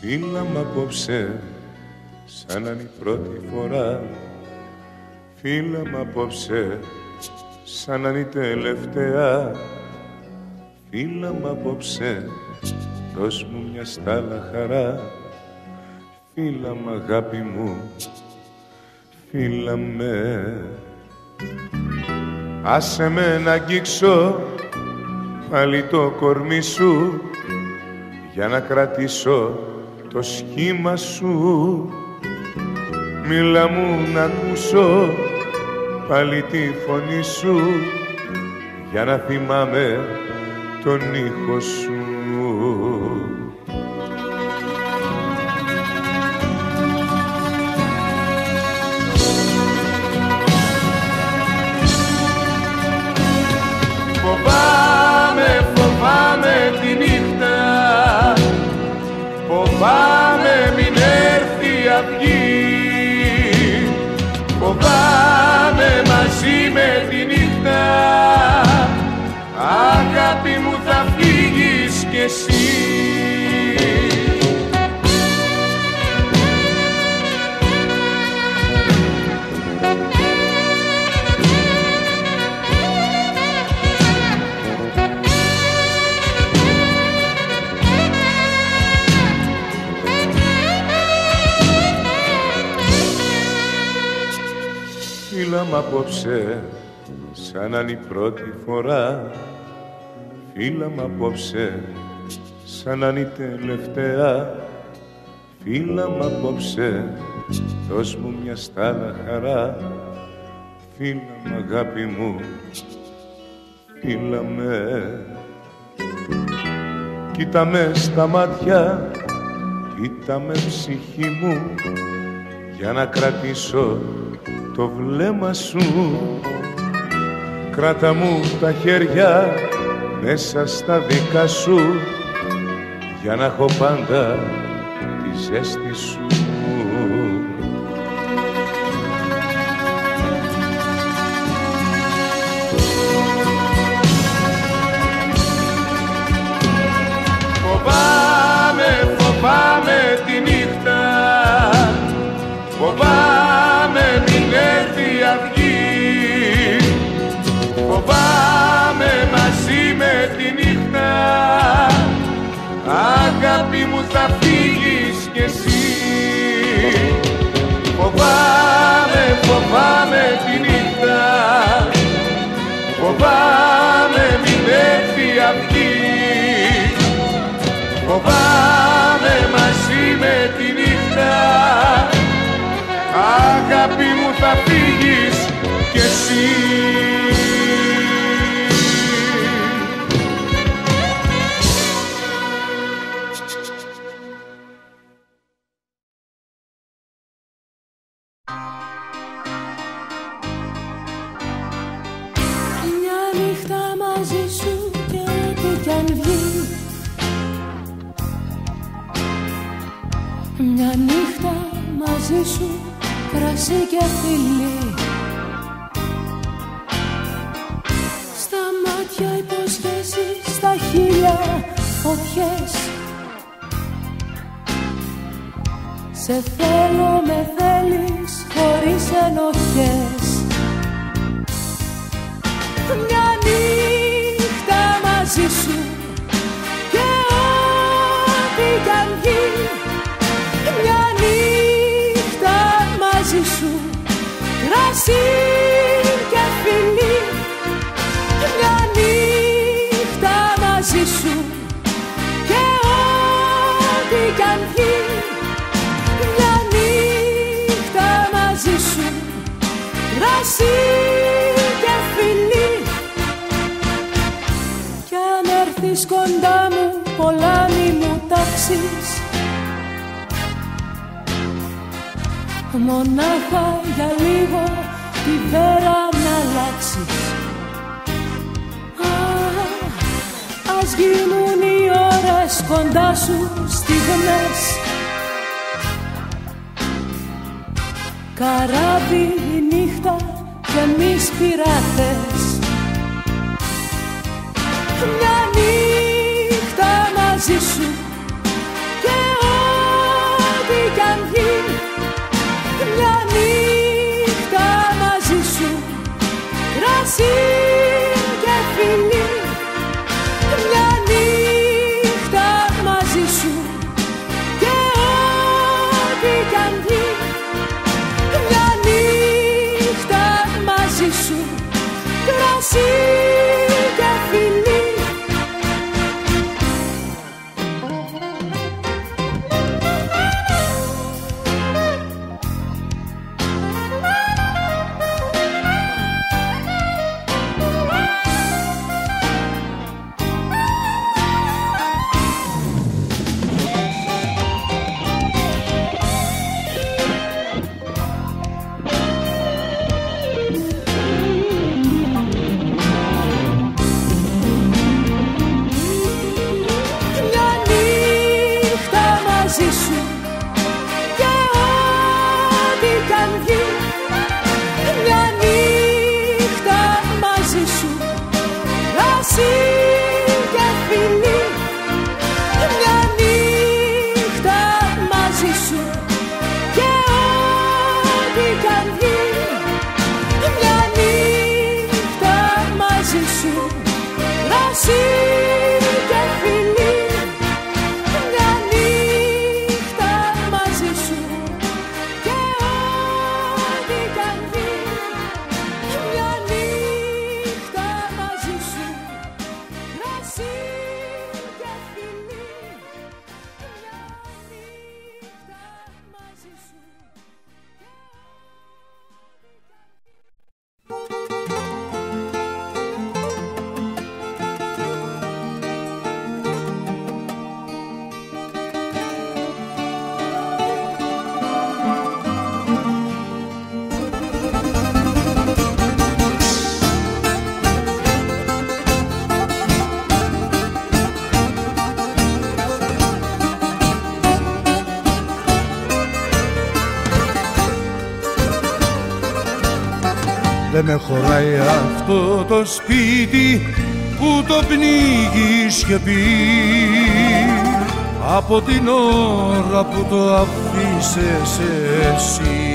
Φύλαμε απόψε σαν να είναι η πρώτη φορά. Φύλαμε απόψε σαν να είναι η τελευταία. Φύλαμε απόψε, δώσ' μου μια στάλα χαρά. Φύλαμε αγάπη μου, φύλαμε. Άσε με να αγγίξω πάλι το κορμί σου, για να κρατήσω το σχήμα σου. Μίλα μου να ακούσω πάλι τη φωνή σου, για να θυμάμαι τον ήχο σου. Φοβάμαι τη νύχτα, φοβάμαι μην έρθει αυγή. Φοβάμαι μαζί με τη νύχτα, αγάπη μου θα φύγεις κι εσύ. Φύλαμε απόψε σαν να είναι η πρώτη φορά. Φύλαμε απόψε σαν να είναι η τελευταία. Φύλαμε απόψε, δώσ' μου μια στάλα χαρά. Φύλαμε αγάπη μου, φύλαμε. Κοίτα με στα μάτια, κοίτα με ψυχή μου, για να κρατήσω το βλέμμα σου. Κράτα μου τα χέρια μέσα στα δικά σου, για να έχω πάντα τη ζέστη σου. Φοβάμαι τη νύχτα, φοβάμαι μην έρθει αυγή. Φοβάμαι μαζί με τη νύχτα, αγάπη μου θα φύγεις κι εσύ. Φοβάμαι τη νύχτα, φοβάμαι μην έρθει αυγή. Φοβάμαι μαζί με τη νύχτα, αγάπη μου θα φύγεις κι εσύ. Μια νύχτα μαζί σου και ό,τι κι αν βγει. Μια νύχτα μαζί σου, κρασί και φιλί. Στα μάτια υποσχέσεις, στα χείλια φωτιές. Σε θέλω, με θέλεις, χωρίς ενοχές. Μια νύχτα μαζί σου και ό,τι κι αν βγει. Μια νύχτα μαζί σου, κρασί και φιλί. Μια νύχτα μαζί σου και ό,τι κι αν βγει. Μια νύχτα μαζί σου, κρασί και φιλί. Κι αν έρθεις κοντά μου, πολλά μη μου τάξεις. Μονάχα για λίγο τη βέρα να αλλάξεις. Ας γίνουν οι ώρες κοντά σου στιγμές. Καράβι η νύχτα και εμείς πειράτες. Μια νύχτα μαζί σου και Δεν με χωράει αυτό το σπίτι που το πνίγει είχε πει από την ώρα που το αφήσες εσύ.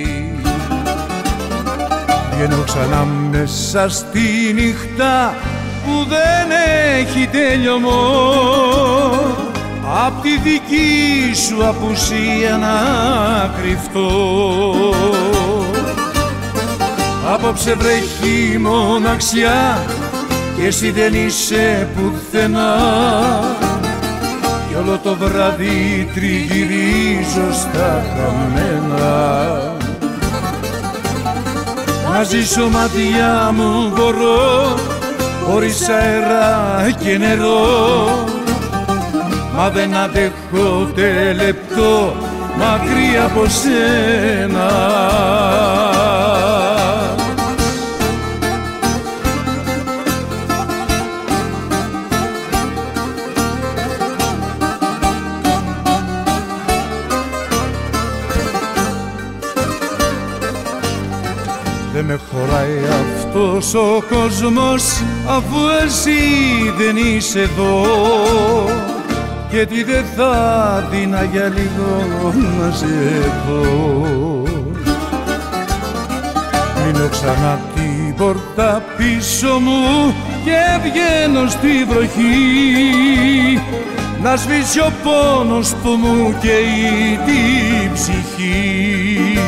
Βγαίνω ξανά μέσα στη νύχτα που δεν έχει τέλειωμό, απ' τη δική σου απουσία να κρυφτώ. Απόψε βρέχει μοναξιά και εσύ δεν είσαι πουθενά, κι όλο το βράδυ τριγυρίζω στα χαμένα. Να ζήσω μάτια μου μπορώ, χωρίς αέρα και νερό, μα δεν αντέχω τε λεπτό μακριά από σένα. Δεν με χωράει αυτός ο κόσμος αφού εσύ δεν είσαι εδώ, και τι δεν θα δίνα για λίγο να σε δω. Κλείνω ξανά την πόρτα πίσω μου και βγαίνω στη βροχή, να σβήσει ο πόνος που μου καίει την ψυχή.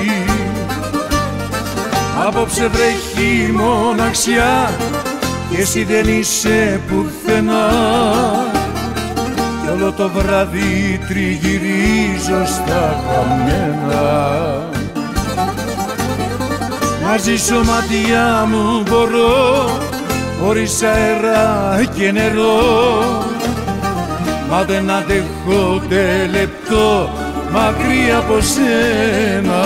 Απόψε βρέχει μοναξιά και εσύ δεν είσαι πουθενά, κι όλο το βράδυ τριγυρίζω στα χαμένα. Να ζήσω μάτια μου μπορώ, χωρίς αέρα και νερό, μα δεν αντέχω τε λεπτό μακριά από σένα.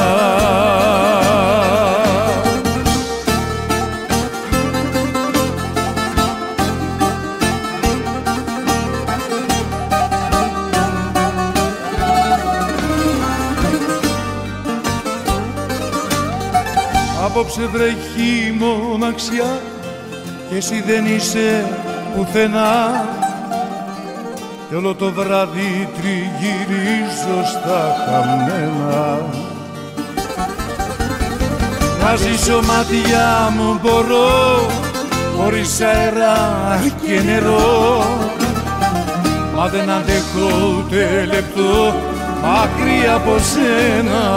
Απόψε βρέχει μοναξιά και εσύ δεν είσαι πουθενά, κι όλο το βράδυ τριγυρίζω στα χαμένα. Να ζήσω μάτια μου μπορώ, χωρίς αέρα και νερό, μα δεν αντέχω ούτε λεπτό μακριά από σένα.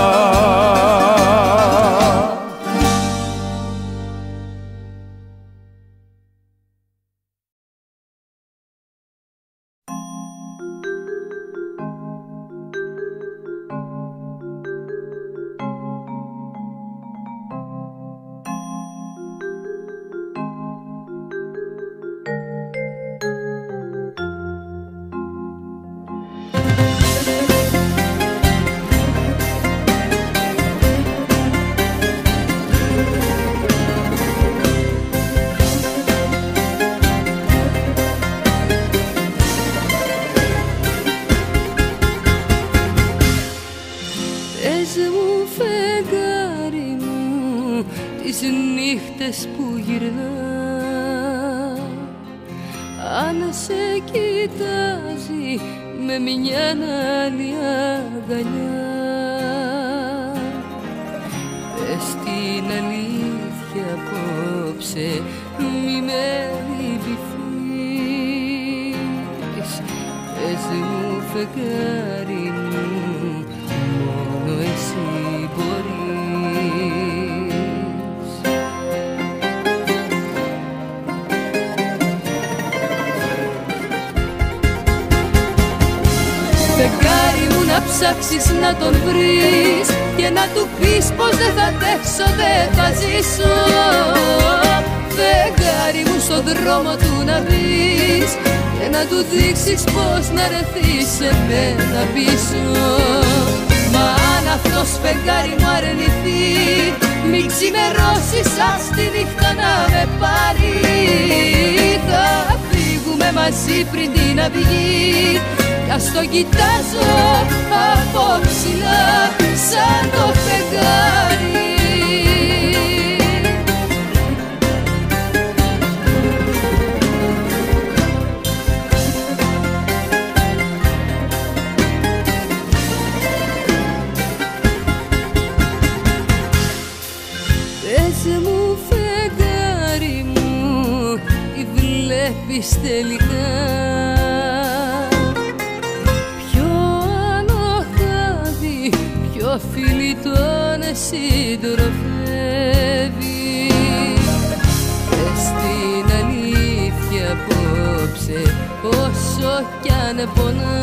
Ψάξεις να τον βρεις και να του πεις πως δεν θα αντέξω, δεν θα ζήσω. Φεγγάρι μου στον δρόμο του να μπεις και να του δείξεις πως να ρεθείς σε μένα πίσω. Μα αν αυτός φεγγάρι μου αρνηθεί, μη ξημερώσεις ας τη νύχτα να με πάρει. Θα φύγουμε μαζί πριν την αυγή, κι ας το κοιτάζω από ψηλά σαν το φεγγάρι. μου φεγγάρι μου, τι βλέπεις τελικά? Ποιο ανοχάδι, ποιο φίλι τον συντροφεύει? Πες την αλήθεια απόψε, όσο κι αν πονά.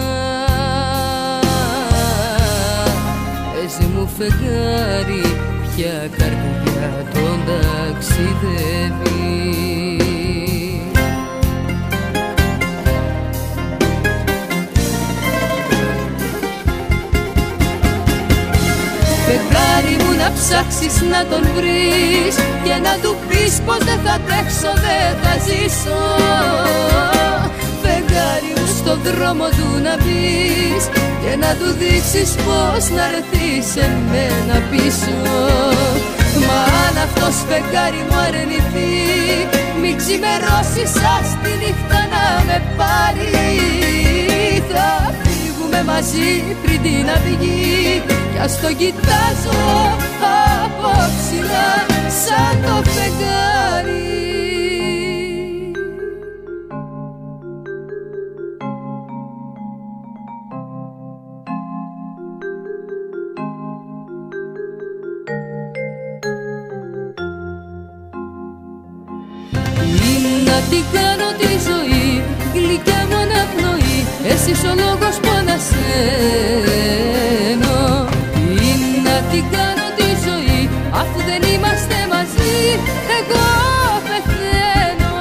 Πες μου φεγγάρι, ποια καρδιά τον ταξιδεύει? Φεγγάρι μου, να ψάξεις να τον βρεις και να του πεις πως δεν θα αντέξω, δεν θα ζήσω. Φεγγάρι μου, στον δρόμο του να μπεις και να του δείξεις πως να έρθει σε μένα πίσω. Μα αν αυτός φεγγάρι μου αρνηθεί, μην ξημερώσει σας τη νύχτα να με πάρει. Θα φύγουμε μαζί πριν την αυγή κι ας το κοιτάζω από ψηλά σαν το φεγγάρι. Να την κάνω τη ζωή, γλυκιά μου αναπνοή, εσύ ο λόγος που ανασένω. Να την κάνω τη ζωή, αφού δεν είμαστε μαζί, εγώ πεθαίνω.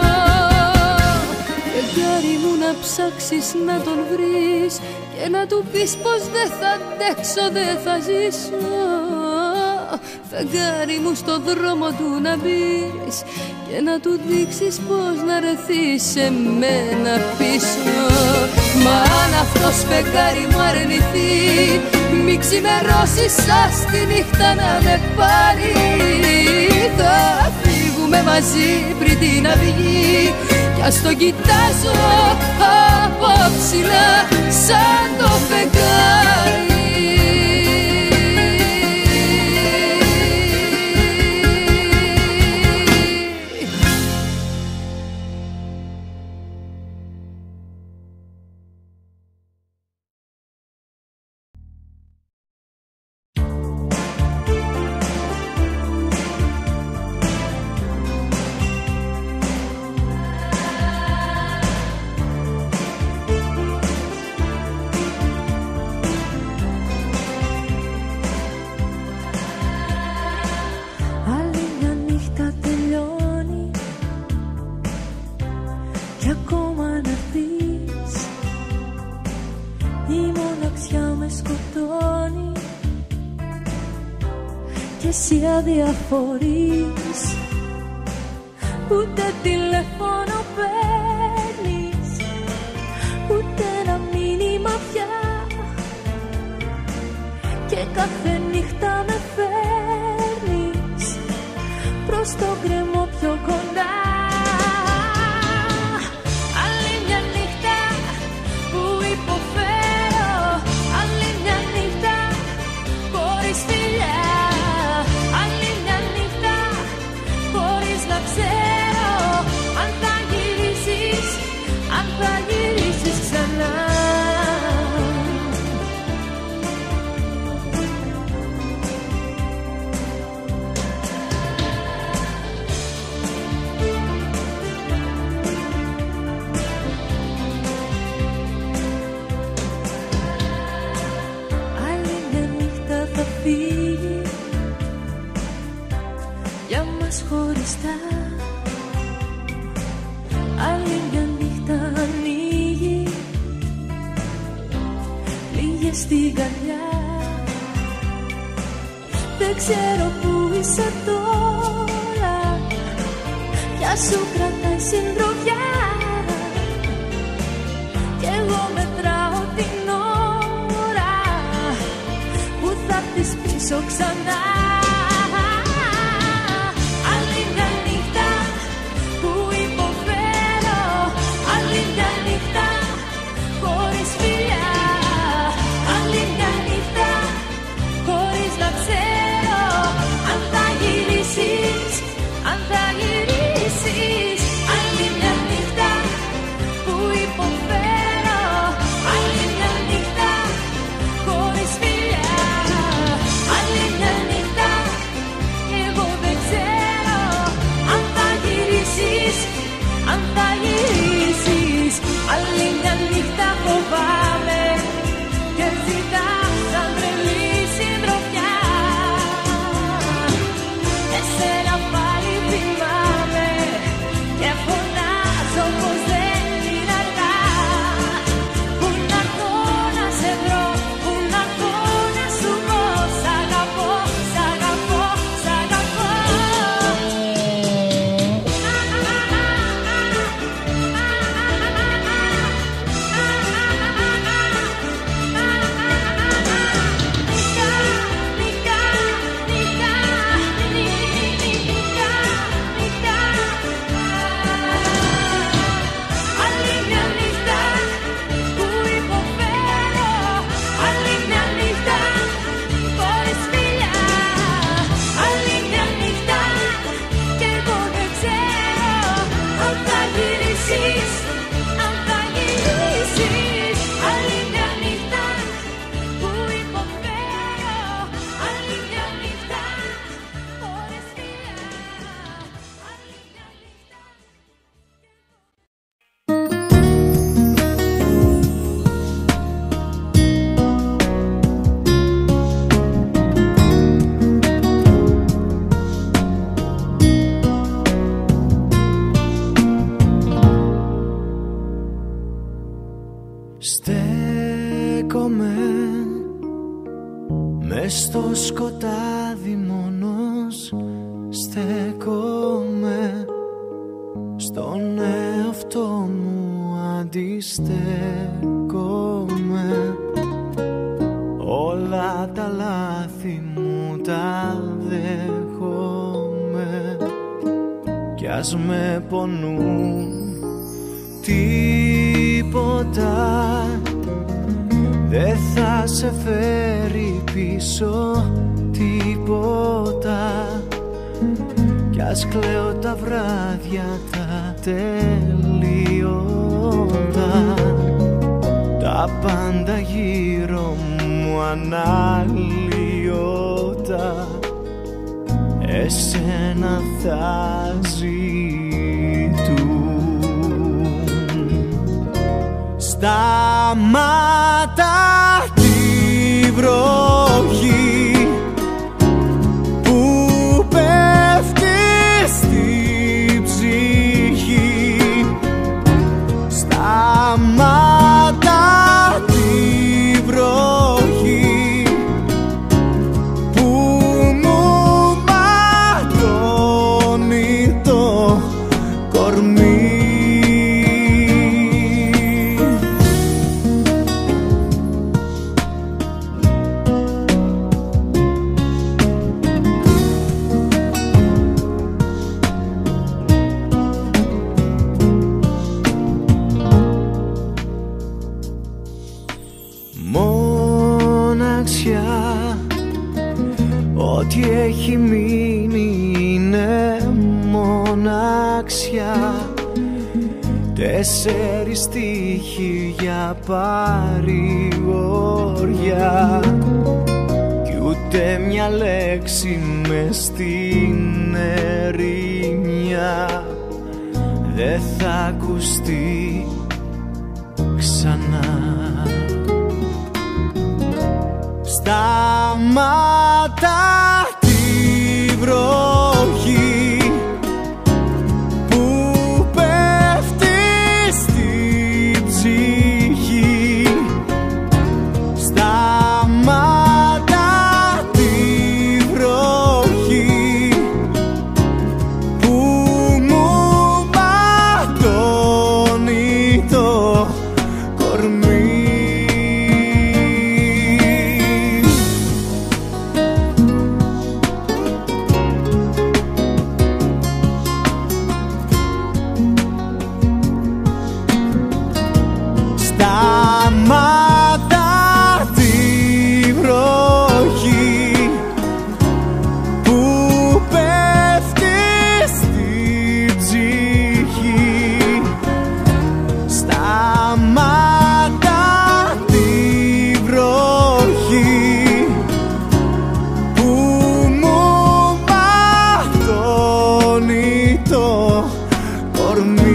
Φεγγάρι μου, να ψάξεις να τον βρεις και να του πεις πως δεν θα αντέξω, δεν θα ζήσω. Φεγγάρι μου, στο δρόμο του να μπεις και να του δείξεις πως να έρθει σε μένα πίσω. Μα αν αυτός φεγγάρι μου αρνηθεί, μην ξημερώσει σας τη νύχτα να με πάρει. Θα φύγουμε μαζί πριν την αυγή κι ας το κοιτάζω από ψηλά σαν το φεγγάρι. Εσύ αδιαφορείς, ούτε τηλέφωνο παίρνεις, ούτε ένα μήνυμα πια, και κάθε νύχτα με φέρνεις προς το γκρεμό πιο κοντά. Άλλη μια νύχτα που υποφέρω, άλλη μια νύχτα χωρίς φιλιά. Ξέρω αν θα γυρίσεις ξανά. Άλλη μια νύχτα θα φύγει για μας χωριστά. Άλλη μια νύχτα ανοίγει, λίγες στην καρδιά. Δεν ξέρω που είσαι τώρα, ποια σου κρατάει συντροφιά. Κι εγώ μετράω την ώρα που θα έρθεις πίσω ξανά. Ξέρω αν θα γυρίσεις μες στο σκοτάδι μόνος στέκομαι, στον εαυτό μου αντιστέκομαι. Όλα τα λάθη μου τα δέχομαι κι ας με πονούν τίποτα δεν θα σε φέρει πίσω τίποτα. Κι ας κλαίω τα βράδια τα τελειώτα, τα πάντα γύρω μου αναλύωτα, εσένα θα ζητούν. Σταμάτα τη βροχή που πέφτει στη ψυχή. Σταμάτα τη βροχή που μου ματώνει το κορμί. Ό,τι έχει μείνει είναι μοναξιά. 4 στίχοι για παρηγοριά κι ούτε μια λέξη μες στην ερημιά δεν θα ακουστεί ξανά. Σταμάτα τη βροχή που πέφτει στη ψυχή. Σταμάτα τη βροχή που μου ματώνει το κορμί. Σταμάτα τη βροχή που πέφτει στη ψυχή. Σταμάτα τη βροχή που μου ματώνει το κορμί.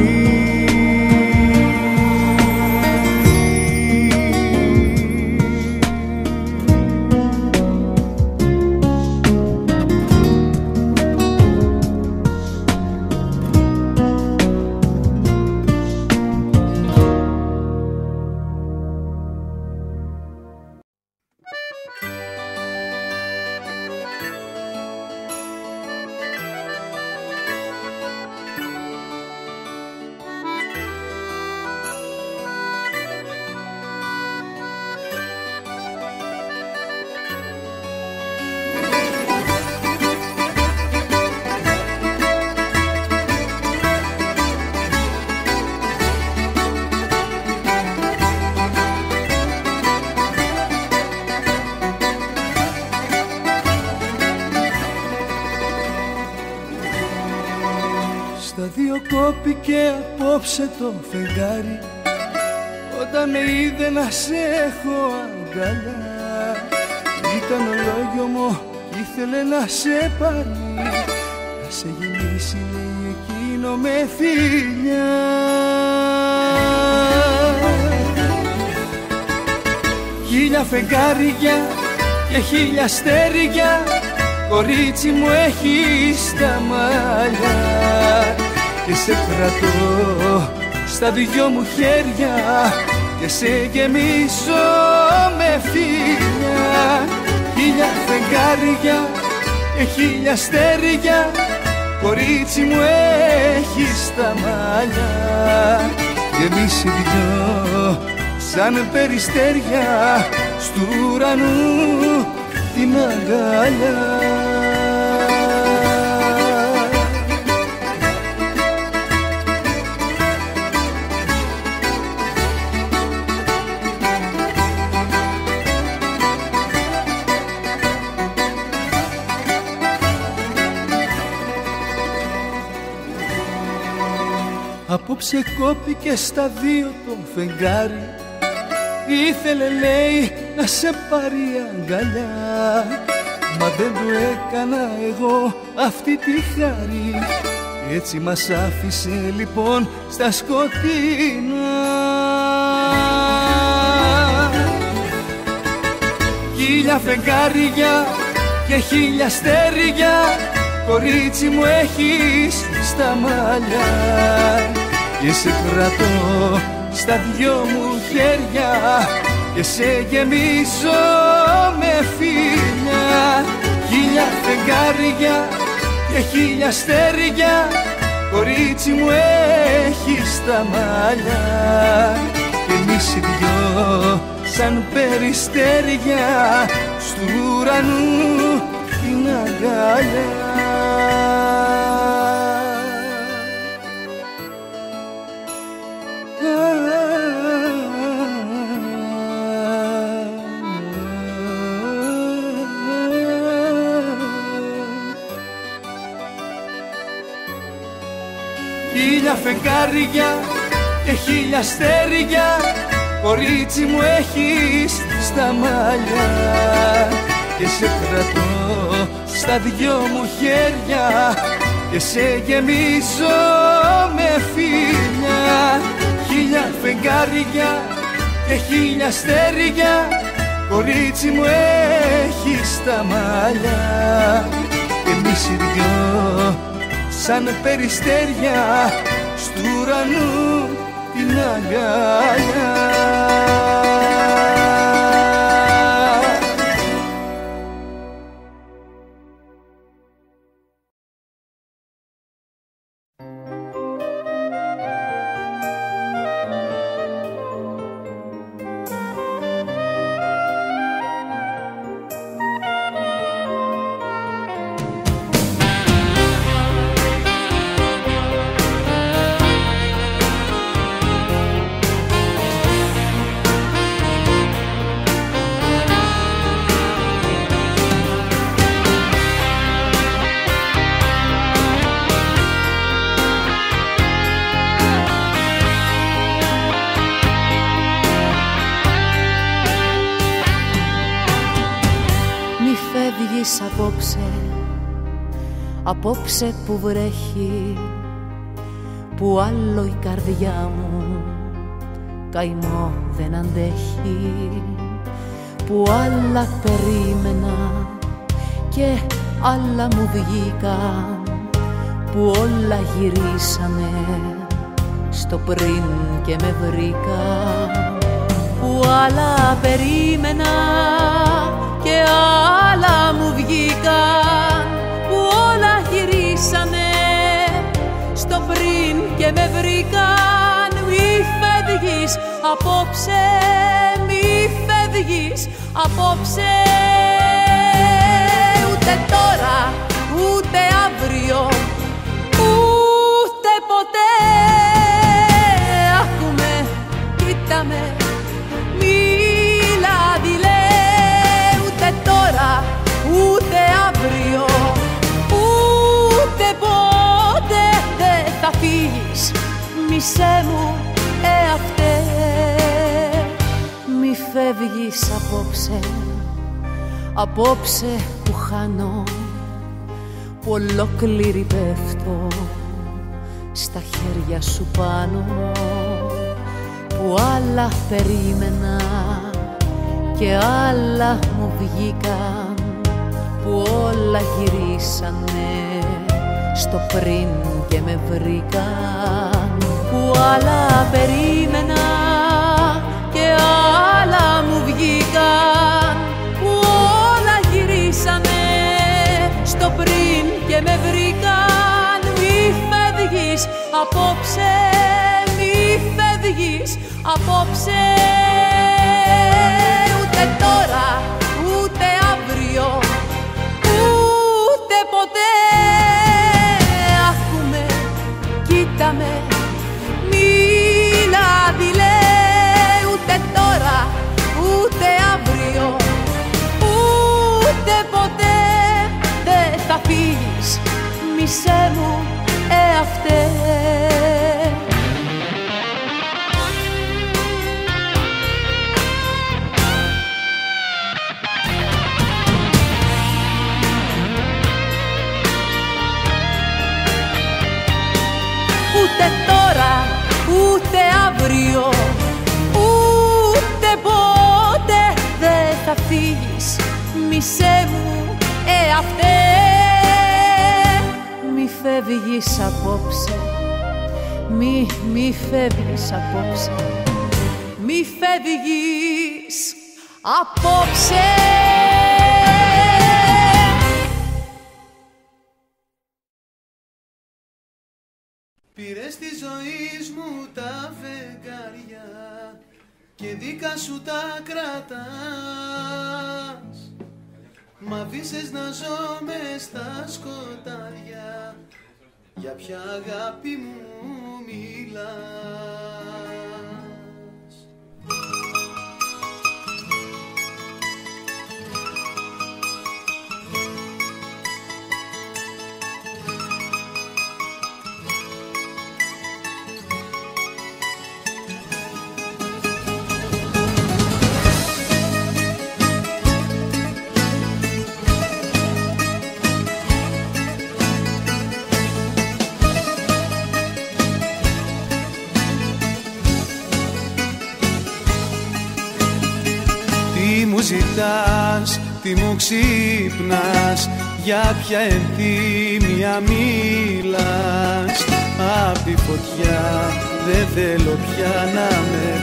Στα 2 κόπηκε απόψε το φεγγάρι όταν με είδε να σε έχω αγκαλιά. Ήταν ολόγιο μου κι ήθελε να σε πάρει, να σε γεννήσει λέει εκείνο με φιλιά. Χίλια φεγγάρια και 1000 αστέρια κορίτσι μου έχεις τα μαλλιά και σε κρατώ στα 2 μου χέρια και σε γεμίσω με φιλιά. χίλια φεγγάρια και χίλια αστέρια, κορίτσι μου έχεις στα μαλλιά. Και εμείς οι δυο σαν περιστέρια στου ουρανού την αγκαλιά. Απόψε κόπηκε στα δύο το φεγγάρι, ήθελε λέει να σε πάρει αγκαλιά, μα δεν του έκανα εγώ αυτή τη χάρη. Έτσι μας άφησε λοιπόν στα σκοτεινά. Χίλια φεγγάρια και χίλια αστέρια, κορίτσι μου έχεις στα μαλλιά. Και σε κρατώ στα δυο μου χέρια και σε γεμίζω με φιλιά. Χίλια φεγγάρια και χίλια αστέρια, κορίτσι μου έχεις στα μαλλιά. Και εμείς οι δυο σαν περιστέρια στου ουρανού την αγκαλιά. Χίλια φεγγάρια και χίλια αστέρια, κορίτσι μου έχεις στα μαλλιά. Και σε κρατώ στα δυο μου χέρια και σε γεμίζω με φιλιά. Χίλια φεγγάρια και χίλια αστέρια, κορίτσι μου έχεις στα μαλλιά. Και εμείς οι δυο σαν περιστέρια στου ουρανού την αγκαλιά. Απόψε που βρέχει, που άλλο η καρδιά μου καημό δεν αντέχει, που άλλα περίμενα και άλλα μου βγήκαν, που όλα γυρίσανε στο πριν και με βρήκαν, που άλλα περίμενα και άλλα μου βγήκαν, που όλα γυρίσανε στο πριν και με βρήκαν. Μη φεύγεις απόψε, μη φεύγεις απόψε, ούτε τώρα, ούτε αύριο, ούτε ποτέ. Άκουμε, κοίτα με, μίλα, δειλέ, ούτε τώρα, ούτε αύριο, ούτε πότε δεν θα φύγεις. Μισέ μου εαυτέ, μη φεύγεις απόψε, απόψε που χάνω, που ολόκληρη πέφτω στα χέρια σου πάνω, που άλλα περίμενα και άλλα μου βγήκαν, που όλα γυρίσανε στο πριν και με βρήκαν, που άλλα περίμενα και άλλα μου βγήκαν, που όλα απόψε μη φεύγεις, απόψε ούτε τώρα, ούτε αύριο, ούτε ποτέ. Άκουμε, κοίτα με, μην αντιλέει ούτε τώρα, ούτε αύριο, ούτε ποτέ. Δεν θα φύγεις, μισέ μου εαυτέ. Ούτε τώρα, ούτε αύριο, ούτε πότε. Δεν θα φύγεις, μισέ μου εαυτέ. Μη φεύγεις απόψε, μη φεύγεις απόψε, μη φεύγεις απόψε. Πήρες τη ζωή μου τα φεγγάρια και δίκα σου τα κρατάς. Μ' αφήσες να ζω μες στα σκοτάδια. Για ποια αγάπη μου μιλάς? Ζητάς, τι μου ξύπνας, για ποια ενθύμια μιλάς. Απ' τη φωτιά δεν θέλω πια να με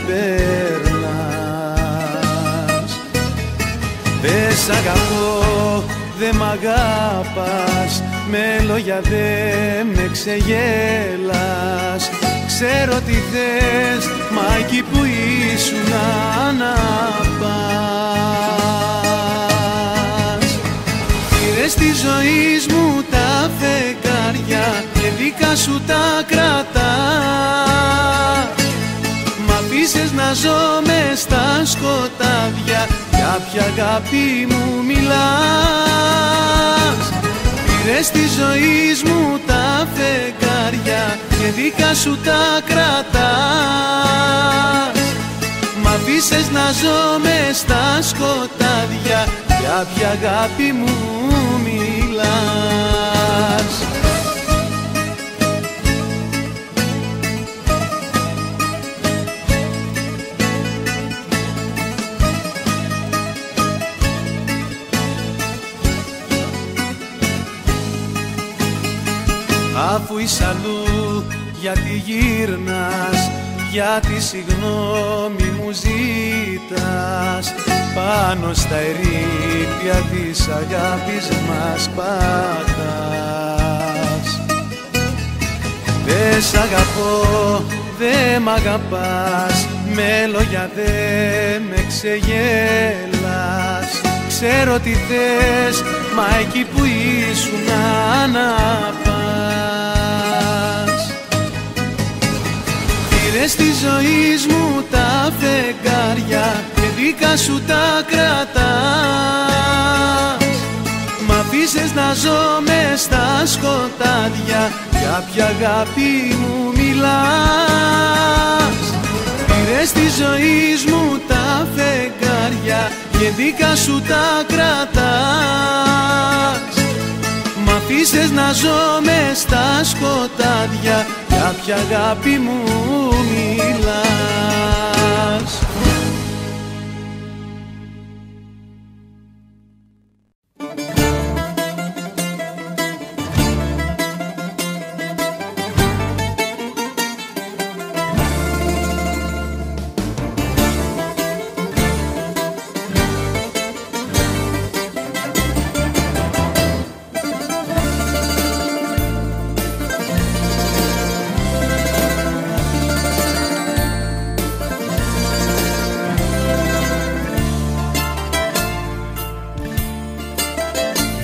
περνάς. Δε σ' αγαπώ, δε μ' αγάπας, με λόγια δε με ξεγέλας. Ξέρω τι θες, μα εκεί που ήσουν να πας. Πήρες τη ζωή μου τα φεγγάρια και δίκα σου τα κρατάς. Μ' αφήσες να ζω μες στα σκοτάδια. Για ποια αγάπη μου μιλάς? Πήρες τη ζωή μου τα φεγγάρια και δίκα σου τα κρατάς. Μ' αφήσες να ζω μες στα σκοτάδια. Για ποια αγάπη μου μιλάς? Αφού είσαι αλλού, γιατί γύρνας, γιατί συγγνώμη μου ζήτας. Πάνω στα ερήπια της αγάπης μας πατάς. Δε σ' αγαπώ, δε μ' αγαπάς, με λόγια δε με ξεγέλας. Ξέρω τι θες, μα εκεί που ήσουν να πας. Πήρες τη ζωή μου τα φεγγάρια και δίκα σου τα κρατάς. Μ' αφήσες να ζω μες στα σκοτάδια. Για ποια αγάπη μου μιλάς? Πήρες τη ζωή μου τα φεγγάρια και δίκα σου τα κρατάς. Μ' αφήσες να ζω μες στα σκοτάδια. Για ποια αγάπη μου μιλάς?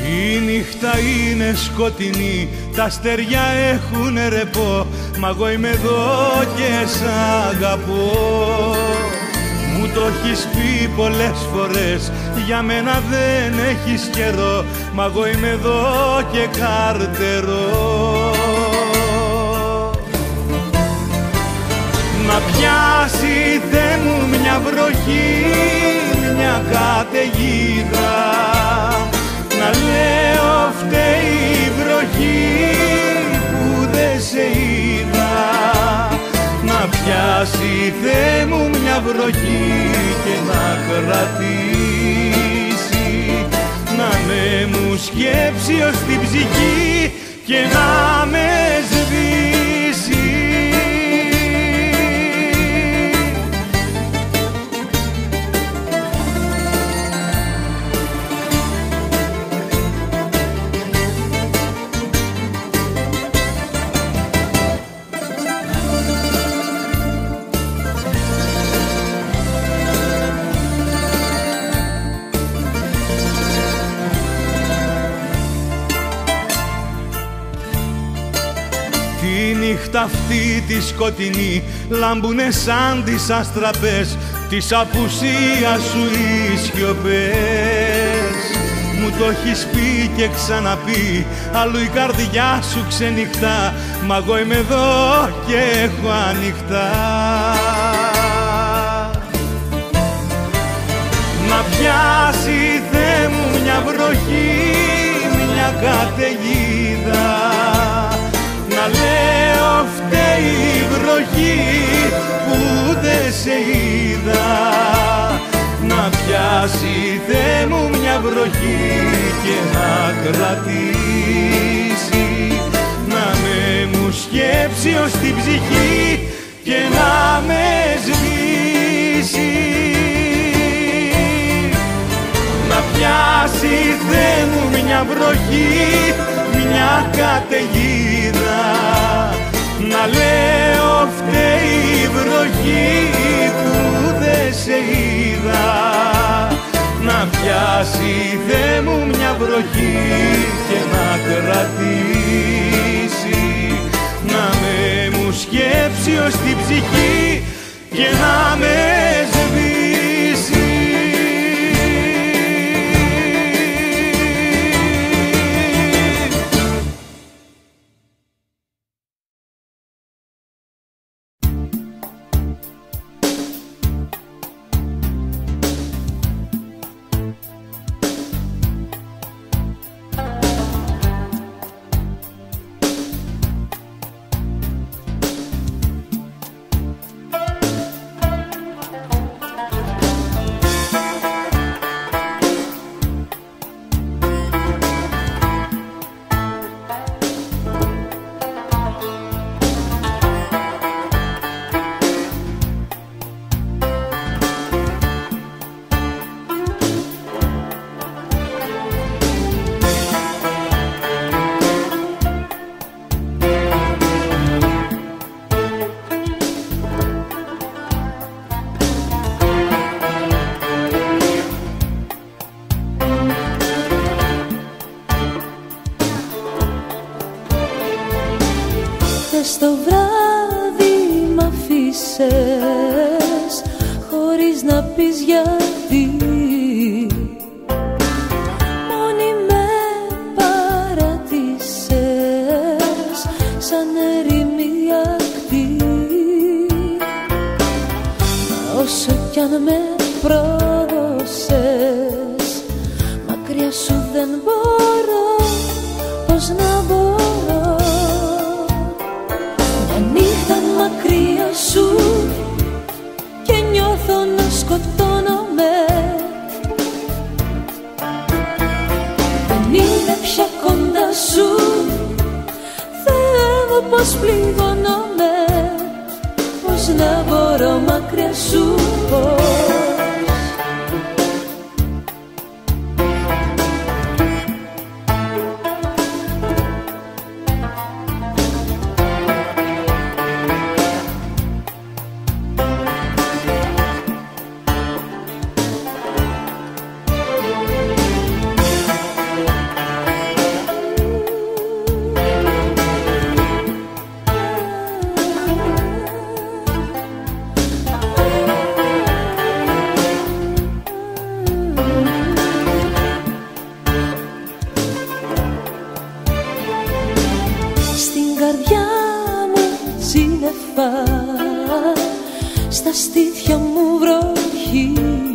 Η νύχτα είναι σκοτεινή, τα αστεριά έχουν ρεπό, μα εγώ είμαι εδώ και σ' αγαπώ. Μου το έχεις πει πολλές φορές, για μένα δεν έχεις καιρό, μα εγώ είμαι εδώ και καρτερώ. Να πιάσει Θεέ μου μια βροχή, μια καταιγίδα, να λέω φταίει η βροχή που δεν σε είδα. Να πιάσει Θεέ μου μια βροχή και να κρατήσει, να με μου σκέψει ως την ψυχή και να με σβήσει. Νύχτα αυτή τη σκοτεινή λάμπουνε σαν τις αστραπές της απουσίας σου οι σιωπές. Μου το έχεις πει και ξαναπεί, αλλού η καρδιά σου ξενυχτά, μα εγώ είμαι εδώ και έχω ανοιχτά. Να πιάσει Θεέ μου μια βροχή, μια καταιγίδα, να λέω φταίει η βροχή που δεν σε είδα. Να πιάσει Θεέ μου μια βροχή και να κρατήσει, να με μου σκέψει ως την ψυχή και να με σβήσει. Να πιάσει Θεέ μου μια βροχή, μια καταιγίδα, να λέω φταίει η βροχή που δεν σε είδα. Να πιάσει Θεέ μου μια βροχή και να κρατήσει, να με μου σκέψει ως την ψυχή και να με σβήσει. Στο βράδυ μ' αφήσες χωρίς να πεις γιατί. Μόνη με παρατήσες σαν ερήμη ακτή. Μα όσο κι αν με πρόδωσες, μακριά σου δεν μπορώ, πώς να μπορώ. Μακριά σου και νιώθω να σκοτώνομαι. Δεν είναι πια κοντά σου, Θεέ μου πως πληγώνομαι. Πώς να μπορώ μακριά σου, πώς. κρύβα στα στήθια μου βροχή.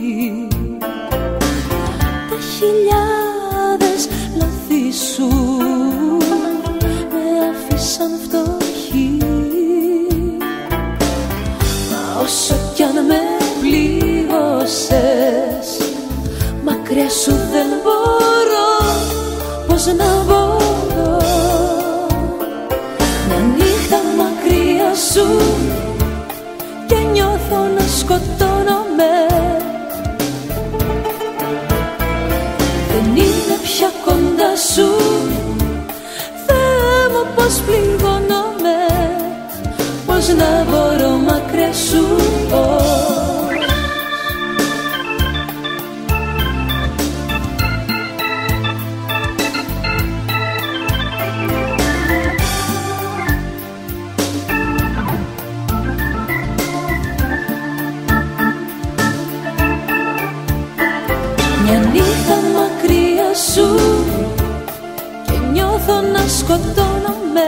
Τα χιλιάδες λαθή σου με άφησαν φτωχή. Μα όσο κι αν με πλήγωσες, μακριά σου δεν μπορώ, πώς να μπορώ. Μια νύχτα μακριά σου και νιώθω να σκοτώνομαι. Δεν είναι πια κοντά σου, Θεέ μου πως πληγώνομαι. Πώς να μπορώ μακριά σου. Μια νύχτα μακριά σου και νιώθω να σκοτώνομαι.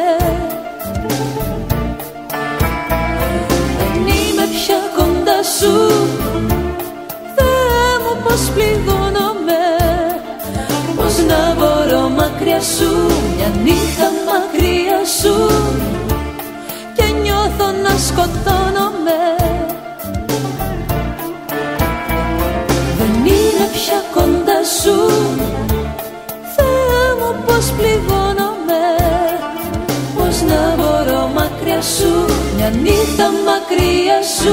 Δεν είμαι πια κοντά σου, Θεέ μου πως πληγώνομαι. Πώς να μπορώ μακριά σου. Μια νύχτα μακριά σου και νιώθω να σκοτώνομαι. Δεν είναι πια κοντά σου, Θεέ μου πως πληγώνομαι. Πώς να μπορώ μακριά σου. Μια νύχτα μακριά σου.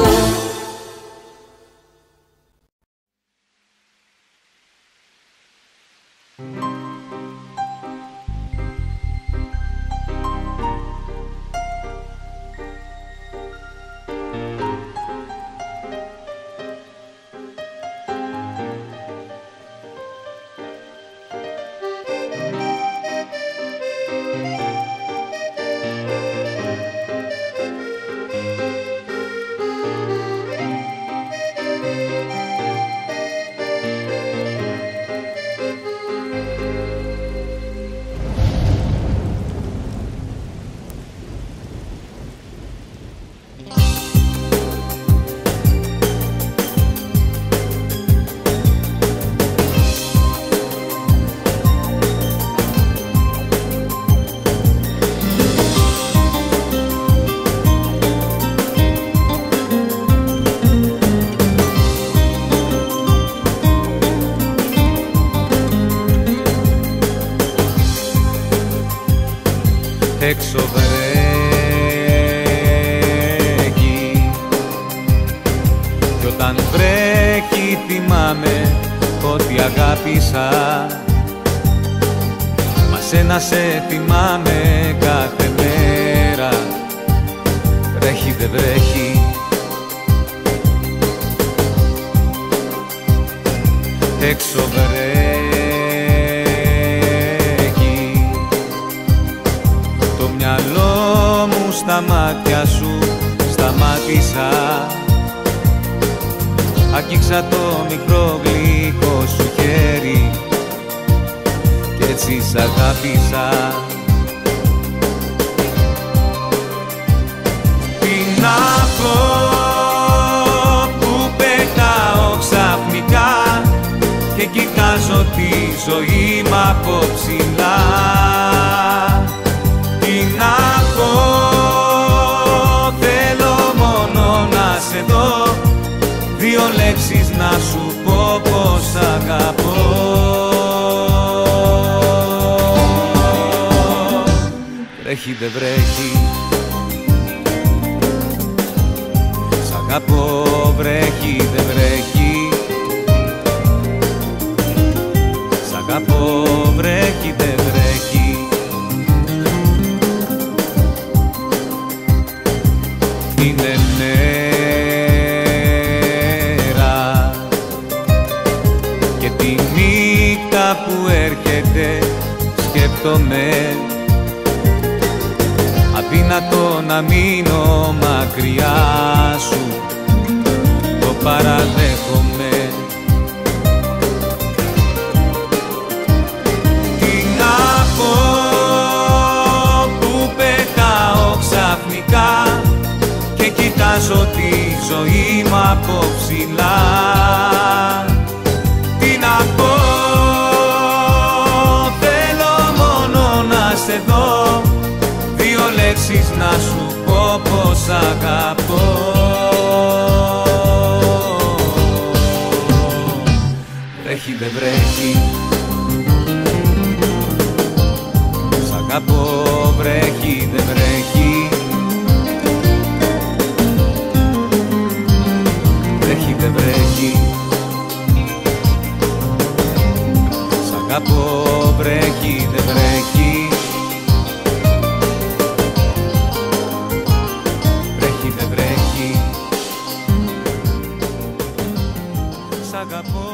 Έξω βρέχει κι όταν βρέχει θυμάμαι ότι αγάπησα. Μα σένα σε θυμάμαι κάθε μέρα. Βρέχει δεν βρέχει, έξω βρέχει. Το μυαλό μου στα μάτια σου σταμάτησα. Άγγιξα το μικρό γλυκό σου χέρι κι έτσι σ' αγάπησα. Τι να πω που πετάω ξαφνικά και κοιτάζω τη ζωή μ' από ψηλά. Τι να πω, θέλω μόνο να σε δω, δύο λέξεις να σου πω πως αγαπώ. Βρέχει δεν βρέχει, σ' αγαπώ. Βρέχει δεν βρέχει, σ' αγαπώ. Βρέχει δεν βρέχει, είναι μέρα και τη νύχτα που έρχεται σκέφτομαι. Αδύνατο να μείνω μακριά σου, το παραδέχομαι. Τι να πω που πετάω ξαφνικά κοιτάζω τη ζωή μου από ψηλά. Τι να πω, θέλω μόνο να σε δω, δύο λέξεις να σου πω πως αγαπώ. Βρέχει δεν βρέχει, σ' αγαπώ, βρέχει δεν βρέχει. Βρέχει δεν βρέχει, σ' αγαπώ, βρέχει δεν βρέχει. Βρέχει δεν βρέχει, σ' αγαπώ.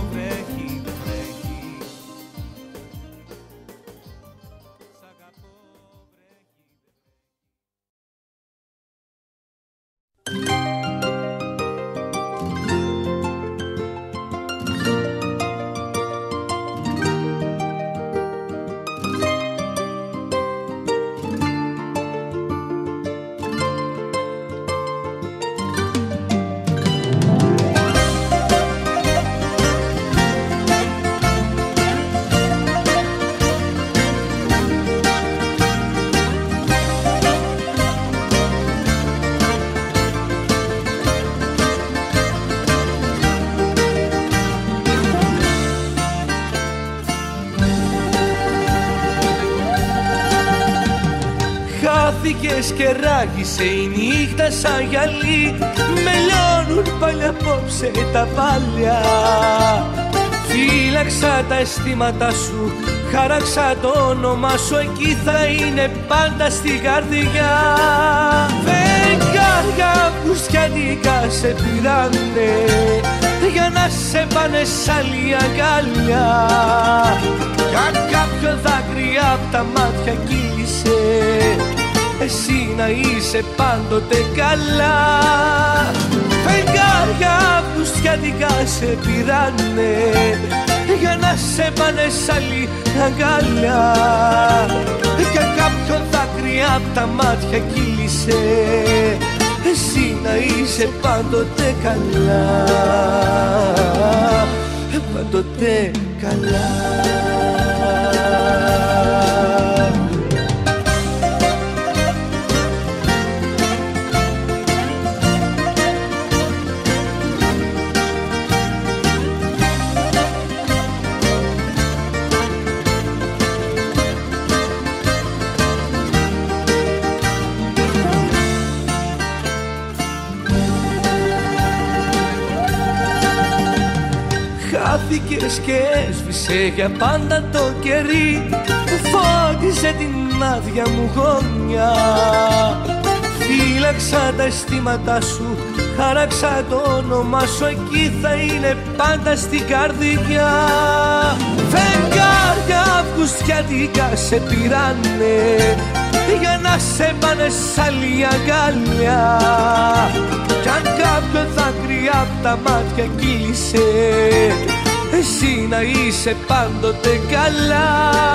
Χάθηκες και ράγισε η νύχτα σαν γυαλί, με λιώνουν πάλι απόψε τα πάλια. Φύλαξα τα αισθήματα σου, χάραξα το όνομα σου, εκεί θα είναι πάντα στην καρδιά. Φεγγάρια πουστιάτικα σε πήρανε για να σε πάνε σ' άλλη αγκαλιά. Για κάποιο δάκρυ απ' τα μάτια κύλησε, εσύ να είσαι πάντοτε καλά. Φεγγάρια πουστιάτικα σε πήρανε για να σε πάνε σ' άλλη αγκαλιά. Για κάποιο δάκρυ απ' τα μάτια κύλησε, εσύ να είσαι πάντοτε καλά. Πάντοτε καλά. Χάθηκες και έσβησε για πάντα το κερί που φώτιζε την άδεια μου γωνιά. Φύλαξα τα αισθήματά σου, χάραξα το όνομα σου, εκεί θα είναι πάντα στην καρδιά. Φεγγάρια πουστιάτικα σε πήρανε για να σε πάνε σ' άλλη αγκαλιά. Κι αν κάποιο δάκρυ απ' τα μάτια κύλησε, εσύ να είσαι πάντοτε καλά.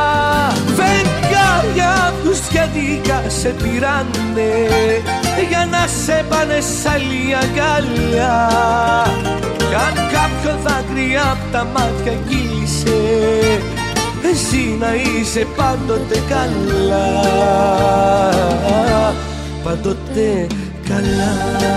Φεγγάρια πουστιάτικα σε πήρανε για να σε πάνε σ' άλλη αγκαλιά. Κι αν κάποιο δάκρυ απ' τα μάτια κύλησε, εσύ να είσαι πάντοτε καλά. Πάντοτε καλά.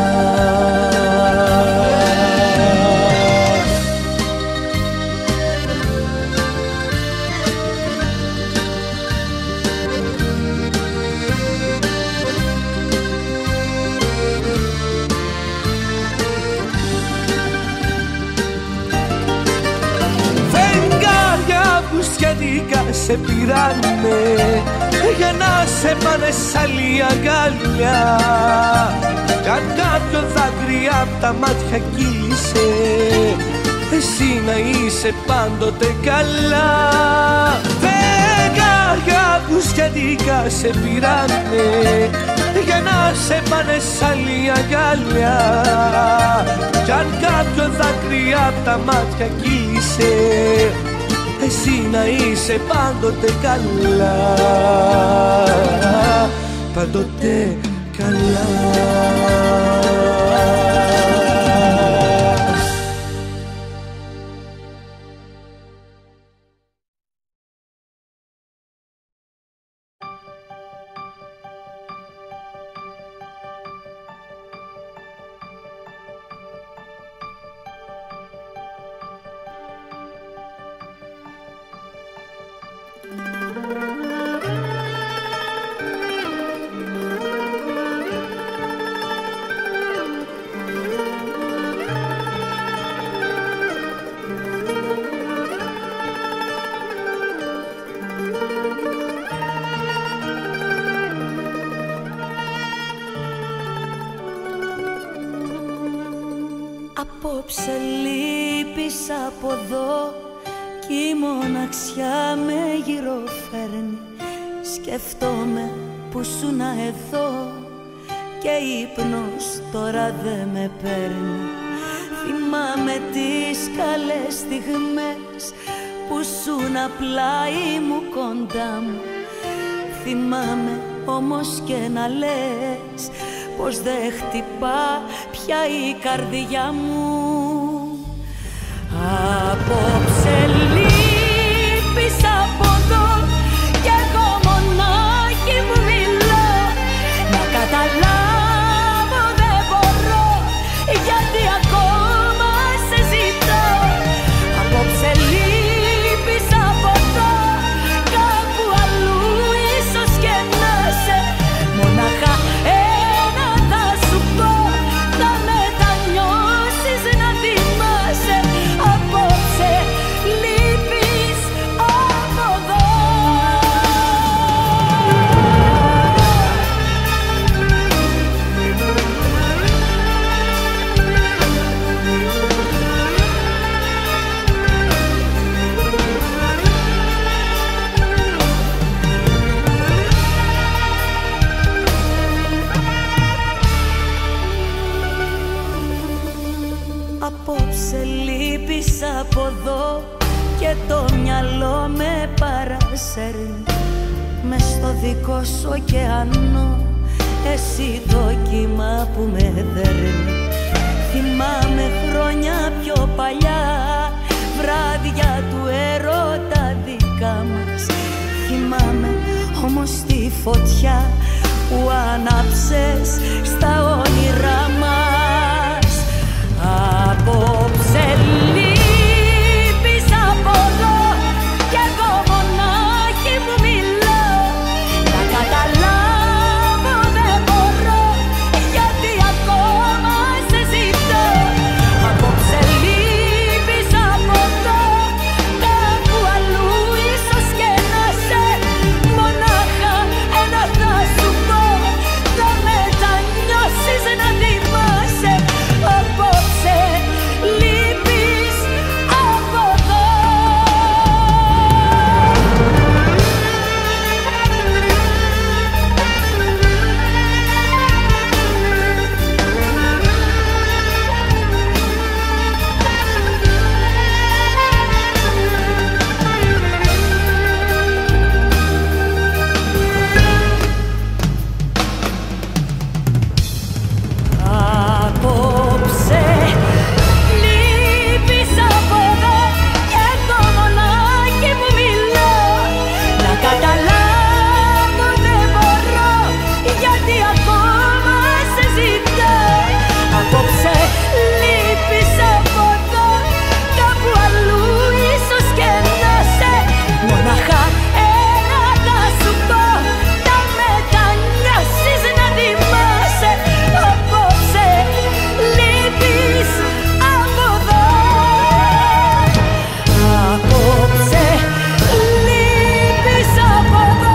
Πουστιάτικα σε πήρανε για να σε πάνε σ' άλλη αγκαλιά. Κι αν κάποιο δάκρυ απ' τα μάτια κύλησε, εσύ να είσαι πάντοτε καλά. Φεγγάρια πουστιάτικα σε πήρανε για να σε πάνε σ' άλλη αγκαλιά. Κι αν κάποιο δάκρυ απ' τα μάτια κύλησε, εσύ να είσαι πάντοτε καλά. Πάντοτε καλά. Απόψε λείπεις από εδώ κι η μοναξιά με γυροφέρνει. Σκεφτόμαι που σου να εδώ και ύπνος τώρα δε με παίρνει. Θυμάμαι τις καλές στιγμές που σου να πλάι μου κοντά μου. Θυμάμαι όμως και να λες πως δεν χτυπά πια η καρδιά μου. Απόψε λείπεις από εδώ κι εγώ μονάχη μου μιλώ. Να καταλάβω δεν μπορώ γιατί ακόμα σε ζητώ. Απόψε λείπεις από εδώ, κάπου αλλού ίσως και να σε. Μονάχα ένα θα σου πω, θα μετανιώσεις να θυμάσαι. Απόψε λείπεις από εδώ. Απόψε λείπεις από εδώ και το μυαλό με παρασέρνει. Μες στο δικό σου ωκεανό εσύ το κύμα που με δέρνει. Θυμάμαι χρόνια πιο παλιά, βράδια του έρωτα δικά μας. Θυμάμαι όμως τη φωτιά που ανάψες στα όνειρά μας. Απόψε λείπεις από εδώ κι εγώ μονάχη μου μιλώ. Να καταλάβω δεν μπορώ γιατί ακόμα σε ζητώ. Απόψε λείπεις από εδώ, κάπου αλλού ίσως και να σε. Μονάχα ένα θα σου πω, θα μετανιώσεις να θυμάσαι. Απόψε λείπεις από εδώ. Απόψε λείπεις από εδώ κι εγώ μονάχη μου μιλώ. Να καταλάβω δεν μπορώ γιατί ακόμα σε ζητώ. Απόψε λείπεις από εδώ, κάπου αλλού ίσως και να σε. Μονάχα ένα θα σου πω, θα μετανιώσεις να θυμάσαι. Απόψε λείπεις από εδώ. Απόψε λείπεις από εδώ.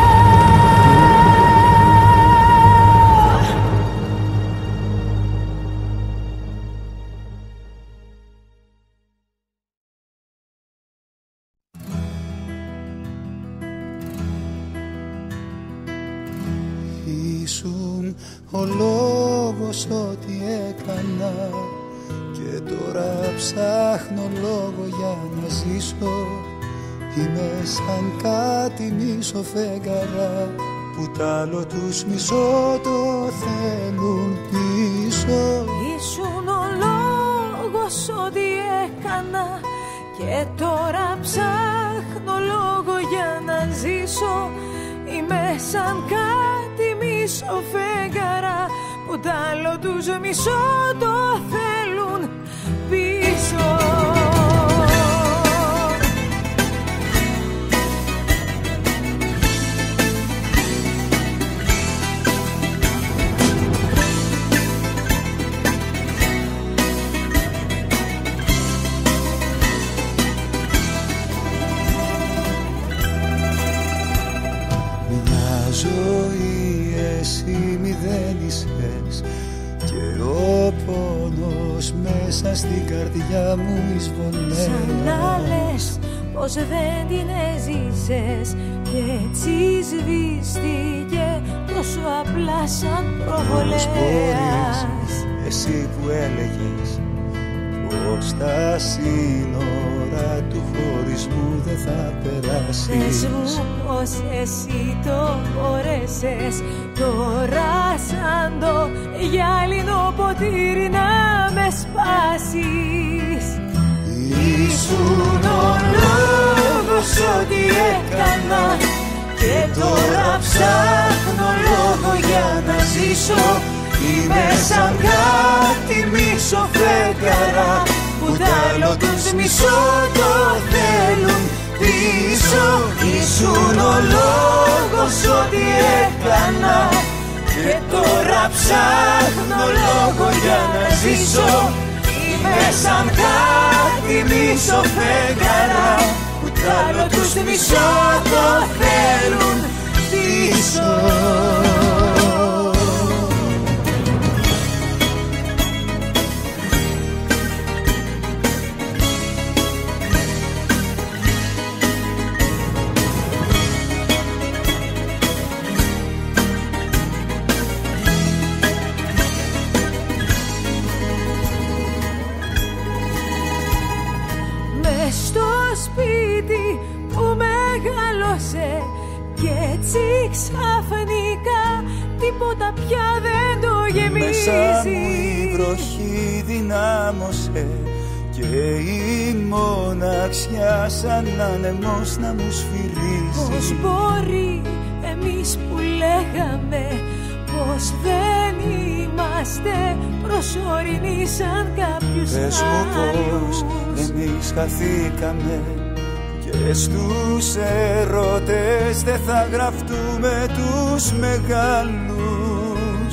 Ήσουν ο λόγος ό,τι έκανα και τώρα ψάχνω λόγο για να ζήσω. Είμαι σαν κάτι μίσο φεγγαρά που τ' άλλο τους μισώ το θέλουν πίσω. Ήσουν ο λόγος ό,τι έκανα και τώρα ψάχνω λόγο για να ζήσω. Είμαι σαν κάτι μισό φεγγαρά που τ' άλλο τους μισώ το θέλουν πίσω. Ζωή εσύ μηδένισες και ο πόνος μέσα στην καρδιά μου εισβολέας. Σαν να λες πως δεν την έζησες και έτσι σβήστηκε τόσο απλά σαν προβολέας. Εσύ που έλεγες πως τα σύνορα του χωρισμού δεν θα περάσεις. Πες μου πως εσύ το μπορέσες τώρα σαν το γυάλινο ποτήρι να με σπάσεις. Ήσουν ο λόγος ό,τι έκανα και τώρα ψάχνω λόγο για να ζήσω. Είμαι σαν κάτι μισό φεγγαρά που τ' άλλο τους μισώ το θέλουν πίσω. Ήσουν ο λόγος ό,τι έκανα και τώρα ψάχνω λόγο για να ζήσω. Είμαι σαν κάτι μισό φεγγαρά που τ' άλλο τους μισώ το θέλουν πίσω. Και έτσι ξαφνικά τίποτα πια δεν το γεμίζει. Μέσα μου η βροχή δυνάμωσε και η μοναξιά σαν άνεμος να μου σφυρίζει. Πώς μπορεί εμείς που λέγαμε πως δεν είμαστε προσωρινοί σαν κάποιους άλλους. Πες μου πως εμείς χαθήκαμε και στους ερώτες δεν θα γραφτούμε τους μεγάλους.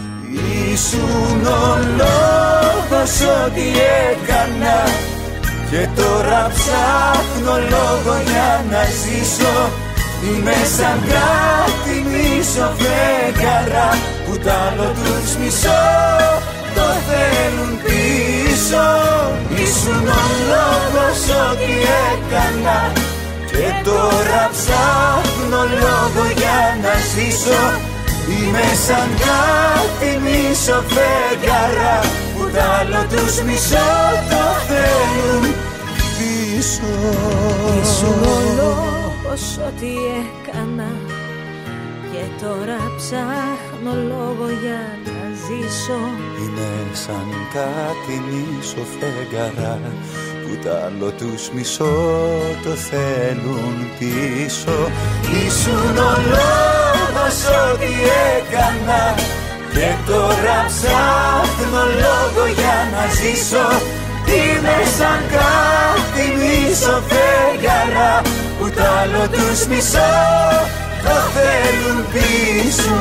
Ήσουν ο λόγος ό,τι έκανα και τώρα ψάχνω λόγο για να ζήσω. Είμαι σαν κάτι μισό φεγγαρά που τ' άλλο τους μισώ το θέλουν πίσω. Ήσουν ο λόγος ό,τι έκανα και τώρα ψάχνω λόγο για να ζήσω. Είμαι σαν κάτι μισό φεγγαρά που τ' άλλο τους μισώ το θέλουν πίσω. Ήσουν ο λόγος ό,τι έκανα και τώρα ψάχνω λόγο για να ζήσω. Είμαι σαν κάτι μισό φεγγαρά που τ' άλλο τους μισώ το θέλουν πίσω. Ήσουν ο λόγος ό,τι έκανα και τώρα ψάχνω λόγο για να ζήσω. Είμαι σαν κάτι μισό φεγγαρά που τ' άλλο τους μισώ το θέλουν πίσω.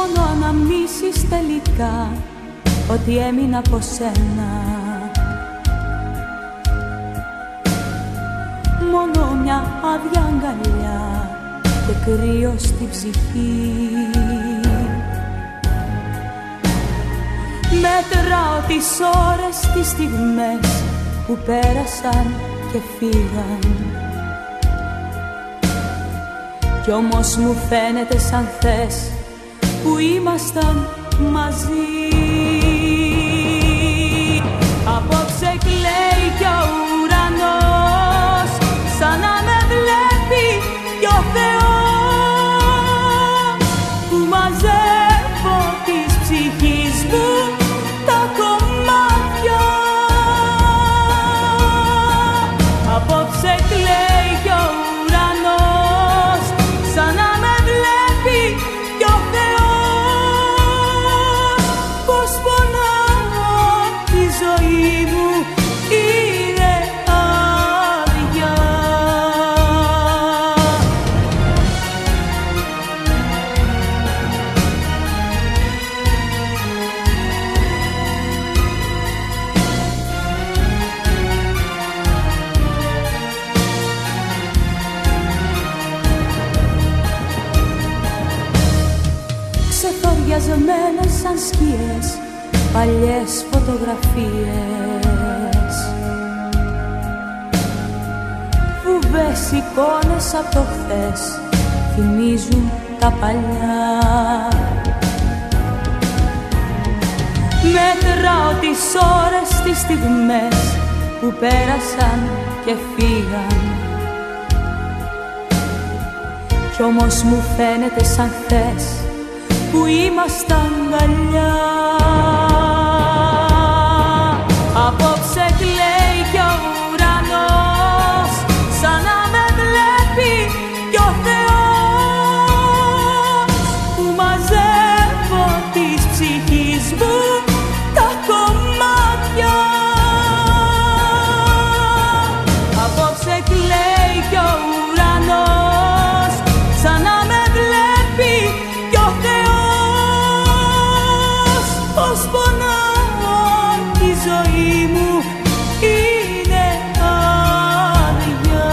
μόνο αναμνήσεις τελικά ότι έμεινα από σένα. Μόνο μια άδεια αγκαλιά και κρύο στη ψυχή. Μέτραω τις ώρες, τις στιγμές που πέρασαν και φύγαν. Κι όμως μου φαίνεται σαν χθες που ήμασταν μαζί. Απόψε κλαίει κι ο ουρανός σαν να με βλέπει κι ο Θεός που μαζεύω της ψυχής μου τα κομμάτια. Απόψε κλαίει κι ο ουρανός σαν να με βλέπει κι ο Θεός πως πονάω, η ζωή μου είναι άδεια. Ξεθοριασμένες σαν σκιές παλιές φωτογραφίες, φουβές εικόνες από το χθες θυμίζουν τα παλιά. Μέτραω τις ώρες, τις στιγμές που πέρασαν και φύγαν. Κι όμως μου φαίνεται σαν χθες που ήμασταν αγκαλιά. Απόψε κλαίει κι ο ουρανός σαν να με βλέπει κι ο Θεός που μαζεύω της ψυχής μου τα κομμάτια. Απόψε κλαίει κι ο ουρανός σαν να με βλέπει κι ο Θεός πως πονάω, η ζωή μου είναι άδεια.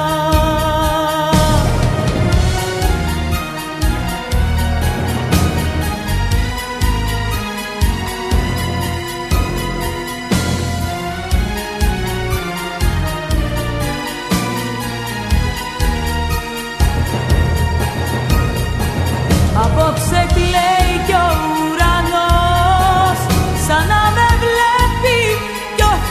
Απόψε κλαίει κι ο ουρανός σαν να με βλέπει κι ο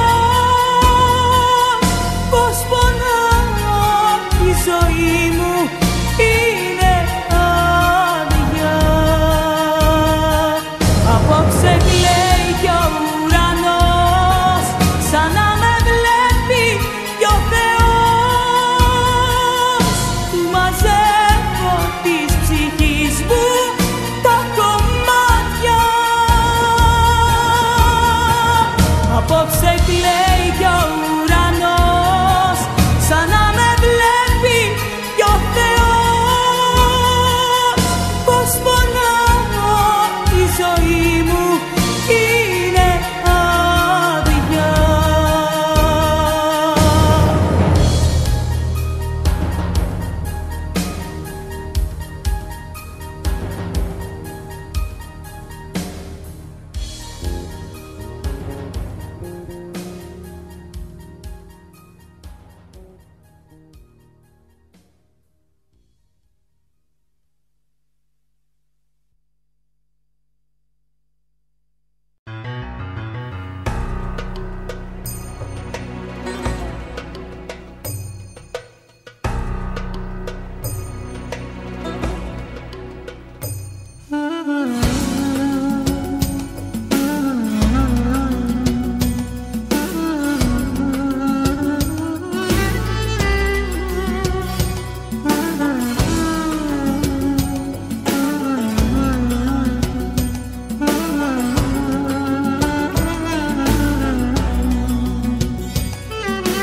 Θεός πως πονάω, η ζωή μου είναι άδεια. Απόψε κλαίει κι ο ουρανός σαν να με βλέπει κι ο Θεός που μαζεύω της ψυχής μου τα κομμάτια. Απόψε κλαίει κι ο ουρανός σαν να με βλέπει κι ο Θεός πως πονάω, η ζωή μου είναι άδεια.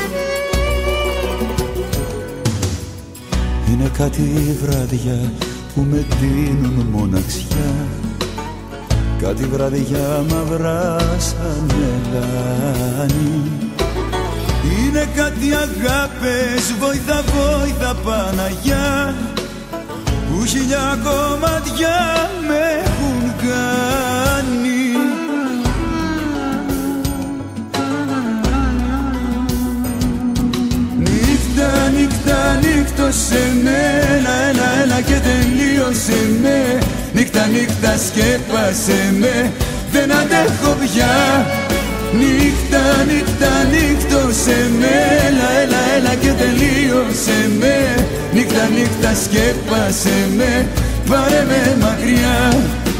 Είναι κάτι βράδια που με δίνουν μοναξιά, κάτι βραδιά μαυρά σαν μελάνι. Είναι κάτι αγάπες, βόηθα βόηθα Παναγιά, που χιλιά κομμάτια με έχουν κάνει. Νύχτα, νύχτα, νύχτωσε με, έλα, έλα και τελείωσε με. Νύχτα, νύχτα, σκέπασε με, δεν αντέχω πια. Νύχτα, νύχτα, νύχτωσε με, έλα και τελείωσε με. Νύχτα, νύχτα, σκέπασε με, πάρε με μακριά.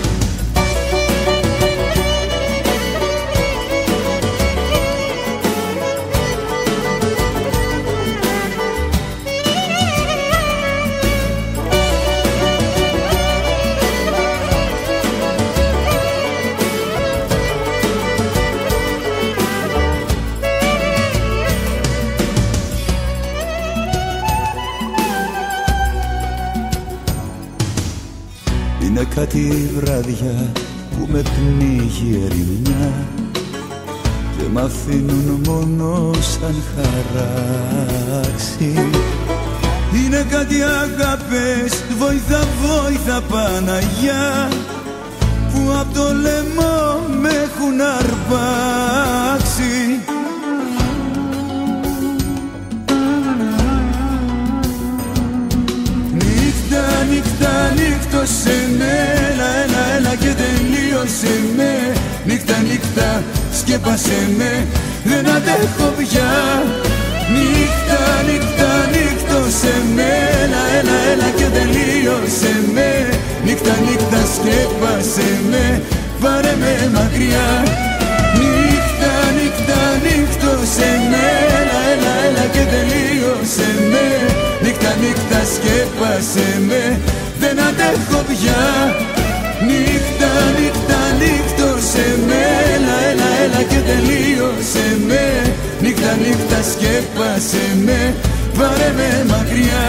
Είναι κάτι βράδια που με πνίγει ερημιά και μ' αφήνουν μόνο σαν χαράξη. Είναι κάτι αγάπες, βόηθα βόηθα Παναγιά, που απ' το λαιμό με έχουν αρπάξει. Νύχτα, νύχτωσε με, έλα και τελείωσε με. Νύχτα, νύχτα, σκέπασε με, δεν αντέχω πια. Νύχτα, νύχτα, νύχτωσε με, έλα και τελείωσε με. Νύχτα, νύχτα, σκέπασε με, πάρε με μακριά. Νύχτα, νύχτα, νύχτωσε με, έλα και τελείωσε με. Νύχτα, νύχτα, σκέπασε με, δεν αντέχω πια. Νύχτα, νύχτα, νύχτωσε με, έλα και τελείωσε με. Νύχτα, νύχτα, σκέπασε με, πάρε με μακριά.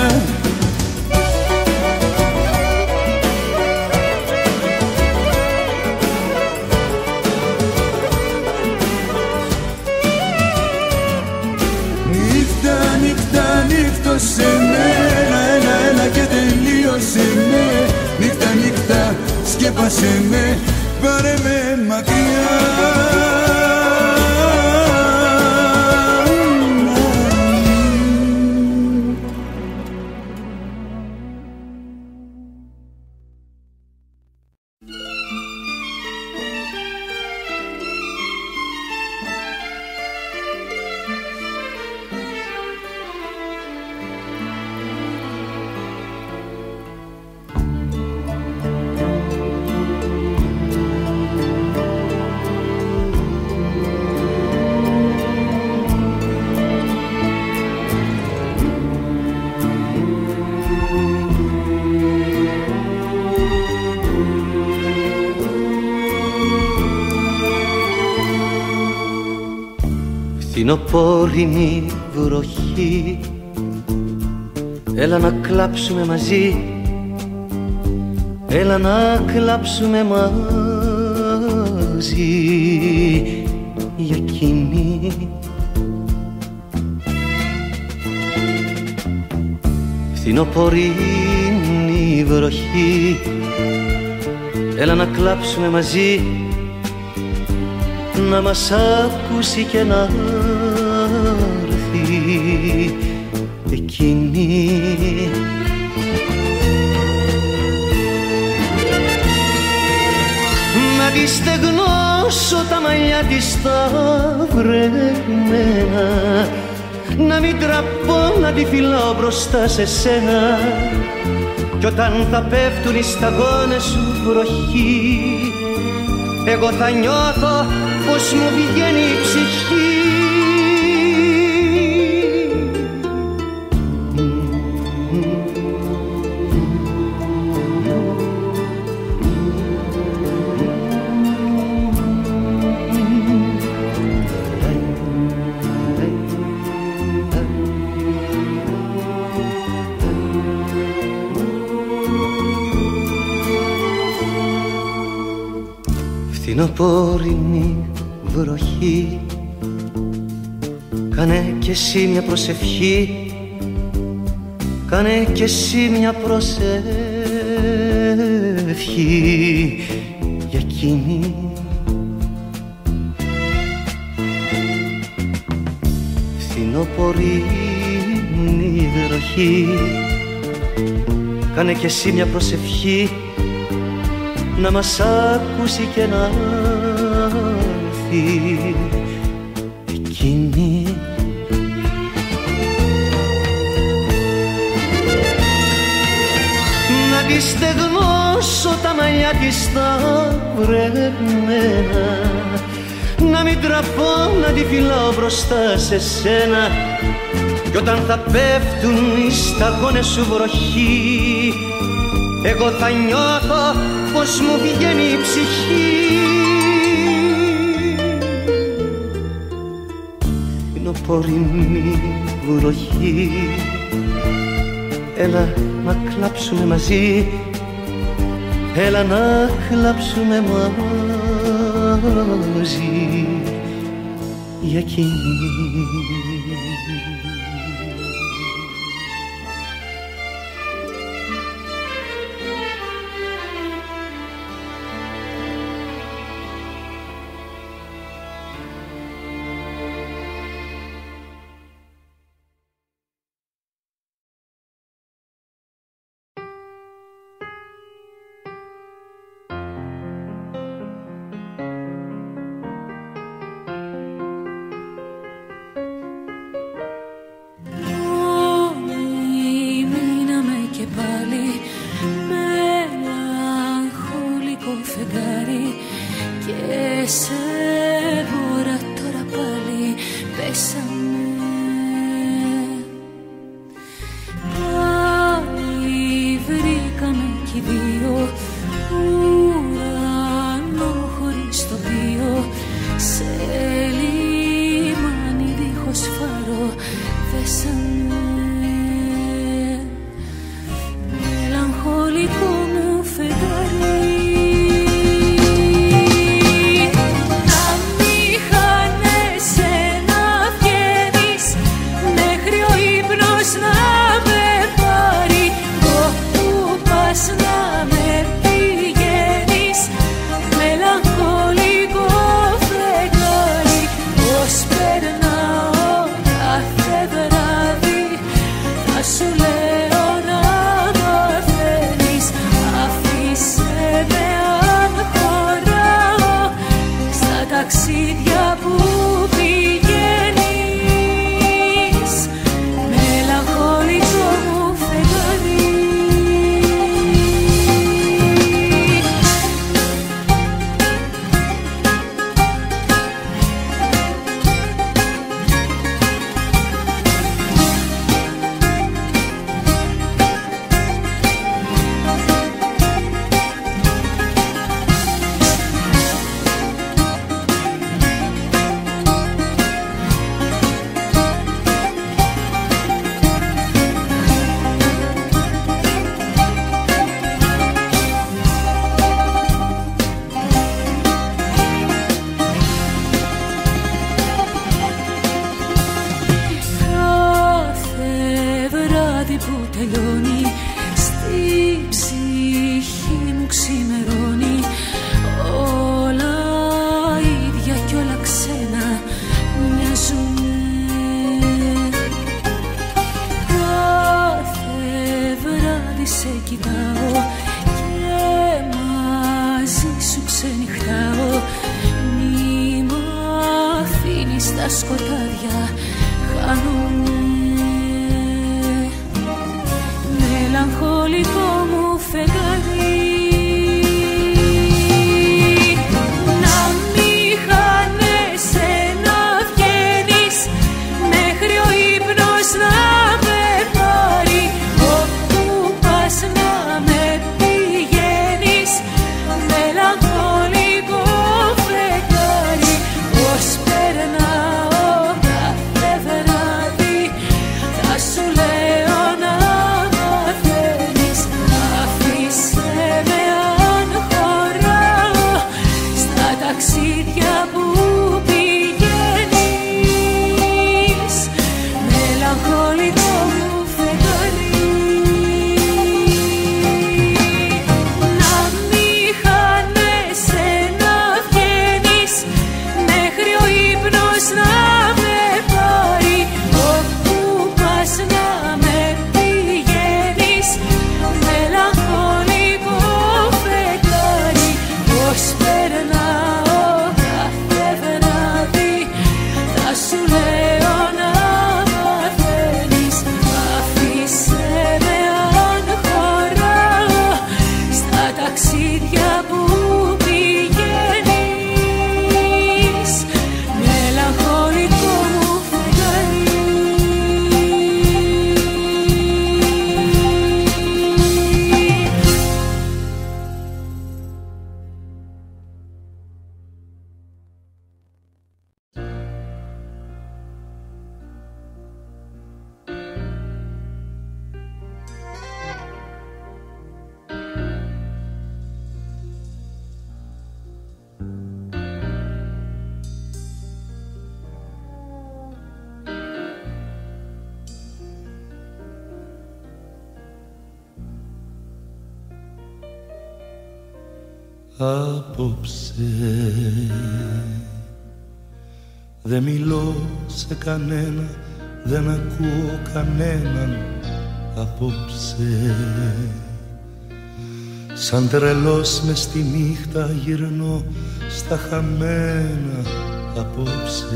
Νύχτα, νύχτα, νύχτωσε με, έλα και τελείωσε με. Νύχτα, νύχτα, σκέπασε με, πάρε με μακριά. Φθινοπόρινη βροχή, έλα να κλάψουμε μαζί, έλα να κλάψουμε μαζί για εκείνη. Φθινοπόρινη βροχή, έλα να κλάψουμε μαζί, να μας ακούσει και να έρθει εκείνη. Να τη στεγνώσω τα μαλλιά της τα βρεγμένα, να μην τραπώ να τη φυλάω μπροστά σε σένα, κι όταν θα πέφτουν οι σταγόνες σου βροχή, εγώ θα νιώθω πως μου βγαίνει η ψυχή. φθινοπόρινη βροχή, κάνε κι εσύ μια προσευχή, κάνε κι εσύ μια προσευχή για εκείνη. Φθινοπορεινή βροχή, κάνε κι εσύ μια προσευχή, να μας ακούσει και να έρθει εκείνη. Να τη στεγνώσω τα μαλλιά της τα βρεγμένα, να μην τραπώ να τη φυλάω μπροστά σε σένα, κι όταν θα πέφτουν οι σταγόνες σου βροχή, εγώ θα νιώθω πως μου βγαίνει η ψυχή. Φθινοπορεινή βροχή, έλα να κλάψουμε μαζί, έλα να κλάψουμε μαζί για εκείνη. Μελαγχολικό φεγγάρι, πώς περνάω Απόψε δεν μιλώ σε κανένα, δεν ακούω κανέναν. Απόψε σαν τρελός μες στη νύχτα γυρνώ στα χαμένα. Απόψε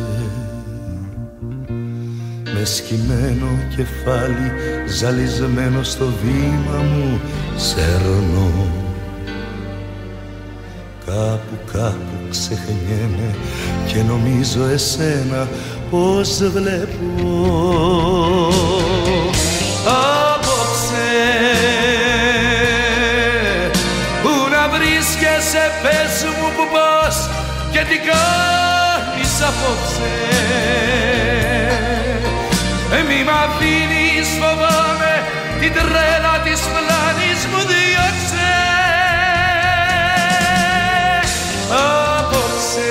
με σκυμμένο κεφάλι ζαλισμένο στο βήμα μου σέρνω. Κάπου ξεχνιέμαι και νομίζω εσένα πως βλέπω. Απόψε που να βρίσκεσαι, πες μου που πας και τι κάνεις απόψε. Μη μ' αφήνεις, φοβάμαι την τρέλα της πλάνης μου, διώξε. Απόψε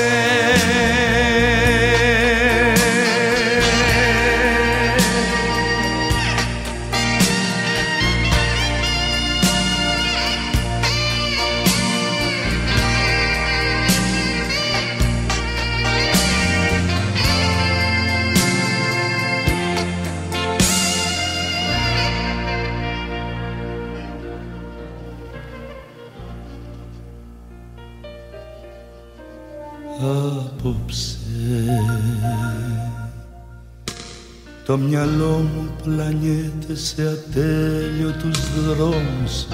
το μυαλό μου πλανιέται σε ατέλειωτους δρόμους.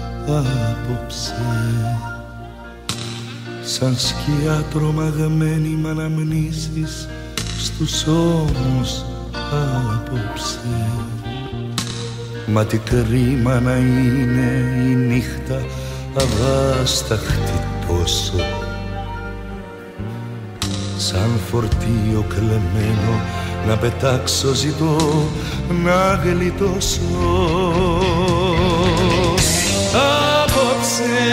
Απόψε σαν σκιά τρομαγμένη μ' αναμνήσεις στους ώμους. Απόψε μα τι κρίμα να είναι η νύχτα αβάσταχτη τόσο, σαν φορτίο κλεμμένο να πετάξω ζητώ να γλιτώσω. Απόψε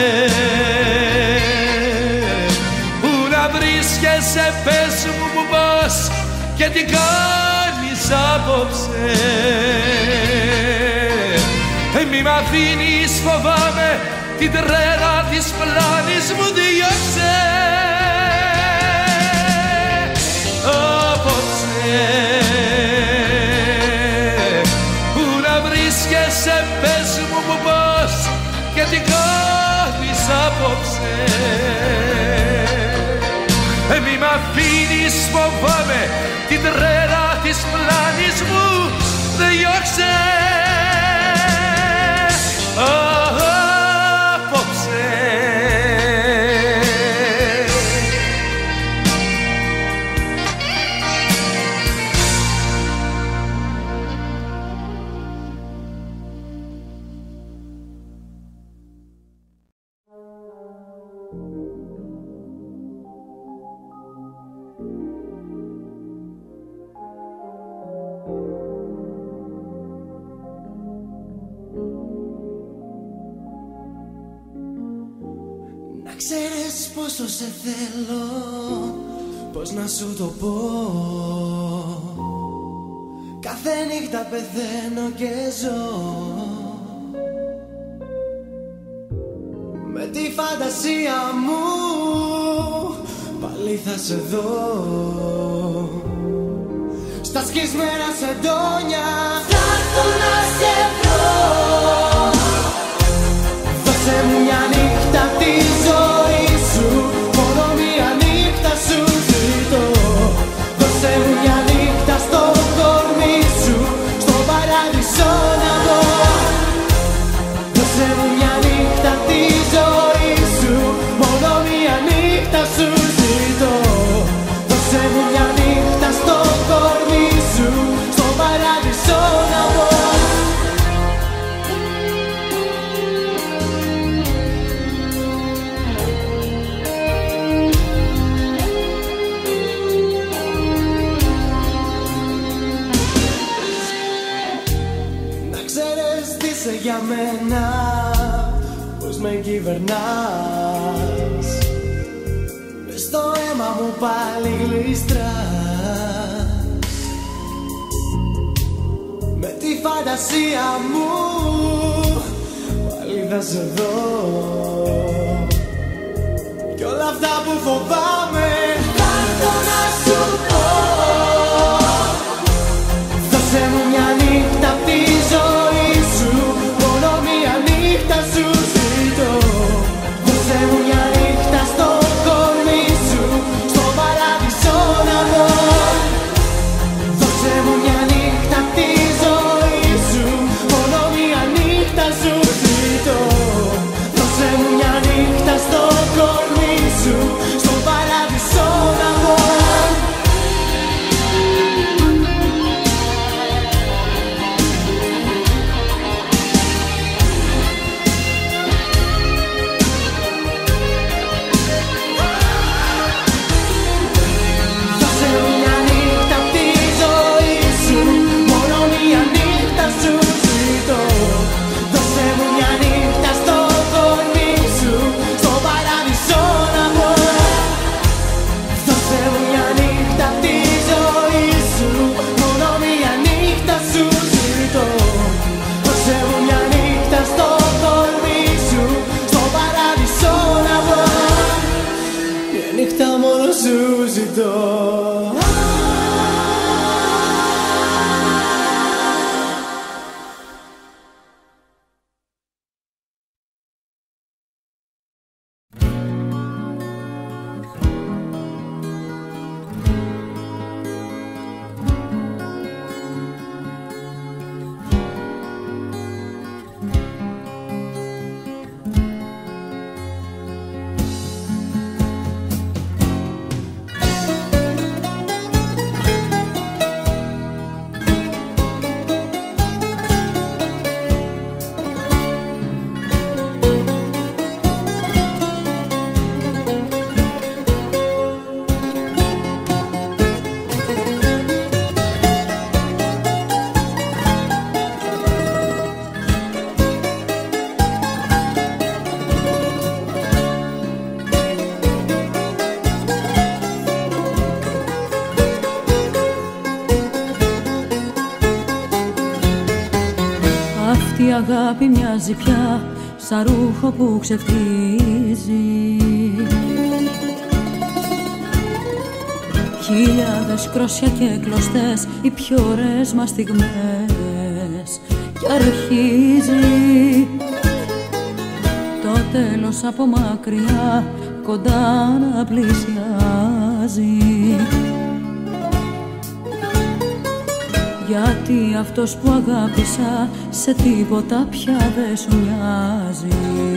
που να βρίσκεσαι, πες μου που πας και τι κάνεις απόψε. Μη μ' αφήνεις, φοβάμαι την τρέλα της πλάνης μου, διώξε. Απόψε που να βρίσκεσαι, πες μου που πας και τι κάνεις απόψε. Μη μ' αφήνεις, φοβάμαι την τρέλα της πλάνης μου, διώξε. Απόψε ξέρεις πόσο σε θέλω, πώς να σου το πω. Κάθε νύχτα πεθαίνω και ζω, με τη φαντασία μου πάλι θα σε δω. Στα σκισμένα σεντόνια θα έρθω να σε βρω. Δώσε μου μια νύχτα τη ζωή σου, μόνο μια νύχτα σου ζητώ. Δώσε μου μια νύχτα στο κορμί σου, στο παράδεισο να δω. Δώσε μου μια νύχτα τη ζωή σου, μόνο μια νύχτα σου ζητώ. Δώσε μου μια νύχτα στο κορμί σου, στο παράδεισο να δω. Για μένα πως με κυβερνάς, μες στο αίμα μου πάλι γλιστράς. Με τη φαντασία μου πάλι θα σε δω. αυτά που φοβάμαι. Κάτω να σου πω, δώσε μου μια νύχτα απ' τη ζωή σου, μόνο μια νύχτα σου ζητώ. Δώσε μου μια νύχτα στο κορμί σου, στο παράδεισο να δω. Δώσε μου μια νύχτα απ' τη ζωή σου, μόνο μια νύχτα σου ζητώ. Δώσε μου μια νύχτα στο κορμί σου, στο παράδεισο να δω. Η αγάπη μοιάζει πια σαν ρούχο που ξεφτίζει. Χιλιάδες κρόσια και κλωστές, οι πιο ωραίες μας στιγμές. Κι αρχίζει το τέλος από μακριά, κοντά να πλησιάζει. Γιατί αυτός που αγάπησα σε τίποτα πια δεν σου μοιάζει.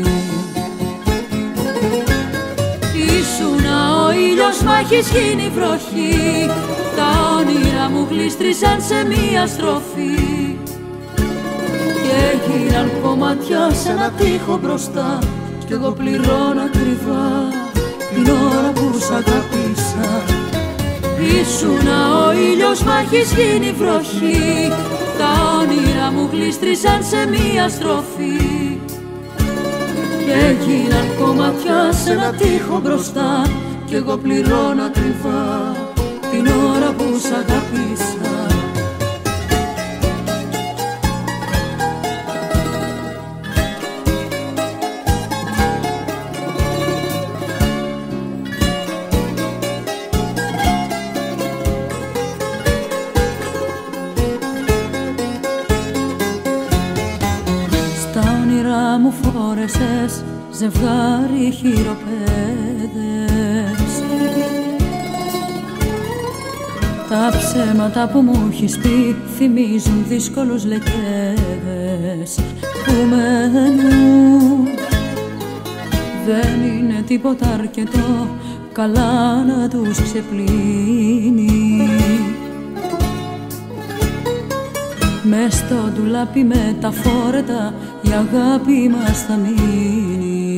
Ήσουνα ο ήλιος μα έχεις γίνει βροχή, τα όνειρα μου γλίστρισαν σε μία στροφή. Και έγιναν κομμάτια σε ένα τοίχο μπροστά, κι εγώ πληρώνω ακριβά την ώρα που σ' αγάπησα. Ήσουνα ο ήλιος μα έχεις γίνει βροχή, τα όνειρα μου γλίστρισαν σε μία στροφή. Και έγιναν κομμάτια σε ένα τοίχο μπροστά, κι εγώ πληρώνω ακριβά την ώρα που σ' αγάπησα. Μου φόρεσες ζευγάρι χειροπέδες. Τα ψέματα που μου έχεις πει θυμίζουν δύσκολους λεκέδες που μένουν. Δεν είναι τίποτα αρκετό, καλά να τους ξεπλύνει. Μες στο ντουλάπι με τα φόρετα η αγάπη μας θα μείνει.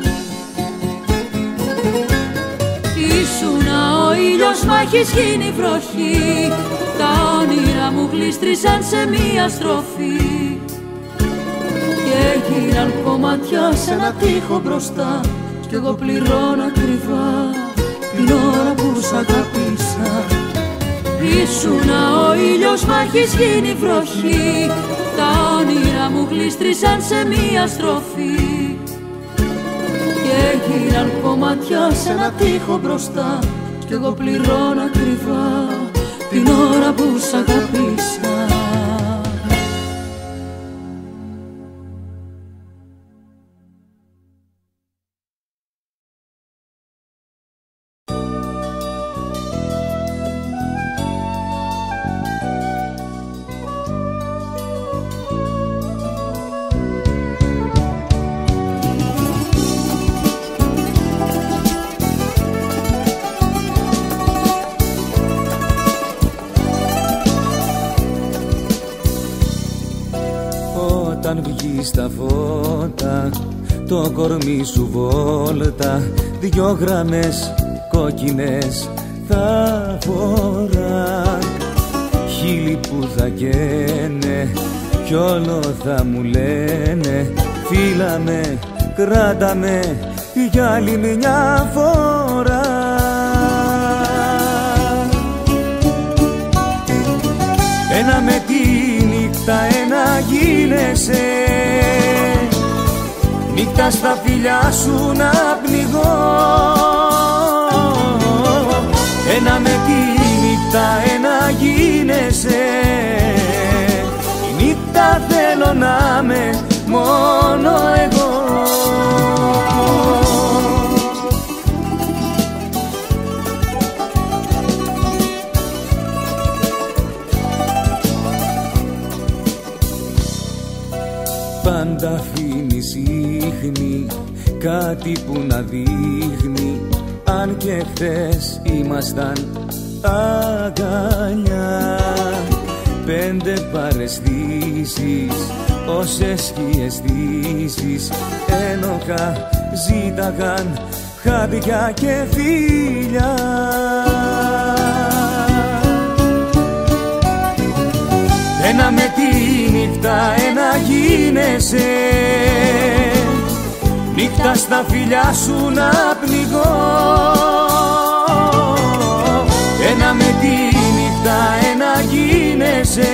Ήσουνα ο ήλιος μα έχεις γίνει βροχή, τα όνειρα μου γλίστρισαν σε μία στροφή. Και έγιναν κομμάτια σε ένα τοίχο μπροστά, κι εγώ πληρώνω ακριβά την ώρα που σ' αγάπησα. Ήσουνα ο ήλιος μα έχεις γίνει βροχή, τα όνειρα μου γλίστρισαν σε μία στροφή. Και έγιναν κομμάτια ματιά σε ένα τοίχο μπροστά κι εγώ πληρώνω ακριβά την ώρα που σ' αγαπήσα. Όταν βγεις στα φώτα, το κορμί σου βόλτα, 2 γραμμές κόκκινες θα φορά. Χείλη που θα καίνε κι όλο θα μου λένε φίλα με, κράτα με για άλλη μια φορά. Ένα με τη νύχτα, ένα γίνεσαι, νύχτα στα φιλιά σου να πνιγώ. Ένα με τη νύχτα, ένα γίνεσαι, η νύχτα θέλω να με μόνο εγώ. Πάντα αφήνεις ίχνη, κάτι που να δείχνει, αν και χθες ήμασταν αγκαλιά. 5 παρεστήσεις, όσες κι αισθήσεις, ένοχα ζήταγαν χάδια και φίλια. Ένα με τη νύχτα, ένα γίνεσαι, νύχτα στα φιλιά σου να πνιγώ. Ένα με τη νύχτα, ένα γίνεσαι,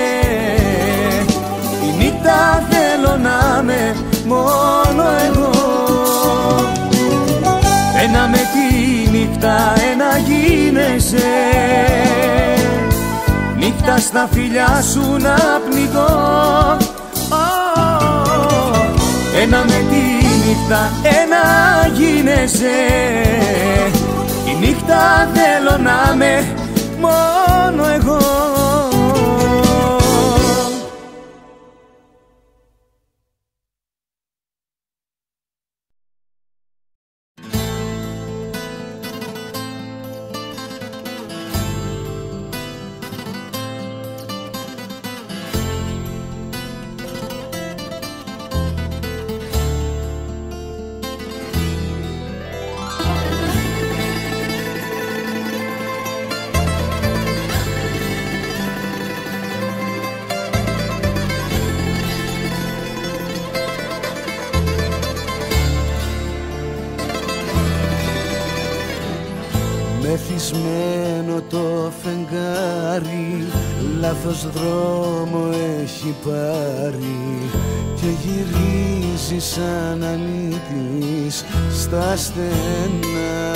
η νύχτα θέλω να με μόνο εγώ. Ένα με τη νύχτα, ένα γίνεσαι, νύχτα στα φιλιά σου να πνιγώ. Ένα με τη νύχτα, ένα γίνεσαι, η νύχτα θέλω να με μόνο εγώ. Μεθυσμένο το φεγγάρι, λάθος δρόμο έχει πάρει και γυρίζει σαν ανήτης στα στενά.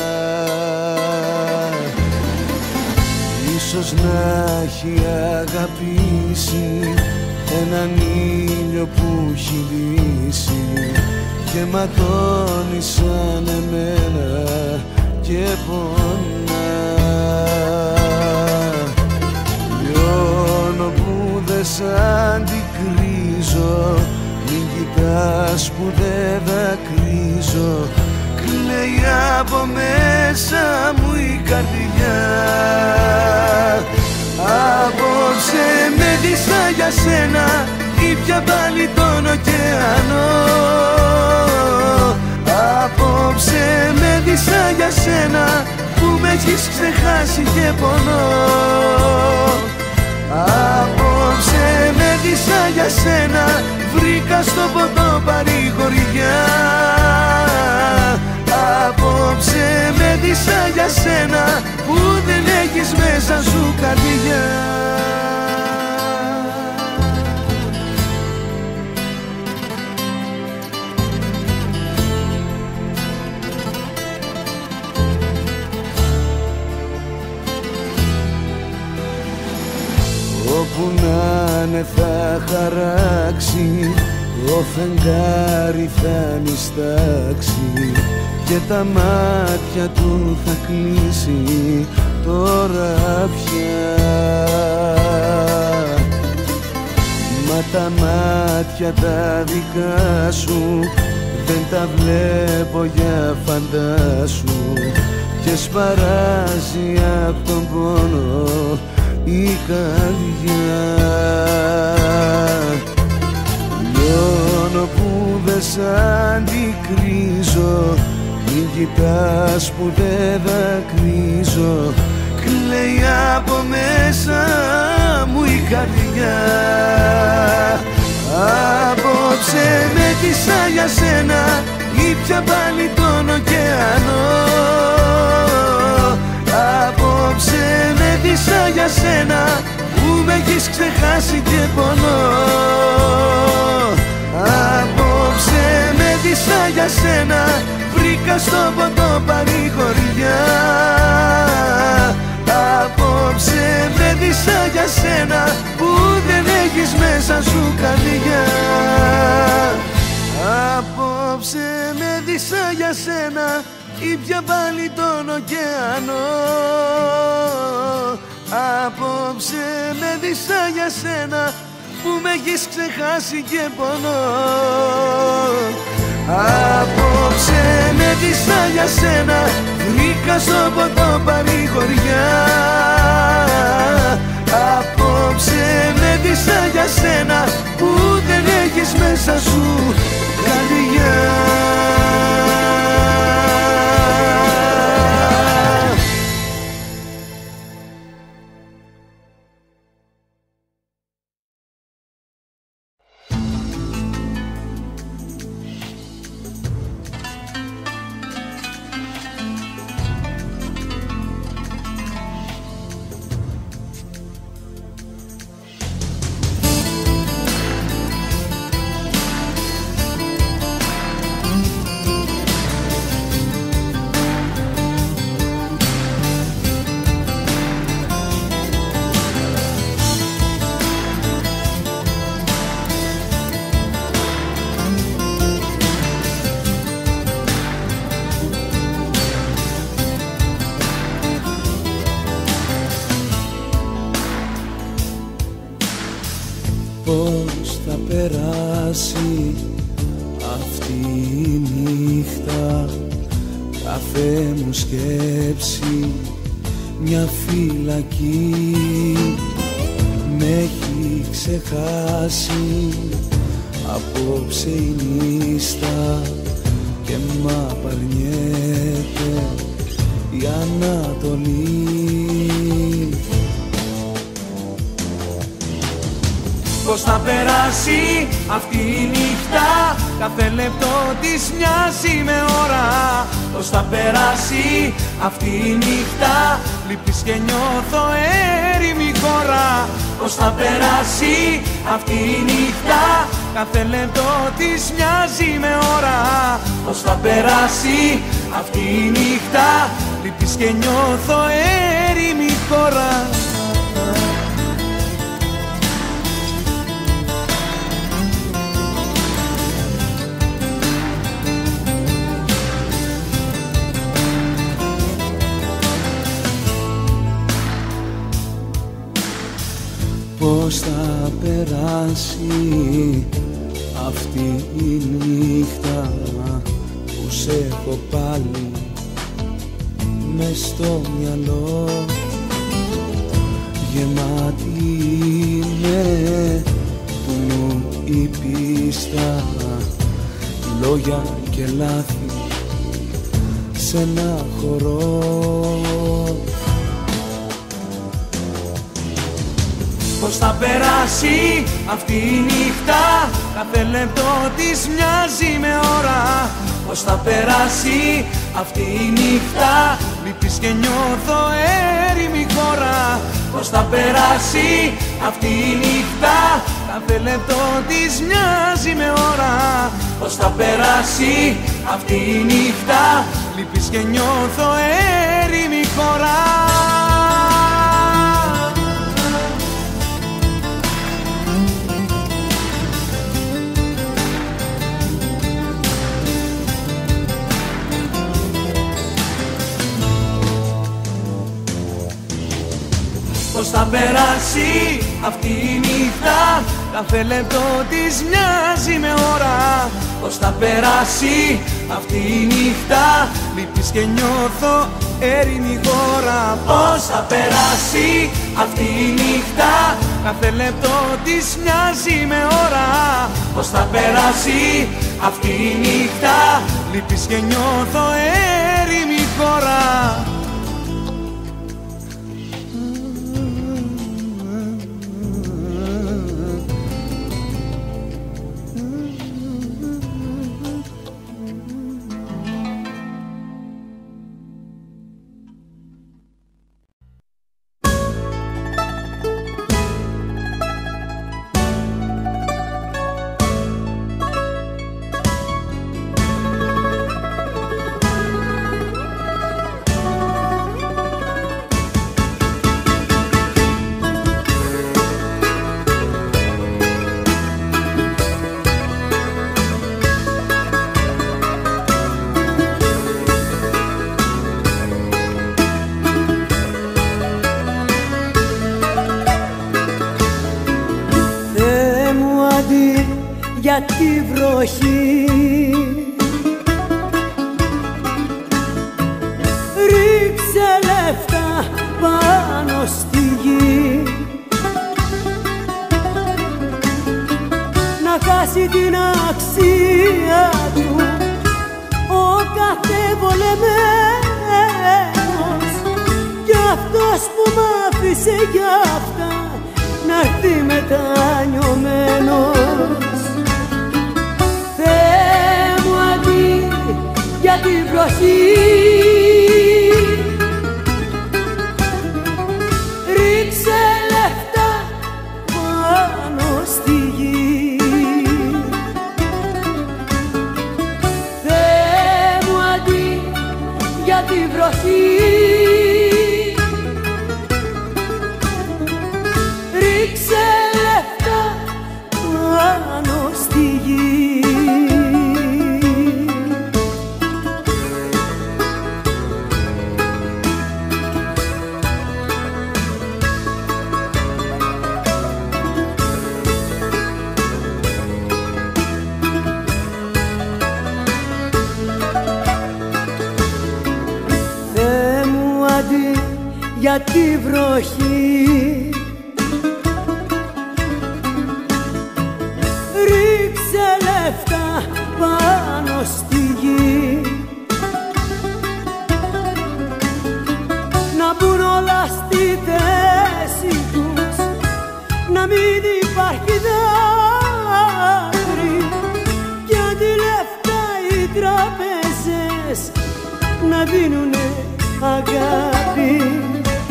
Ίσως να έχει αγαπήσει έναν ήλιο που έχει λύσει και ματώνει σαν εμένα και πονά. Λιώνω που δεν σ' αντικρίζω, μην κοιτάς που δεν δακρύζω, κλαίει από μέσα μου η καρδιά. Απόψε με δίσα για σένα, ήπια πάλι τον ωκεανό. Απόψε με δίσα για σένα, που με έχεις ξεχάσει και πονώ. Απόψε με δίσα για σένα, βρήκα στο ποτό παρηγοριά. Απόψε με δίσα για σένα, που δεν έχεις μέσα σου καρδιά. ναι θα χαράξει, το φεγγάρι θα νηστάξει και τα μάτια του θα κλείσει τώρα πια. Μα τα μάτια τα δικά σου δεν τα βλέπω για φαντάσου και σπαράζει απ' τον πόνο η καρδιά. Λιώνω που δεν σ' αντικρίζω, μην κοιτάς που δεν δακρύζω, κλαίει από μέσα μου η καρδιά. Απόψε μέτρησα για σένα, ήπια πάλι τον ωκεανό. Απόψε μέτρησα για σένα, που με έχεις ξεχάσει και πονώ. Απόψε μέτρησα για σένα, βρήκα στο ποτό παρηγοριά. Απόψε μέτρησα για σένα, που δεν έχεις μέσα σου καρδιά. Απόψε μέτρησα για σένα, ήπια πάλι τον ωκεανό. Απόψε μέτρησα για σένα, που με έχεις ξεχάσει και πονώ. Απόψε μέτρησα για σένα, βρήκα στο ποτό παρηγοριά. Απόψε μέτρησα για σένα, που δεν έχεις μέσα σου καρδιά. Πώς θα περάσει αυτή η νύχτα, κάθε μου σκέψη μια φυλακή με έχει ξεχάσει. Απόψε η νύστα και μ' απαρνιέται η Ανατολή. Πώς θα περάσει αυτή η νύχτα, κάθε λεπτό της μοιάζει με ώρα. Πώς θα περάσει αυτή η νύχτα, λυπής και νιώθω έρημη χώρα. Πώς θα περάσει αυτή η νύχτα, κάθε λεπτό της μοιάζει με ώρα. Πώς θα περάσει αυτή η νύχτα, λυπής και νιώθω έρημη χώρα. Πώς θα περάσει αυτή η νύχτα που σε έχω πάλι μες στο μυαλό. Γεμάτη είναι του νου η πίστα, λόγια και λάθη σε ένα χορό. Πώς θα περάσει αυτή η νύχτα, κάθε λεπτό της μοιάζει με ώρα. Πώς θα περάσει αυτή η νύχτα, λυπής και νιώθω έρημη χώρα. Πώς θα περάσει αυτή η νύχτα, κάθε λεπτό της μοιάζει με ώρα. Πώς θα περάσει αυτή η νύχτα, λυπής και νιώθω έρημη χώρα. Πώς θα περάσει αυτή η νύχτα, κάθε λεπτό της μοιάζει με ώρα. Πώς θα περάσει αυτή η νύχτα, λείπεις και νιώθω έρημη χώρα. Πώς θα περάσει αυτή η νύχτα, κάθε λεπτό της μοιάζει με ώρα. Πώς θα περάσει αυτή η νύχτα, λείπεις και νιώθω έρημη χώρα. Για τη βροχή ρίξε λεφτά πάνω στη γη, να χάσει την αξία του ο κάθε βολεμένος, κι αυτός που μ' άφησε για αυτά να έρθει μετανιωμένος. Θεέ μου αντί για την βροχή, ρίξε λεφτά πάνω στη γη. Θεέ μου αντί για την βροχή, ρίξε λεφτά πάνω στη γη. Για τη βροχή, ρίξε λεφτά πάνω στη γη, να μπουν όλα στη θέση τους, να μην υπάρχει δάκρυ, κι αντί λεφτά οι τραπέζες να δίνουνε αγάπη.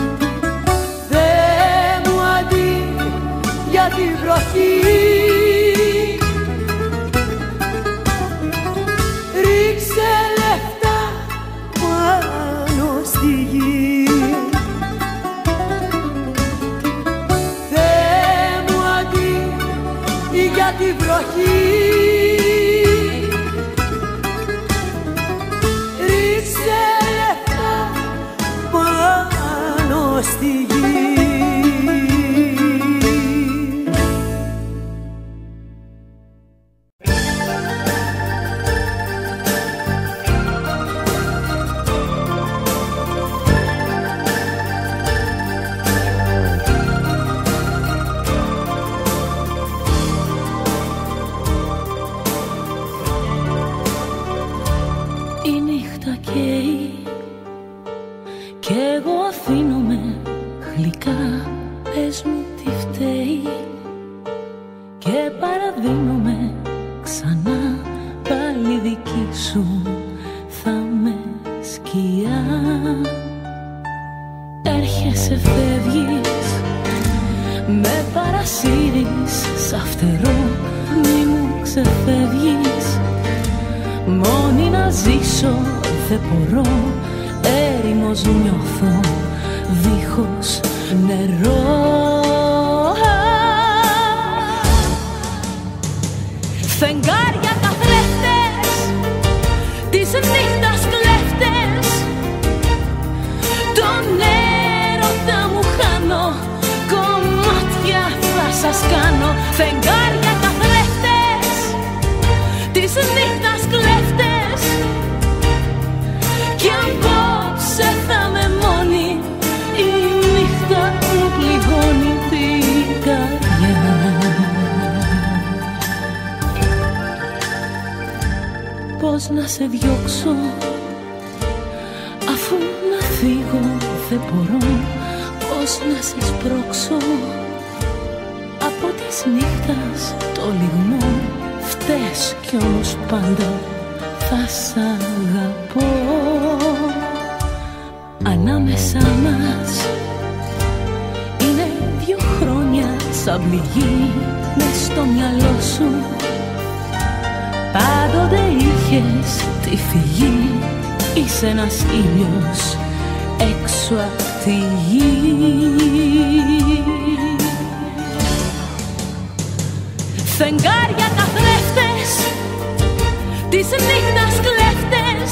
Για τη βροχή, ρίξε λεφτά πάνω στη γη. Θεέ μου αντί για τη βροχή, ρίξε λεφτά πάνω στη γη. να σε διώξω, αφού να φύγω δεν μπορώ, πώς να σε σπρώξω από της νύχτας το λιγμό. Φταίς κι όμως πάντα θα σ' αγαπώ. Ανάμεσά μας είναι 2 χρόνια σαν πληγή μες στο μυαλό σου. Πάντοτε είχες τη φυγή, είσαι ένας ήλιος έξω απ' τη γη. Φεγγάρια καθρέφτες, της νύχτας κλέφτες,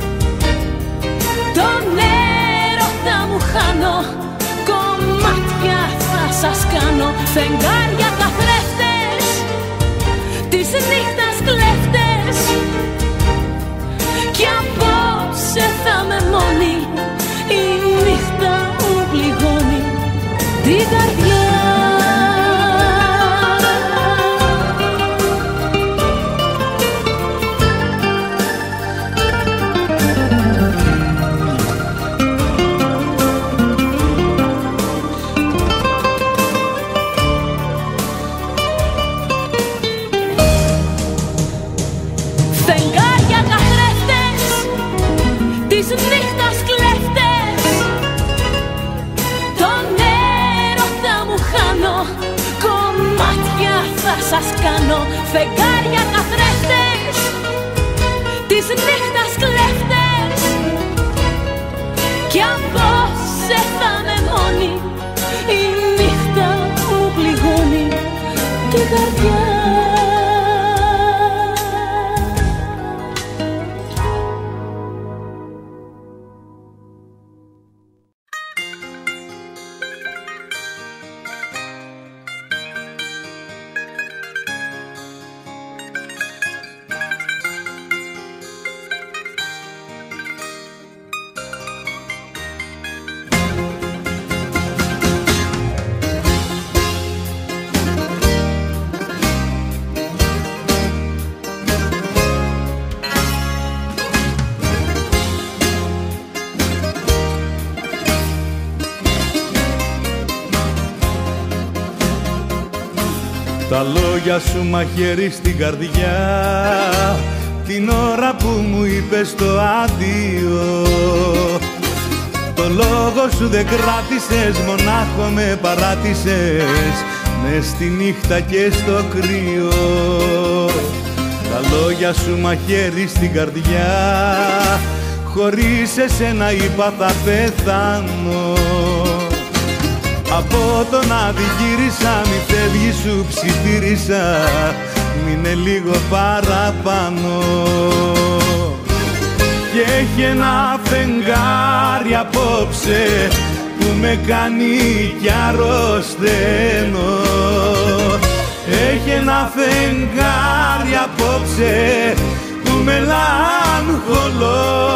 τον έρωτα μου χάνω, κομμάτια θα σας κάνω. Φεγγάρια καθρέφτες, της νύχτας κλέφτες, κι απόψε θα με μόνη, η νύχτα μου πληγώνει την καρδιά. Νύχτας κλέφτες, τον έρωτα μου χάνω, κομμάτια θα σας κάνω. Φεγγάρια καθρέφτες, της νύχτας κλέφτες, κι απόψε θα με μόνη, η νύχτα μου πληγώνει την καρδιά. Τα λόγια σου μαχαίρι στην καρδιά, την ώρα που μου είπες το αντίο. Το λόγο σου δεν κράτησες, μονάχο με παράτησες, μες στη νύχτα και στο κρύο. Τα λόγια σου μαχαίρι στην καρδιά, χωρίς εσένα είπα θα πεθάνω. Από τον άδει γύρισα, μη φεύγει σου ψιθύρισα, μείνε λίγο παραπάνω. Και έχει ένα φεγγάρι απόψε που με κάνει κι αρρωσταίνω. Έχει ένα φεγγάρι απόψε που μελαγχολώ.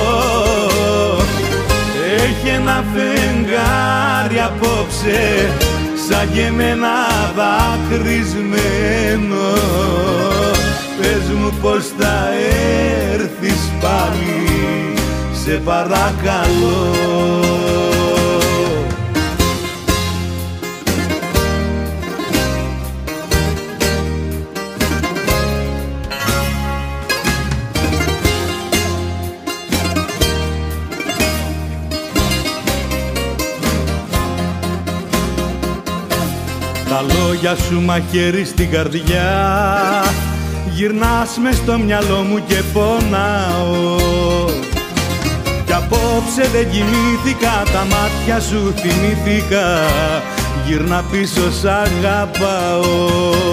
Έχει ένα φεγγάρι απόψε σαν και εμένα δακρυσμένο. Πες μου πως θα έρθεις πάλι, σε παρακαλώ. Τα λόγια σου μαχαίρι στην καρδιά, γυρνάς μες στο μυαλό μου και πονάω. Κι απόψε δεν κοιμήθηκα, τα μάτια σου θυμήθηκα, γύρνα πίσω σ' αγαπάω.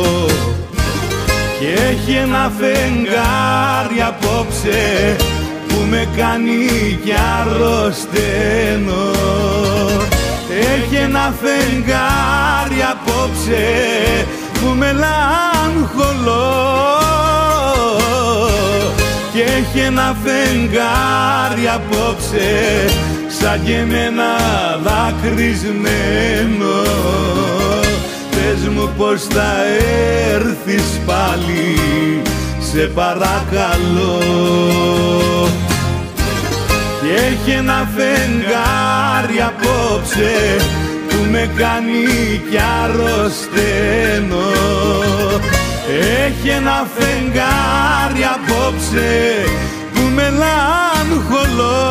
Και έχει ένα φεγγάρι απόψε που με κάνει κι αρρωσταίνω. Έχει ένα φεγγάρι απόψε που μελαγχολώ. Και έχει ένα φεγγάρι απόψε σαν και εμένα δακρυσμένο. Πες μου πως θα έρθεις πάλι, σε παρακαλώ. Και έχει ένα φεγγάρι απόψε που με κάνει κι αρρωσταίνω. Έχει ένα φεγγάρι απόψε που μελαγχολώ.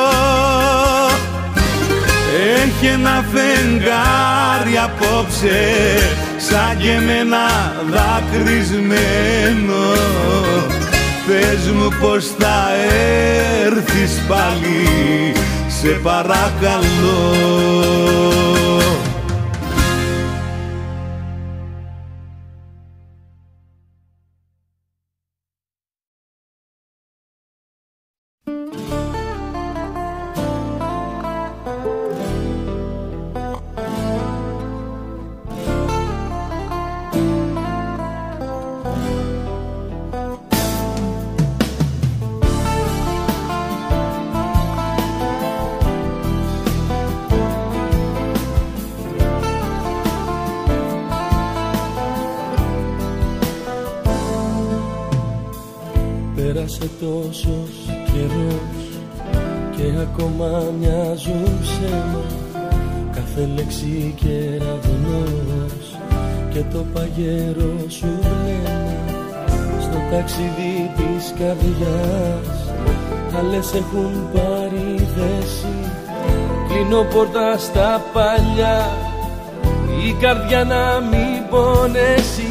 Έχει ένα φεγγάρι απόψε σαν και εμένα δακρυσμένο. Πες μου πως θα έρθεις πάλι, σε παρακαλώ. Πέρασε τόσος καιρός και ακόμα μοιάζουν ψέμα κάθε λέξη και ραβδονός και το παγερό σου βλέμμα. Στο ταξίδι της καρδιάς άλλες έχουν πάρει θέση. Κλείνω πόρτα στα παλιά, η καρδιά να μην πονέσει.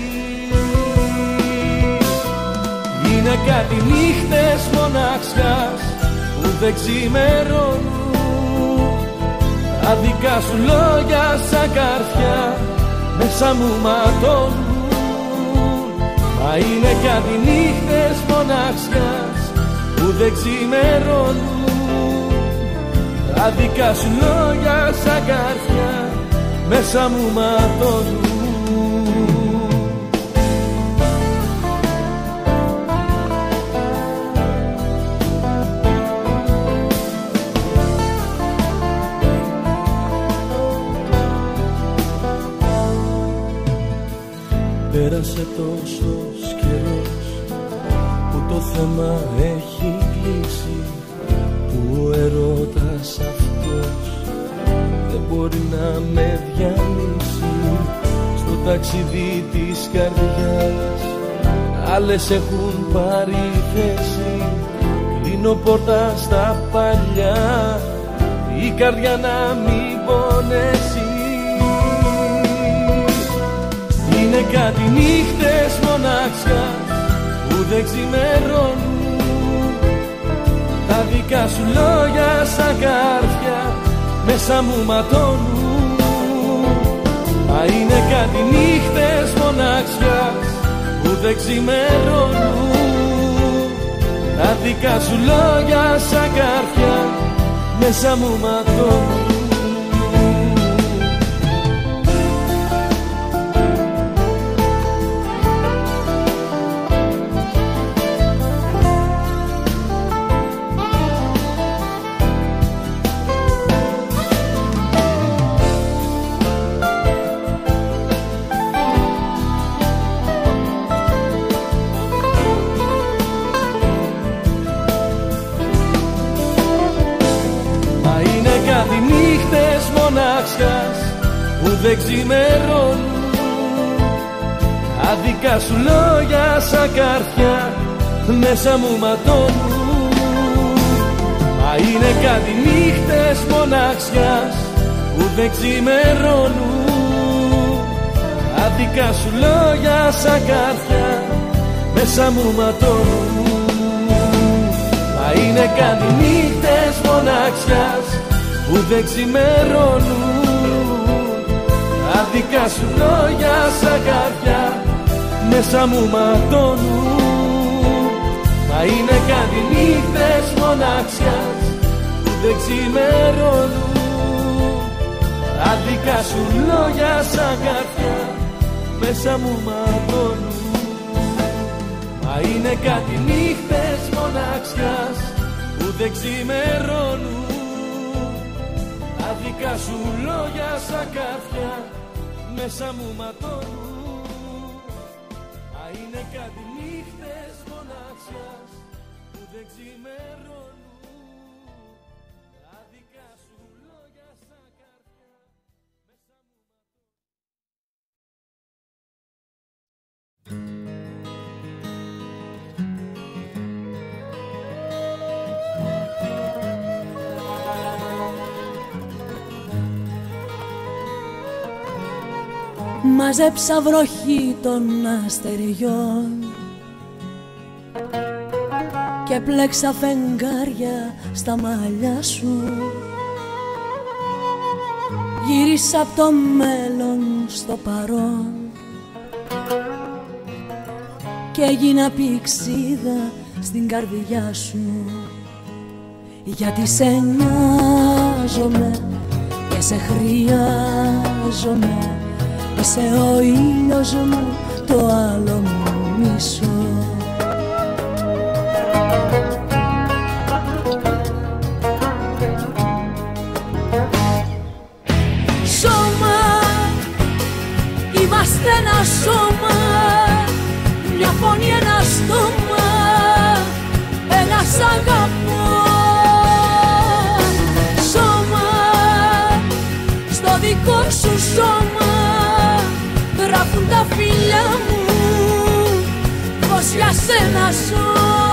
Είναι κάτι νύχτες μοναξιάς που δεν ξημερώνουν. Τα δικά σου λόγια σαν καρφιά μέσα μου ματώνουν. Μα είναι κάτι νύχτες μοναξιάς που δεν ξημερώνουν. Τα δικά σου λόγια σαν καρφιά μέσα μου ματώνουν. Πέρασε τόσος καιρός που το θέμα έχει κλείσει, που ο ερώτας αυτός δεν μπορεί να με διαλύσει. Στο ταξίδι της καρδιάς άλλες έχουν πάρει θέση. Κλείνω πόρτα στα παλιά, η καρδιά να μην πονέσει. Είναι κάτι νύχτες μοναξιάς που δεν ξημερώνουν. Τα δικά σου λόγια σαν καρφιά μέσα μου ματώνουν. Μα είναι κάτι νύχτες μοναξιάς που δεν ξημερώνουν. Τα δικά σου λόγια σαν καρφιά μέσα μου ματώνουν. Που δεν ξημερώνουν. Άδικα σου λόγια σαν καρφιά μέσα μου ματώνουν. Μα είναι κάτι νύχτες μοναξιάς που δεν ξημερώνουν. Άδικα σου λόγια σαν καρφιά μέσα μου ματώνουν. Μα είναι κάτι νύχτες μοναξιάς που δεν ξημερώνουν. Άδικα σου λόγια σαν καρδιά μέσα μου ματώνουν. Μα είναι κάτι νύχτες μοναξιάς που δεν ξημερώνουν. Άδικα σου λόγια σαν καρδιά μέσα μου ματώνουν. Μα είναι κάτι νύχτες μοναξιάς που δεν ξημερώνουν. Άδικα σου λόγια σαν καρδιά μέσα μου ματώνουν. Μα είναι κάτι νύχτες μοναξιάς. Μάζεψα βροχή των αστεριών και πλέξα φεγγάρια στα μαλλιά σου. Γύρισα απ' το μέλλον στο παρόν και έγινα πηξίδα στην καρδιά σου. Γιατί σε νοιάζομαι και σε χρειάζομαι, είσαι ο ήλιος μου, το άλλο μου μισό. Σώμα, είμαστε ένα σώμα, μια φωνή, ένα στόμα, ένα σ' αγαπώ. Σώμα, στο δικό σου σώμα γράφουν τα φιλιά μου πως για σένα ζω.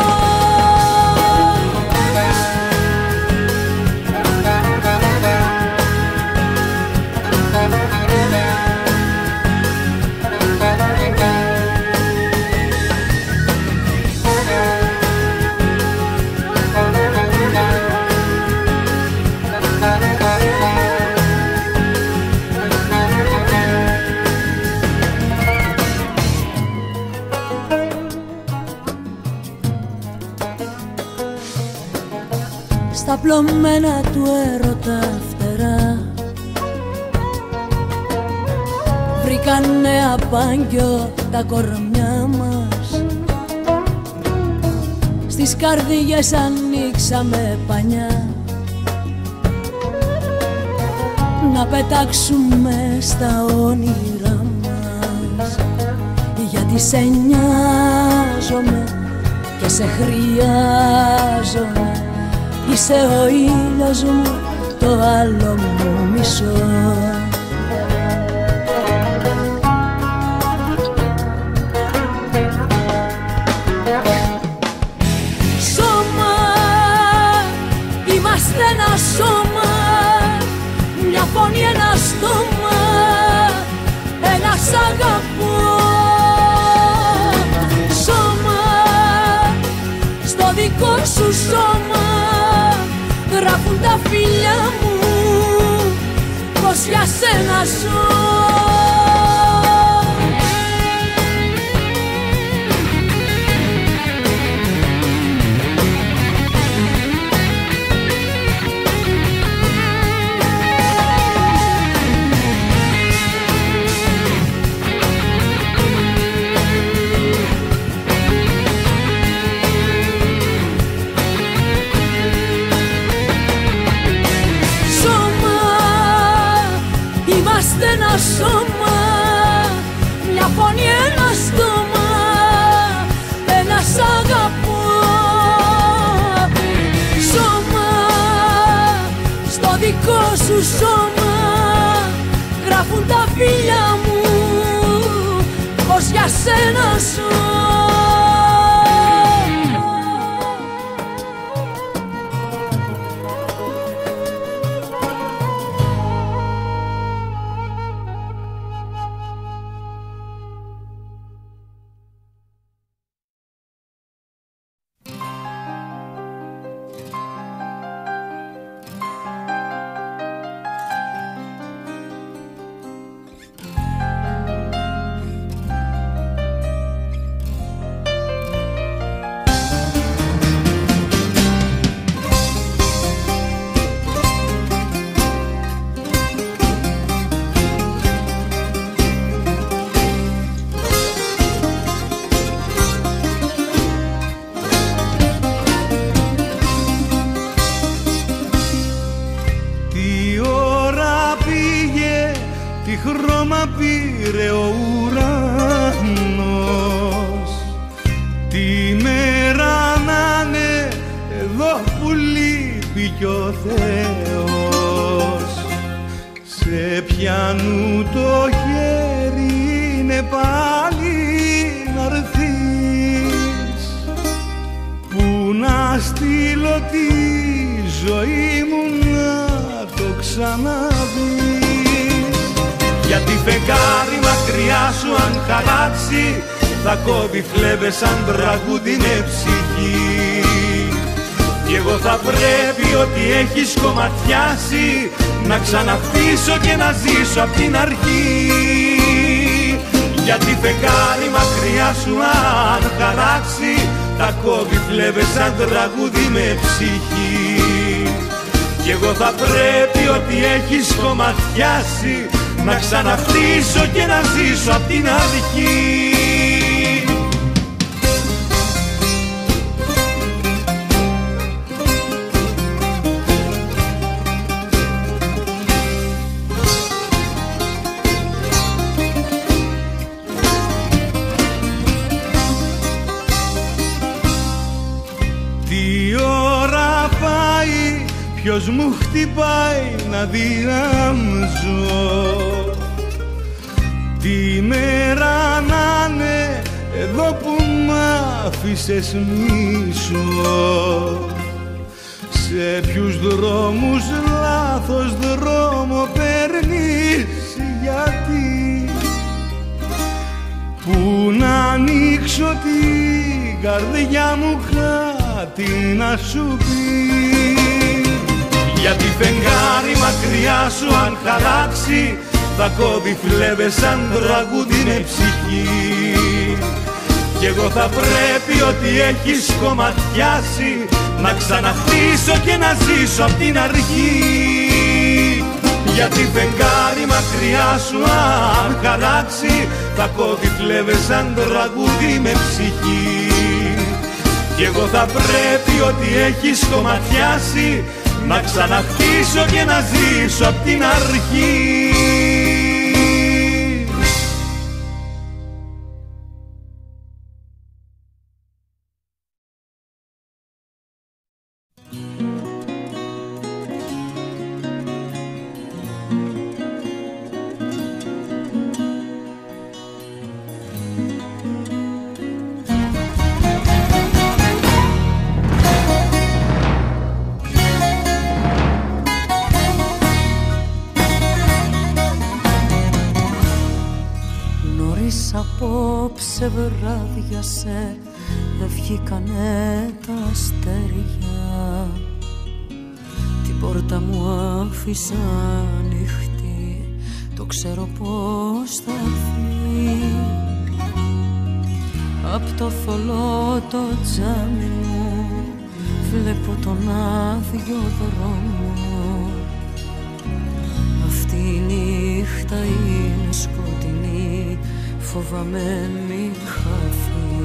Στα πλωμένα του έρωτα φτερά βρήκανε απάγγιο τα κορμιά μας. Στις καρδιές ανοίξαμε πανιά να πετάξουμε στα όνειρά μας. Γιατί σε νοιάζομαι και σε χρειάζομαι, είσαι ο ήλιος μου, το άλλο μου μισό. Σώμα, είμαστε ένα σώμα, μια φωνή, ένα στόμα, ένα σ' αγαπώ. Σώμα, στο δικό σου σώμα γράφουν τα φιλιά μου πως για σένα ζω. Ένα σώμα, μια φωνή, ένα στόμα, ένα σ' αγαπώ. Σώμα, στο δικό σου σώμα γράφουν τα φιλιά μου πως για σένα ζω. χρώμα πήρε ο ουρανός. Τι μέρα να είναι κι ο Θεός. Σε πιανού το χέρι είναι πάλι να'ρθείς, που να στείλω τη ζωή μου να το ξαναδείς. Γιατί φεγγάρι μακριά σου αν χαράξει, θα κόβει φλέβες σαν τραγούδι με ψυχή. Κι εγώ θα πρέπει ό,τι έχεις κομματιάσει να ξαναχτίσω και να ζήσω απ' την αρχή. Γιατί φεγγάρι μακριά σου αν χαράξει, θα κόβει φλέβες σαν τραγούδι με ψυχή. Κι εγώ θα πρέπει ό,τι έχεις κομματιάσει να ξαναχτίσω και να ζήσω απ' την αρχή. Ποιος μου χτυπάει να διάμζω, τη μέρα να'ναι εδώ που μ' άφησες μίσο. Σε ποιους δρόμους λάθος δρόμο παίρνεις, γιατί, που να ανοίξω την καρδιά μου κάτι να σου πει. Γιατί φεγγάρι μακριά σου αν χαράξει, θα κόβει φλέβες σαν τραγούδι με ψυχή. Κι εγώ θα πρέπει ό,τι έχεις κομματιάσει να ξαναχτίσω και να ζήσω απ' την αρχή. Γιατί φεγγάρι μακριά σου αν χαράξει, θα κόβει φλέβες σαν τραγούδι με ψυχή. Κι εγώ θα πρέπει ό,τι έχεις κομματιάσει να ξαναχτίσω και να ζήσω απ' την αρχή. Απόψε βράδιασε, δεν βγήκανε τα αστέρια. Την πόρτα μου άφησα ανοιχτή, το ξέρω πως θα έρθει. Απ' το θολό το τζάμι μου βλέπω τον άδειο δρόμο. Αυτή η νύχτα είναι σκοτεινή, φοβάμαι μη χαθεί.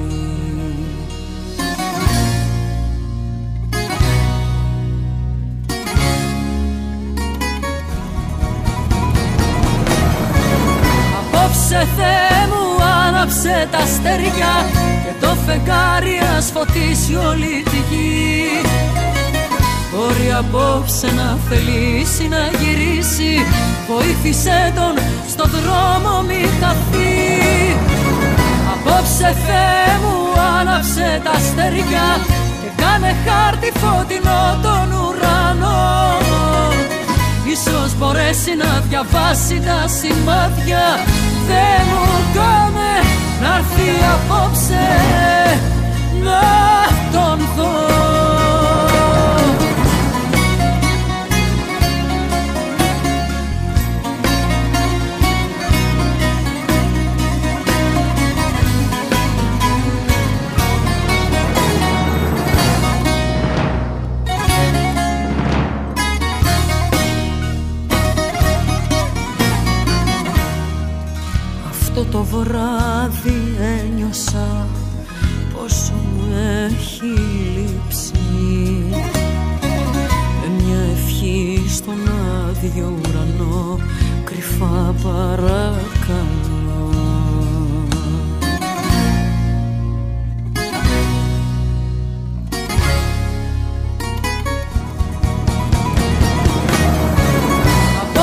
Απόψε Θεέ μου άναψε τα αστέρια και το φεγγάρι ας φωτίσει όλη τη γη. Μπορεί απόψε να θελήσει να γυρίσει, βοήθησέ τον στο δρόμο μη χαθεί. Απόψε Θεέ μου άναψε τα αστέρια και κάνε χάρτη φωτεινό τον ουρανό. Ίσως μπορέσει να διαβάσει τα σημάδια. Θεέ μου κάνε να έρθει απόψε να τον δω. Το βράδυ ένιωσα πόσο μου έχει λείψει. Με μια ευχή στον άδειο ουρανό κρυφά παρακαλώ.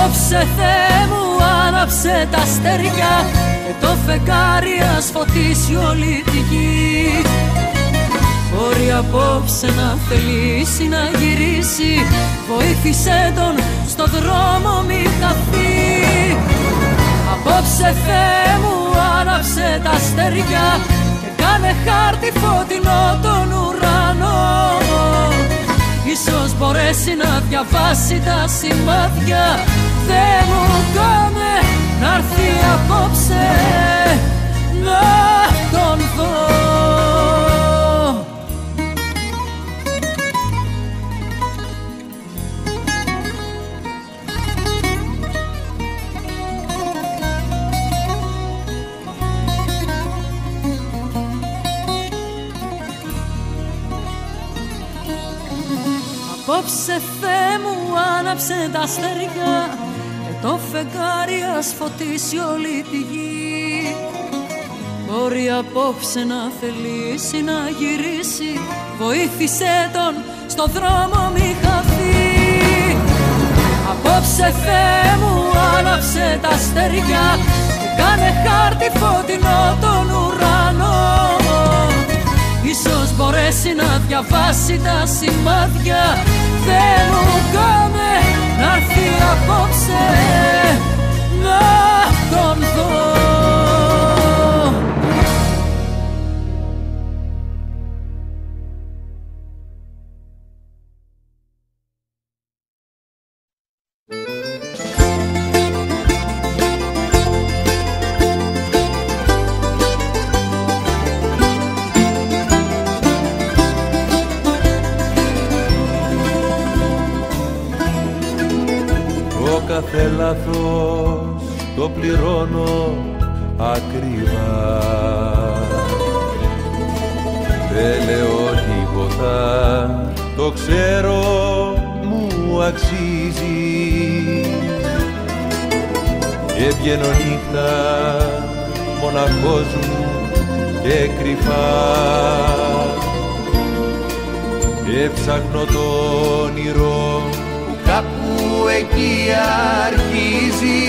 Απόψε Θεέ μου άναψε τα αστέρια και το φεγγάρι ας φωτίσει όλη τη γη. Μπορεί απόψε να θελήσει να γυρίσει, βοήθησέ τον στο δρόμο μη χαθεί. Απόψε Θεέ μου άναψε τα αστέρια και κάνε χάρτη φωτεινό τον ουρανό. Ίσως μπορέσει να διαβάσει τα σημάδια. Θεέ μου κάνε να'ρθεί απόψε να τον δω. Απόψε Θεέ μου άναψε τα αστέρια και το φεγγάρι ας φωτίσει όλη τη γη. Μπορεί απόψε να θελήσει να γυρίσει, βοήθησέ τον στο δρόμο μη χαθεί. Απόψε Θεέ μου άναψε τα αστέρια και κάνε χάρτη φωτεινό τον ουρανό. Ίσως μπορέσει να διαβάσει τα σημάδια. Θεέ μου κάνε να'ρθεί απόψε να τον δω. Κάθε λάθος το πληρώνω ακριβά. Δεν λέω τίποτα, το ξέρω μου αξίζει. Και βγαίνω νύχτα μοναχός μου και κρυφά και ψάχνω το όνειρο κάπου εκεί αρχίζει.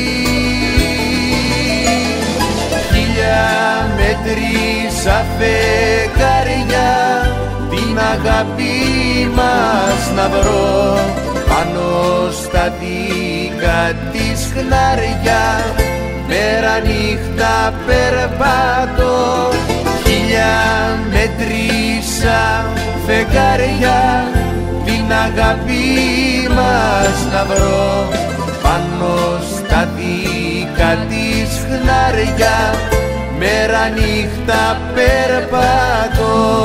1000 μέτρη σαν φεγγάρια την αγάπη μας να βρω πάνω στα δίκα της χνάρια. Μέρα νύχτα περπάτω 1000 μέτρη σαν φεγγάρια την αγάπη μας να βρω πάνω στα δίκα της χνάρια. Μέρα νύχτα περπατώ.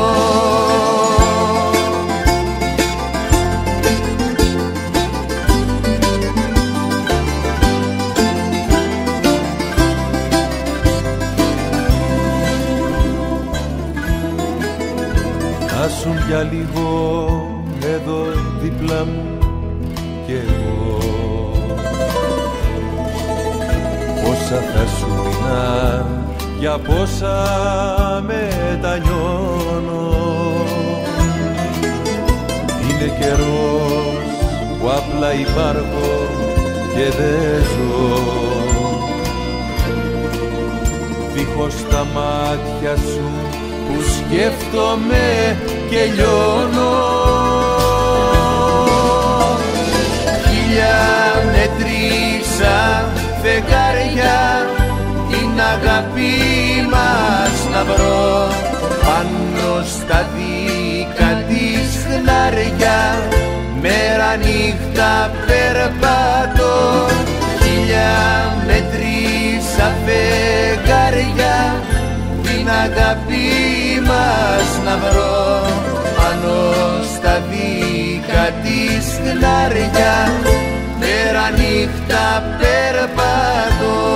Άσουν για λίγο εδώ δίπλα μου κι εγώ. Πόσα θα σου μείνω, για πόσα μετανιώνω. Είναι καιρός που απλά υπάρχω και δεν ζω. Δίχως τα μάτια σου που σκέφτομαι και λιώνω. 1000 μέτρη σαν φεγγάρια την αγάπη μας να βρω πάνω στα δίκα της χνάρια. Μέρα νύχτα περπάτω 1000 μέτρη σαν φεγγάρια την αγάπη μας να βρω πάνω στα δίκα της χνάρια. Μέρα νύχτα περπατώ.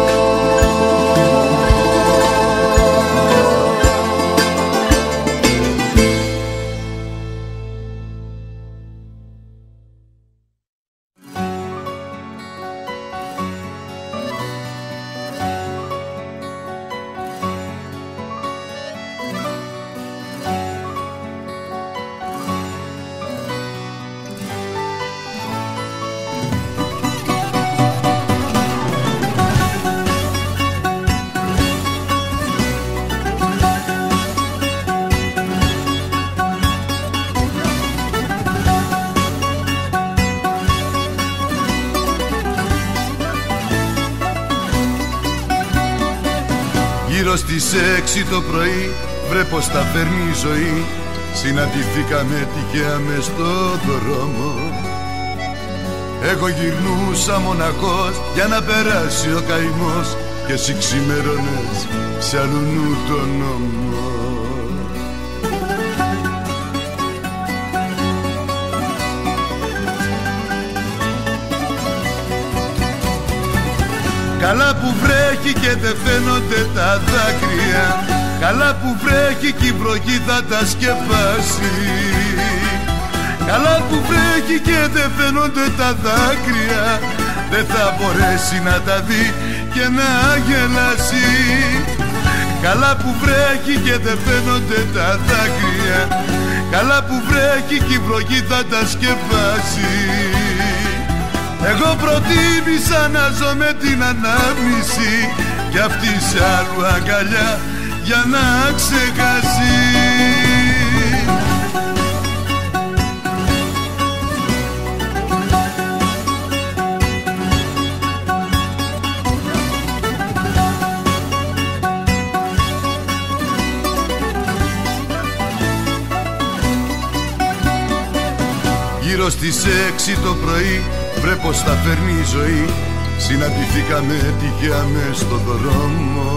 Γύρω στις 6 το πρωί βρε πως τα φέρνει η ζωή. Συναντηθήκαμε τυχαία μες στο δρόμο. Εγώ γυρνούσα μοναχός για να περάσει ο καημός και εσύ ξημερώνες σε αλλού νου τον νόμο. Καλά που βρέχει και δεν φαίνονται τα δάκρυα. Καλά που βρέχει και η βροχή θα τα σκεπάσει. Καλά που βρέχει και δεν φαίνονται τα δάκρυα. Δεν θα μπορέσει να τα δει και να γελάσει. Καλά που βρέχει και δεν φαίνονται τα δάκρυα. Καλά που βρέχει και η βροχή θα τα σκεπάσει. Εγώ προτίμησα να ζω με την ανάμνηση κι αυτή σε άλλου αγκαλιά για να ξεχάσει. Γύρω στις 6 το πρωί βρε πως τα φέρνει η ζωή. Συναντηθήκαμε τυχαία μες στο δρόμο.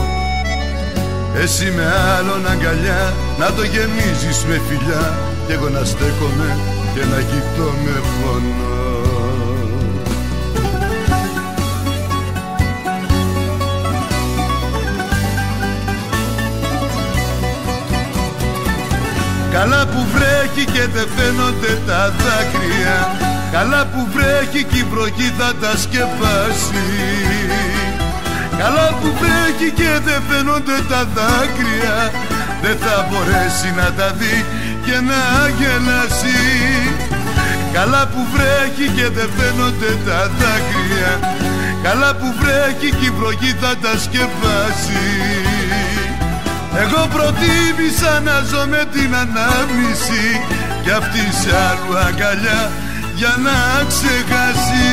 Εσύ με άλλον αγκαλιά να το γεμίζεις με φιλιά κι εγώ να στέκομαι και να κοιτώ με πόνο. Καλά που βρέχει και δεν φαίνονται τα δάκρυα. Καλά που βρέχει και η βροχή θα τα σκεπάσει. Καλά που βρέχει και δεν φαίνονται τα δάκρυα. Δεν θα μπορέσει να τα δει και να γελάσει. Καλά που βρέχει και δεν φαίνονται τα δάκρυα. Καλά που βρέχει και η βροχή θα τα σκεπάσει. Εγώ προτίμησα να ζω με την ανάμνηση κι αυτή σε άλλου αγκαλιά για να ξεχάσει.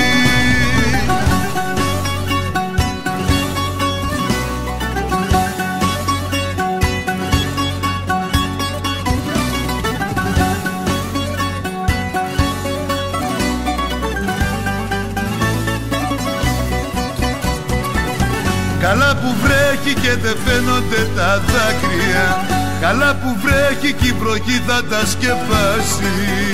Καλά που βρέχει και δεν φαίνονται τα δάκρυα. Καλά που βρέχει και η βροχή θα τα σκεπάσει.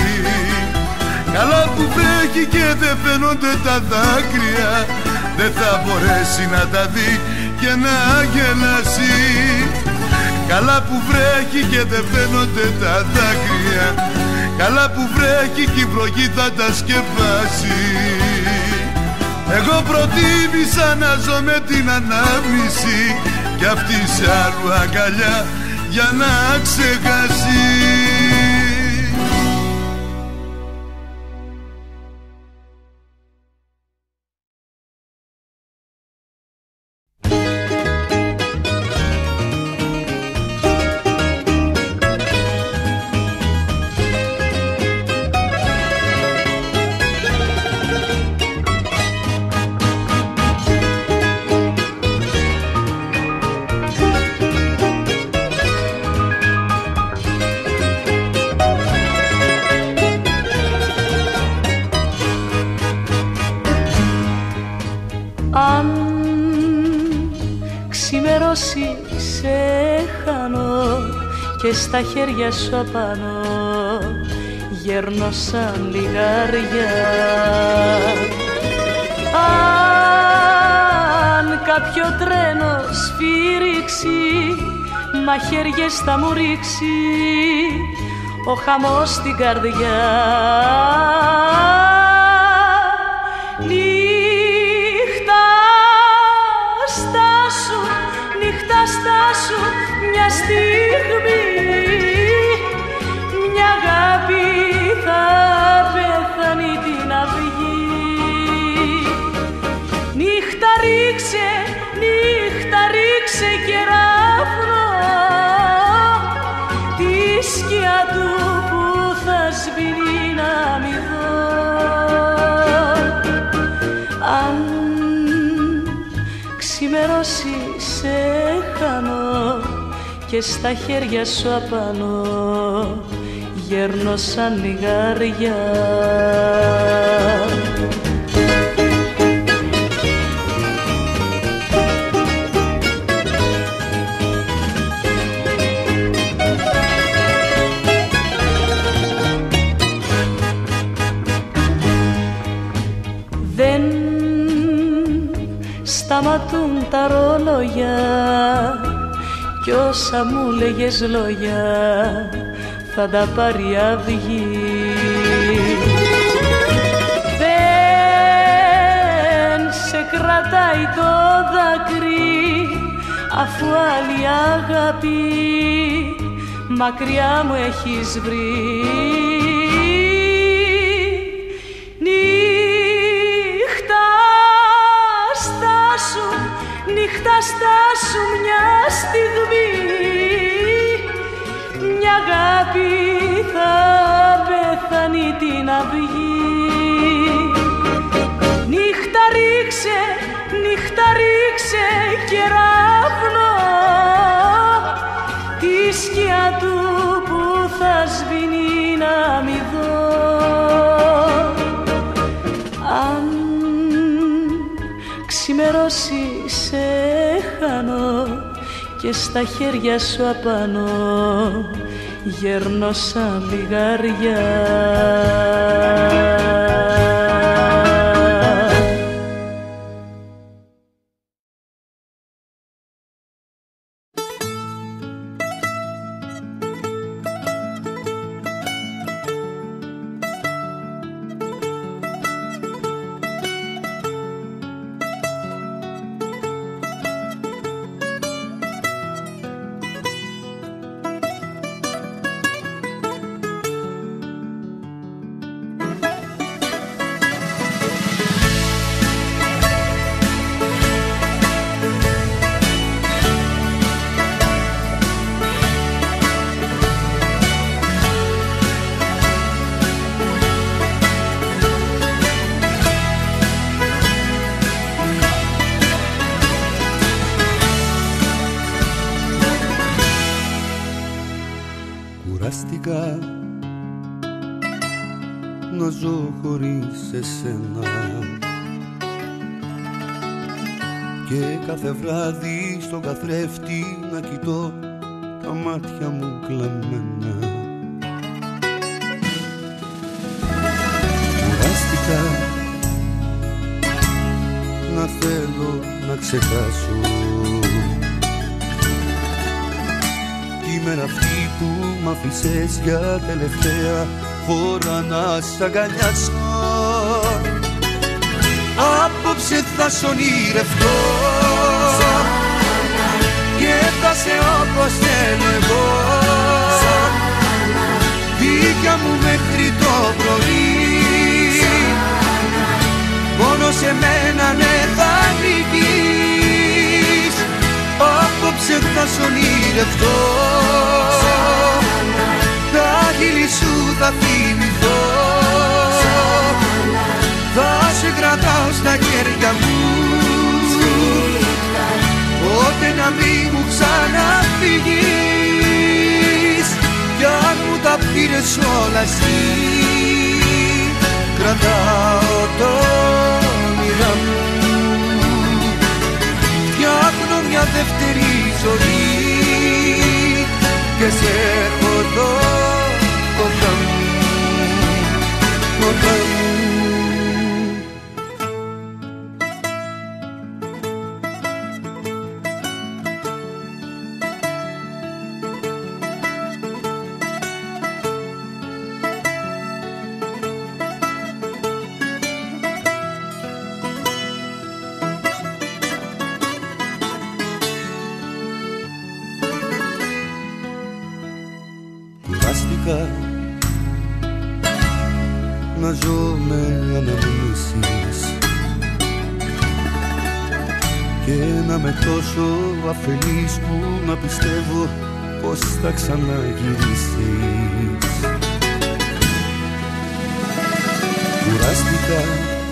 Καλά που βρέχει και δεν φαίνονται τα δάκρυα. Δεν θα μπορέσει να τα δει και να γελάσει. Καλά που βρέχει και δεν φαίνονται τα δάκρυα. Καλά που βρέχει και η βροχή θα τα σκεπάσει. Εγώ προτίμησα να ζω με την ανάμνηση κι αυτή σε άλλου αγκαλιά για να ξεχάσει. Και στα χέρια σου απάνω γέρνω σαν λιγάρια. Αν κάποιο τρένο σφύριξει, μαχαίριες θα μου ρίξει ο χαμός στην καρδιά. Νύχτα στάσου, νύχτα στάσου, μια στιγμή, μια αγάπη θα πεθάνει την αυγή. Νύχτα ρίξε κεράφνο, τη σκιά του που θα σβήνει να μη δω. Αν ξημερώσει σε και στα χέρια σου απάνω γέρνω σαν λιγάρια. Δεν σταματούν τα ρόλογια κι όσα μου λέγες λόγια θα τα πάρει αυγή. Δεν σε κρατάει το δάκρυ αφού άλλη αγάπη μακριά μου έχεις βρει. Νύχτα στάσου μια στιγμή, μια αγάπη θα πεθάνει την αυγή. Νύχτα ρίξε κεραυνό τη σκιά του που θα σβήνει να μη δω. Αν ξημερώσει σε χάνω και στα χέρια σου απάνω γέρνω σαν λιγάρια. Κουράστηκα να ζω χωρίς εσένα και κάθε βράδυ στον καθρέφτη να κοιτώ τα μάτια μου κλαμμένα. Κουράστηκα να θέλω να ξεχάσω η μέρα αυτή που μ' άφησες για τελευταία φορά να σ' αγκαλιάσω. Απόψε θα σ' ονειρευτώ και θα σε όπως θέλω εγώ, δίκια μου μέχρι το πρωί. Μόνο σε μένα ναι θα ανήκεις. Απόψε θα σ' ονειρευτώ, τα χείλη σου θα θυμηθώ, θα σε κρατάω στα χέρια μου, πότε να μην μου ξαναφύγεις. Κι αν μου τα πήρες όλα εσύ, κρατάω το όνειρα μου, φτιάχνω μια δεύτερη ζωή και σε έχω εδώ κοντά μου, κοντά μου. Να ζω με αναμνήσεις και να με τόσο αφελής που να πιστεύω πως θα ξαναγυρίσεις. Κουράστηκα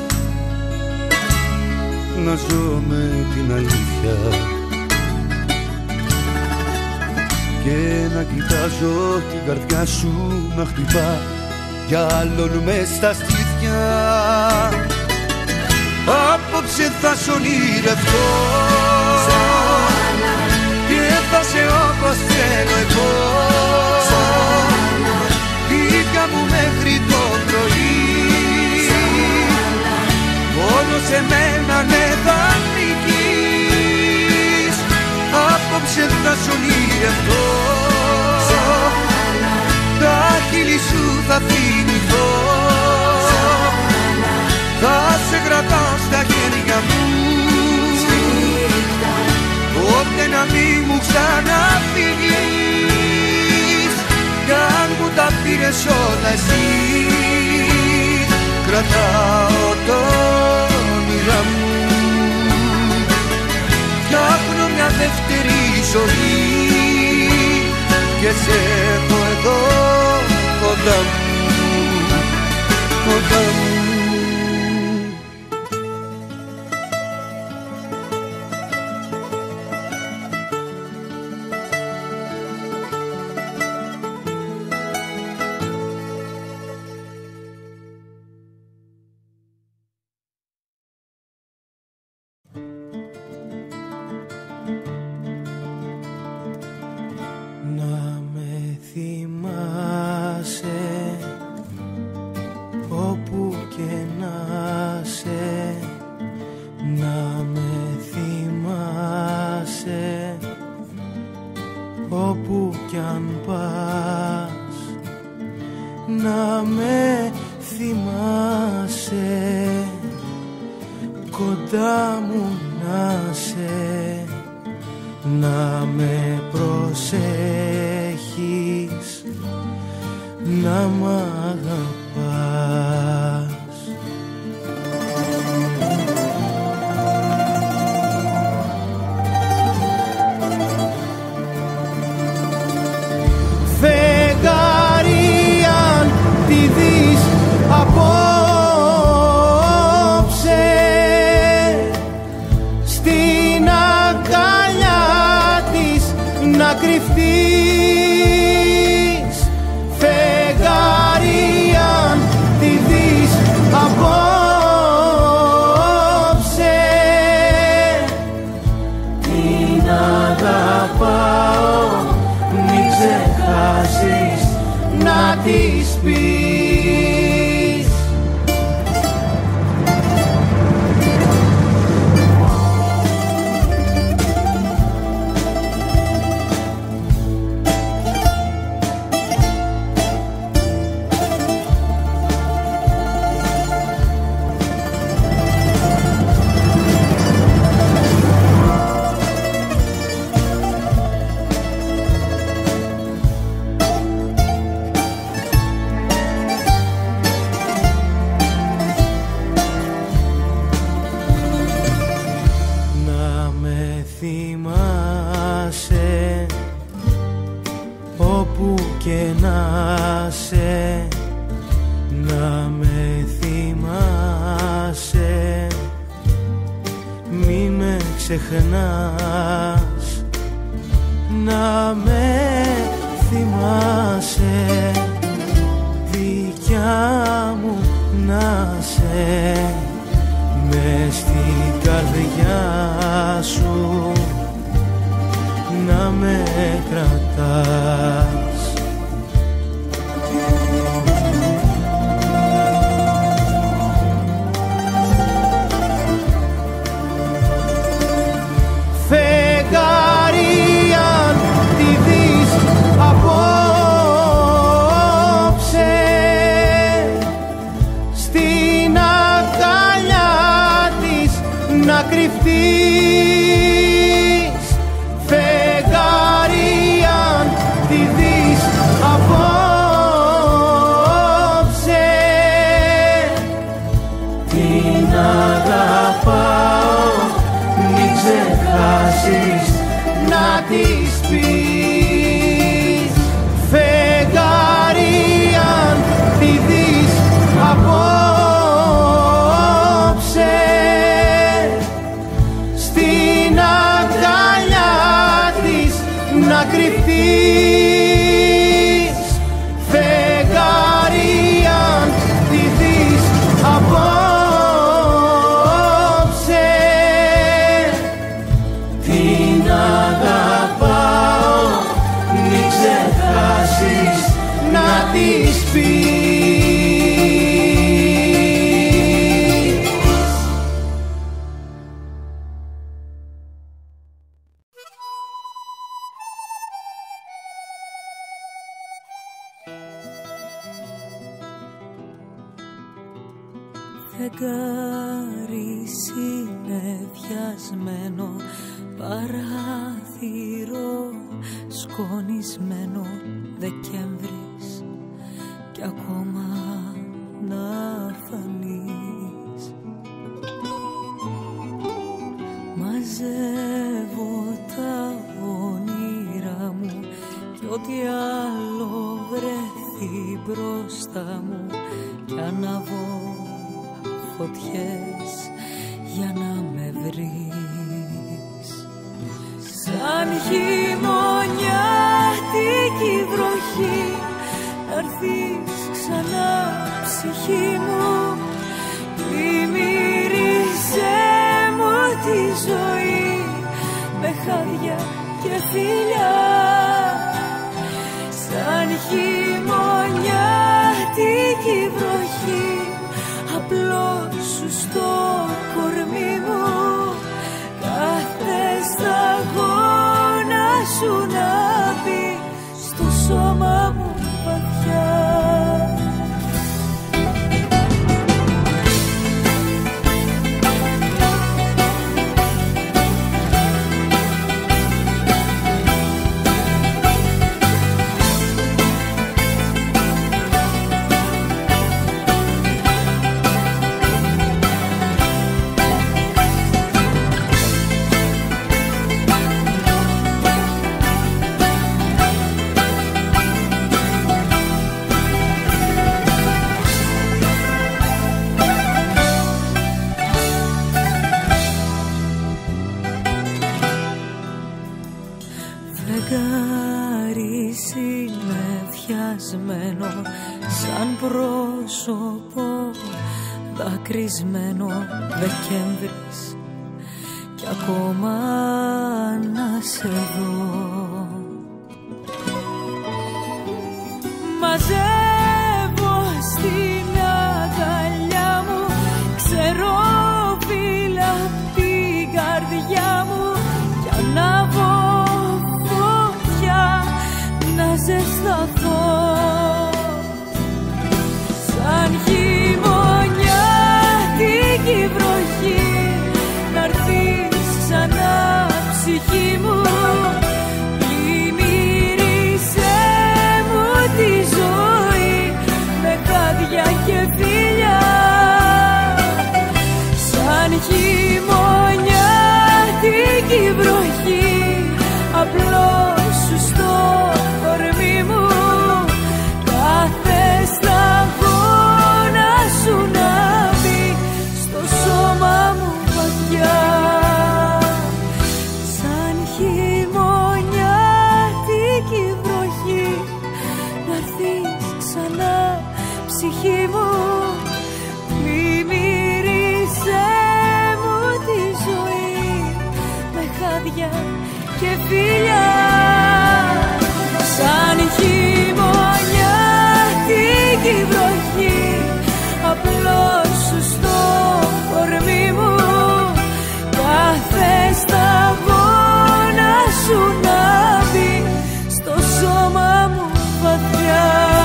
να ζω με την αλήθεια και να κοιτάζω την καρδιά σου να χτυπά για άλλον μες στα στήθια. Απόψε θα σ' ονειρευτώ και θα σε όπως θέλω εγώ. Βγήκα μου μέχρι το πρωί, μόνο σε μένα ναι θα νικείς. Απόψε θα σ' ονειρευτώ, τα χείλη σου θα θυμηθώ, θα σε κρατάω στα χέρια μου, ποτέ να μην μου ξαναφύγεις. Κι αν μου τα πήρες όλα εσύ, κρατάω το όνειρα μου. Φτιάχνω μια δεύτερη ζωή και σε έχω εδώ κοντά μου, κοντά μου. να κρυφτεί φεγγάρι αν ντυθείς απόψε. Την αγαπάω, μην ξεχάσεις να της πεις. Φεγγάρι συννεφιασμένο, παράθυρο σκονισμένο, Δεκέμβρης κι ακόμα να φανείς. Μαζεύω τα όνειρά μου κι ό,τι άλλο βρεθεί μπροστά μου κι αναβώ φωτιές για να με βρεις. Σαν χειμωνιάτικη βροχή να'ρθείς ξανά ψυχή μου, πλημμύριζε μου τη ζωή με χάδια και φιλιά. Σαν χειμωνιάτικη βροχή απλώς σου στο κορμί μου, κάθε σταγόνα σου να μπει στο σώμα μου βαθιά. Φεγγάρι συννεφιασμένο, σαν πρόσωπο δακρυσμένο, Δεκέμβρης κι ακόμα να σε δω. Μαζεύω στην αγκαλιά μου ξερόφυλλα απ' την καρδιά μου κι ανάβω να ζεσταθώ. Σαν χειμωνιάτικη βροχή να'ρθείς ξανά ψυχή μου, πλημμύρισε μου τη ζωή με χάδια και φιλιά. Σαν χειμωνιάτικη βροχή απλώς σου στο κορμί μου, κάθε σταγόνα σου να μπει στο σώμα μου βαθιά. Σαν χειμωνιάτικη βροχή να'ρθείς ξανά ψυχή μου, πλημμύρισε μου τη ζωή με χάδια και φιλιά. Σαν χειμωνιάτικη βροχή απλώς σου στο κορμί μου, κάθε σταγόνα σου να μπει στο σώμα μου βαθιά.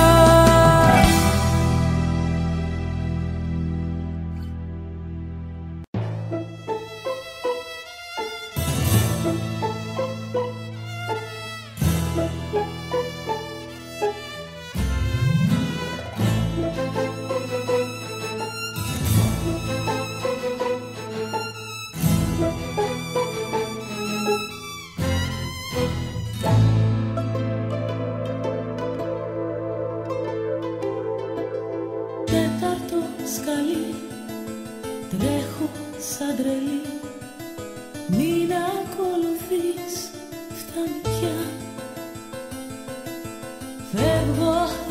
σαν τρελή, μην ακολουθείς, φτάνει πια.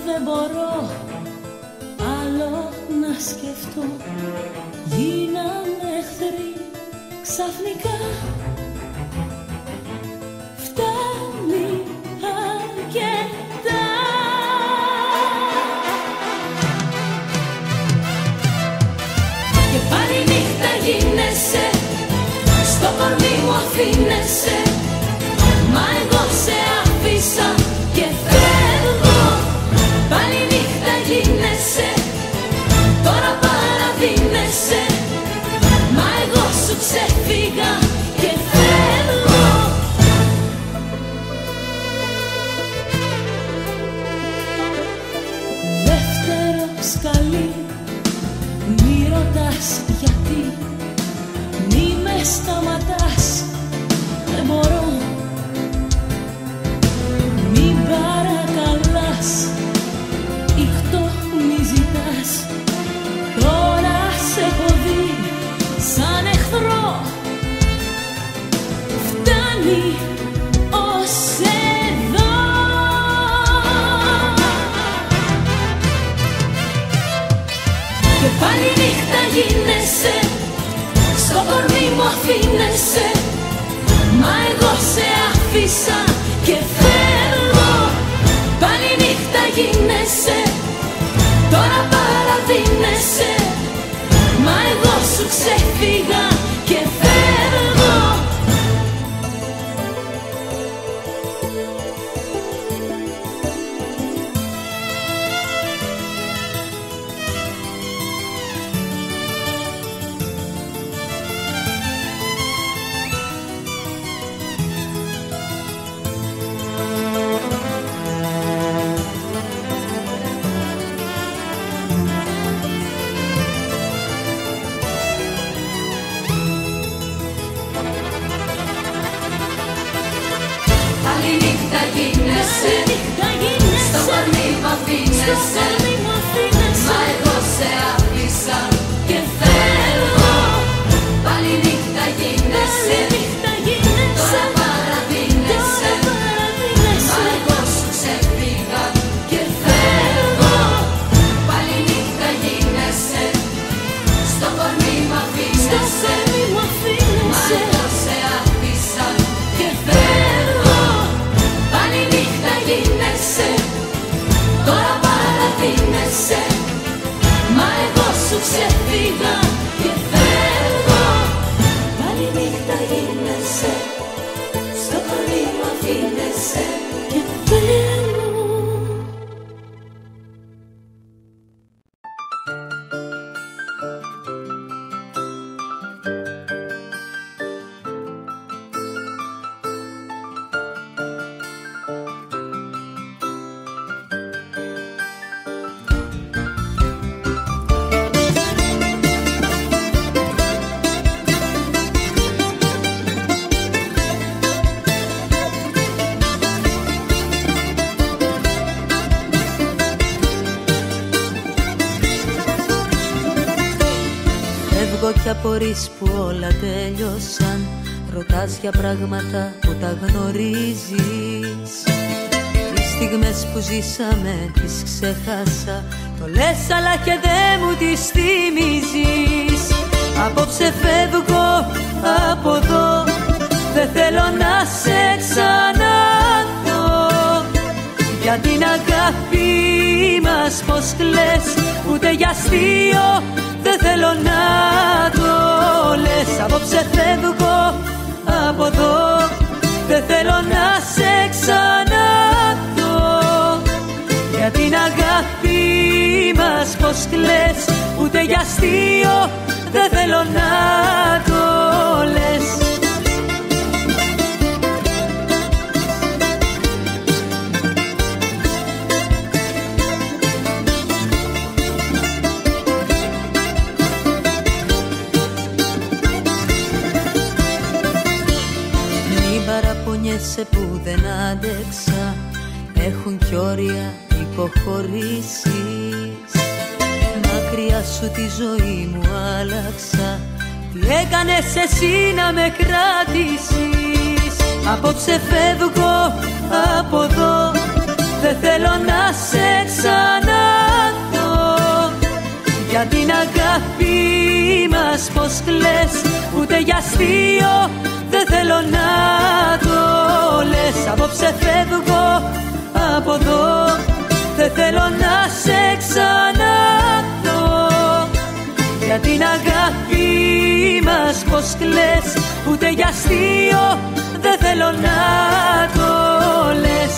δεν μπορώ άλλο να σκεφτώ. Γίναμε εχθροί ξαφνικά. Φτάνει αρκετά. Και πάλι νύχτα γίνεσαι, στο κορμί μου αφήνεσαι. Μα εγώ σε άφησα και φεύγω. Πάλι νύχτα γίνεσαι, τώρα παραδίνεσαι. Μα εγώ σου ξεφύγα και φεύγω. Δεύτερο σκαλί, μη ρωτάς γιατί. Μη με σταματάς, δεν μπορώ. Μη παρακαλάς, ήχτο μη ζητάς. Τώρα σε έχω δει σαν εχθρό. Φτάνει ως εδώ. Και πάλι νύχτα γίνεσαι, στο κορμί μου αφήνεσαι. Μα εγώ σε άφησα και φεύγω. Πάλι νύχτα γίνεσαι, τώρα παραδίνεσαι. Μα εγώ σου ξεφύγα και φεύγω. Στο κορμί μου αφήνεσαι. Μα εγώ σε άφησα και φεύγω. Πάλι νύχτα γίνεσαι, τώρα παραδίνεσαι. Μα εγώ σου ξεφύγα και φεύγω. Πάλι νύχτα γίνεσαι, στο κορμί μου αφήνεσαι. Μα εγώ σε άφησα και φεύγω. Πάλι νύχτα γίνεσαι, τώρα παραδίνεσαι. Μα εγώ σου ξεφύγα και φεύγω. Πάλι νύχτα γίνεσαι, στο κορμί μου αφήνεσαι και φεύγω. Κι απορείς που όλα τέλειωσαν. Ρωτάς για πράγματα που τα γνωρίζεις. Τις στιγμές που ζήσαμε τις ξεχάσα. Το λες αλλά και δεν μου τις θυμίζεις. Απόψε φεύγω από εδώ. Δεν θέλω να σε ξαναδώ. Για την αγάπη μας πως κλαις. Ούτε για αστείο δεν θέλω να το λες. Απόψε φεύγω από εδώ. Δεν θέλω να σε ξαναδώ. Για την αγάπη μας πως κλαις. Ούτε για αστείο δεν θέλω να το λες. Που δεν άντεξα. Έχουν κι όρια υποχωρήσεις. Μακριά σου τη ζωή μου άλλαξα. Τι έκανες εσύ να με κράτησεις. Απόψε φεύγω από εδώ. δεν θέλω να σε ξαναδώ. Για την αγάπη μας πως κλαις, ούτε για αστείο δεν θέλω να το λες. Απόψε φεύγω από εδώ, δεν θέλω να σε ξαναδώ. Για την αγάπη μας πως κλαις, ούτε για αστείο δεν θέλω να το λες.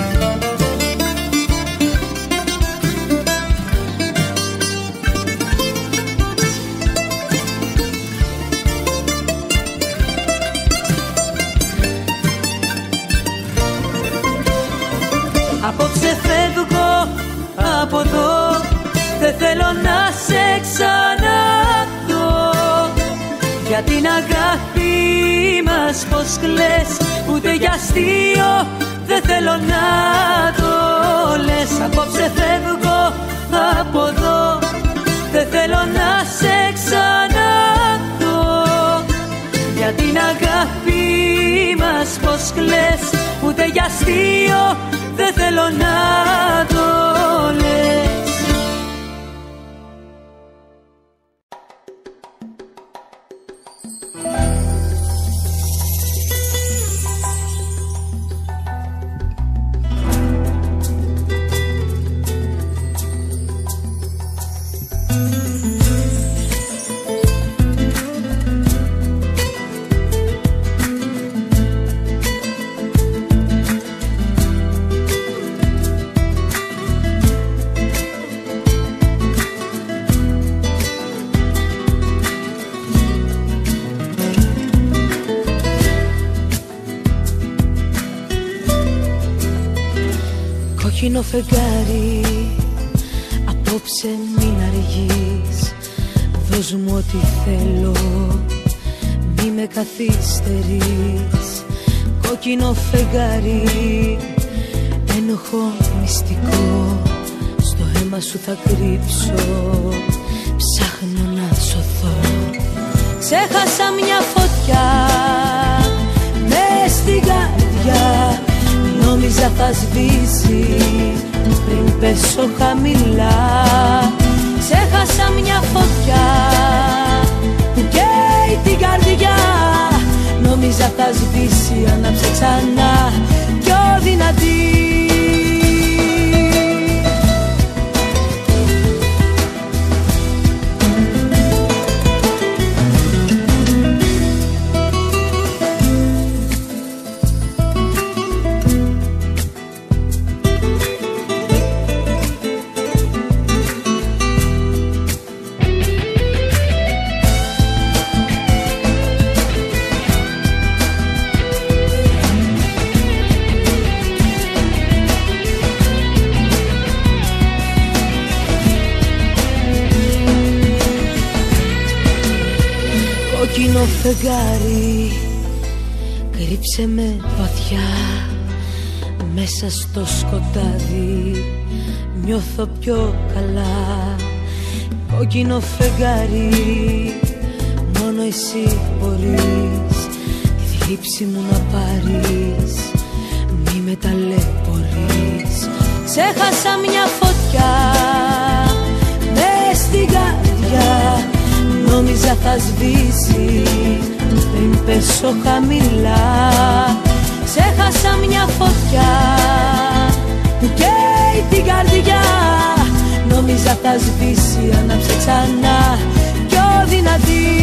Απόψε φεύγω από εδώ, δεν θέλω να σε ξαναδώ. Για την αγάπη μας πως κλαις, ούτε για αστείο δεν θέλω να το λες. Απόψε φεύγω από εδώ, δεν θέλω να σε ξαναδώ. Για την αγάπη μας πως κλαις, ούτε για αστείο δεν θέλω να το λες. Κόκκινο φεγγάρι, απόψε μην αργείς. Δώσ' μου ό,τι θέλω, μη με καθυστερείς. Κόκκινο φεγγάρι, ένοχο μυστικό, στο αίμα σου θα κρύψω, ψάχνω να σωθώ. Ξέχασα μια φωτιά μες στην καρδιά, νόμιζα θα σβήσει πριν πέσω χαμηλά. Ξέχασα μια φωτιά που καίει την καρδιά, νόμιζα θα σβήσει, άναψε ξανά πιο δυνατή. Κόκκινο φεγγάρι, κρύψε με βαθιά, μέσα στο σκοτάδι νιώθω πιο καλά. Κόκκινο φεγγάρι, μόνο εσύ μπορείς τη θλίψη μου να πάρεις, μη με ταλαιπωρείς. Ξέχασα μια φωτιά μες στην καρδιά, νόμιζα θα σβήσει πριν πέσω χαμηλά. Ξέχασα μια φωτιά που καίει την καρδιά, νόμιζα θα σβήσει, άναψε ξανά πιο δυνατή.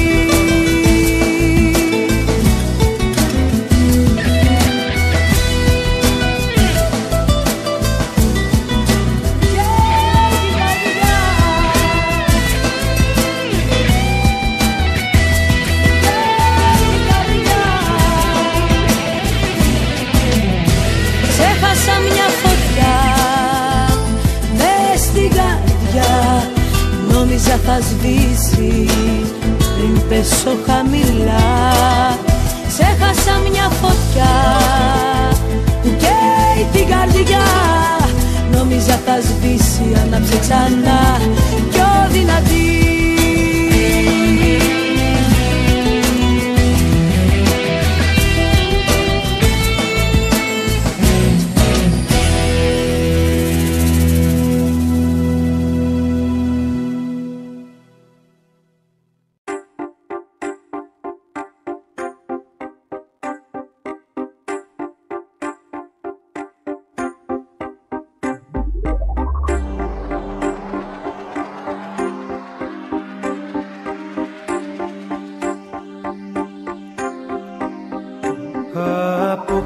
Νόμιζα θα σβήσει πριν πέσω χαμηλά. Ξέχασα μια φωτιά που καίει την καρδιά, νόμιζα θα σβήσει, άναψε ξανά πιο δυνατή.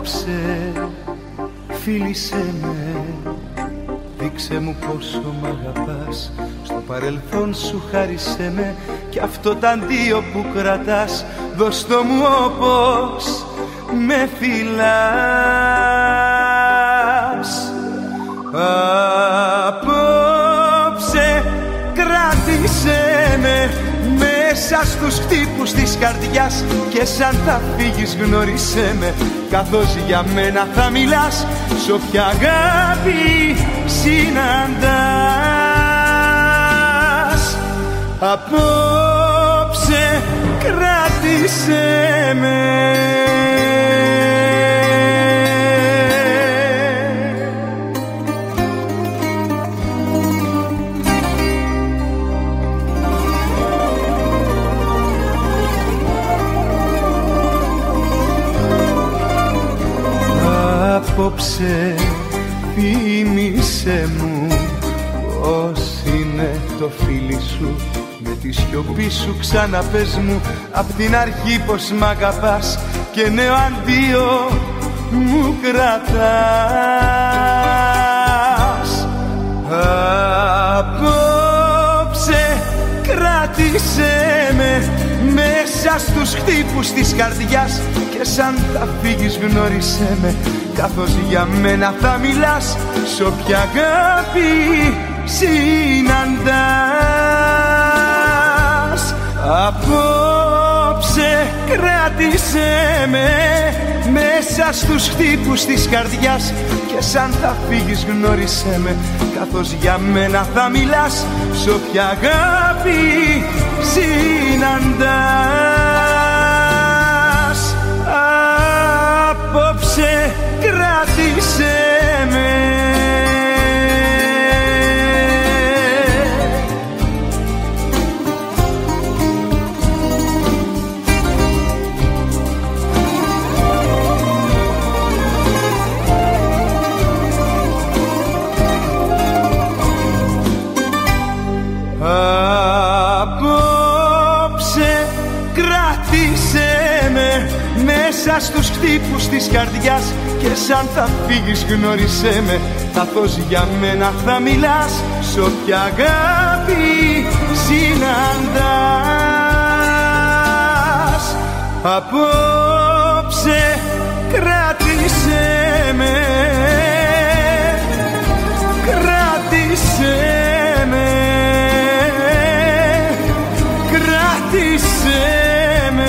απόψε φίλησέ με, δείξε μου πόσο μ' αγαπάς, στο παρελθόν σου χάρισέ με, κι αυτό τ' αντίο που κρατάς, δώσ' το μου όπως με φυλάς. Απόψε κράτησέ με μέσα στους χτύπους της καρδιάς, και σαν θα φύγεις γνώρισέ με, καθώς για μένα θα μιλάς, σ' όποια αγάπη συναντάς. Απόψε κράτησέ με. Απόψε θύμισέ μου πώς είναι το φίλι σου, με τη σιωπή σου ξαναπες μου απ' την αρχή πως μ' αγαπάς, και νέο αντίο μου κρατάς. Απόψε κράτησέ με μέσα στους χτύπους της καρδιάς, και σαν θα φύγεις γνώρισέ με, καθώς για μένα θα μιλάς, σ' όποια αγάπη συναντάς. Απόψε κράτησέ με μέσα στους χτύπους της καρδιάς, και σαν θα φύγεις γνώρισέ με, καθώς για μένα θα μιλάς, σ' όποια αγάπη συναντάς. Απόψε κράτησέ με. Απόψε κράτησέ με μέσα στους χτύπους της καρδιάς, και σαν θα φύγεις γνώρισέ με, καθώς για μένα θα μιλάς, σ' όποια αγάπη συναντάς. Απόψε κράτησέ με, κράτησέ με, κράτησέ με.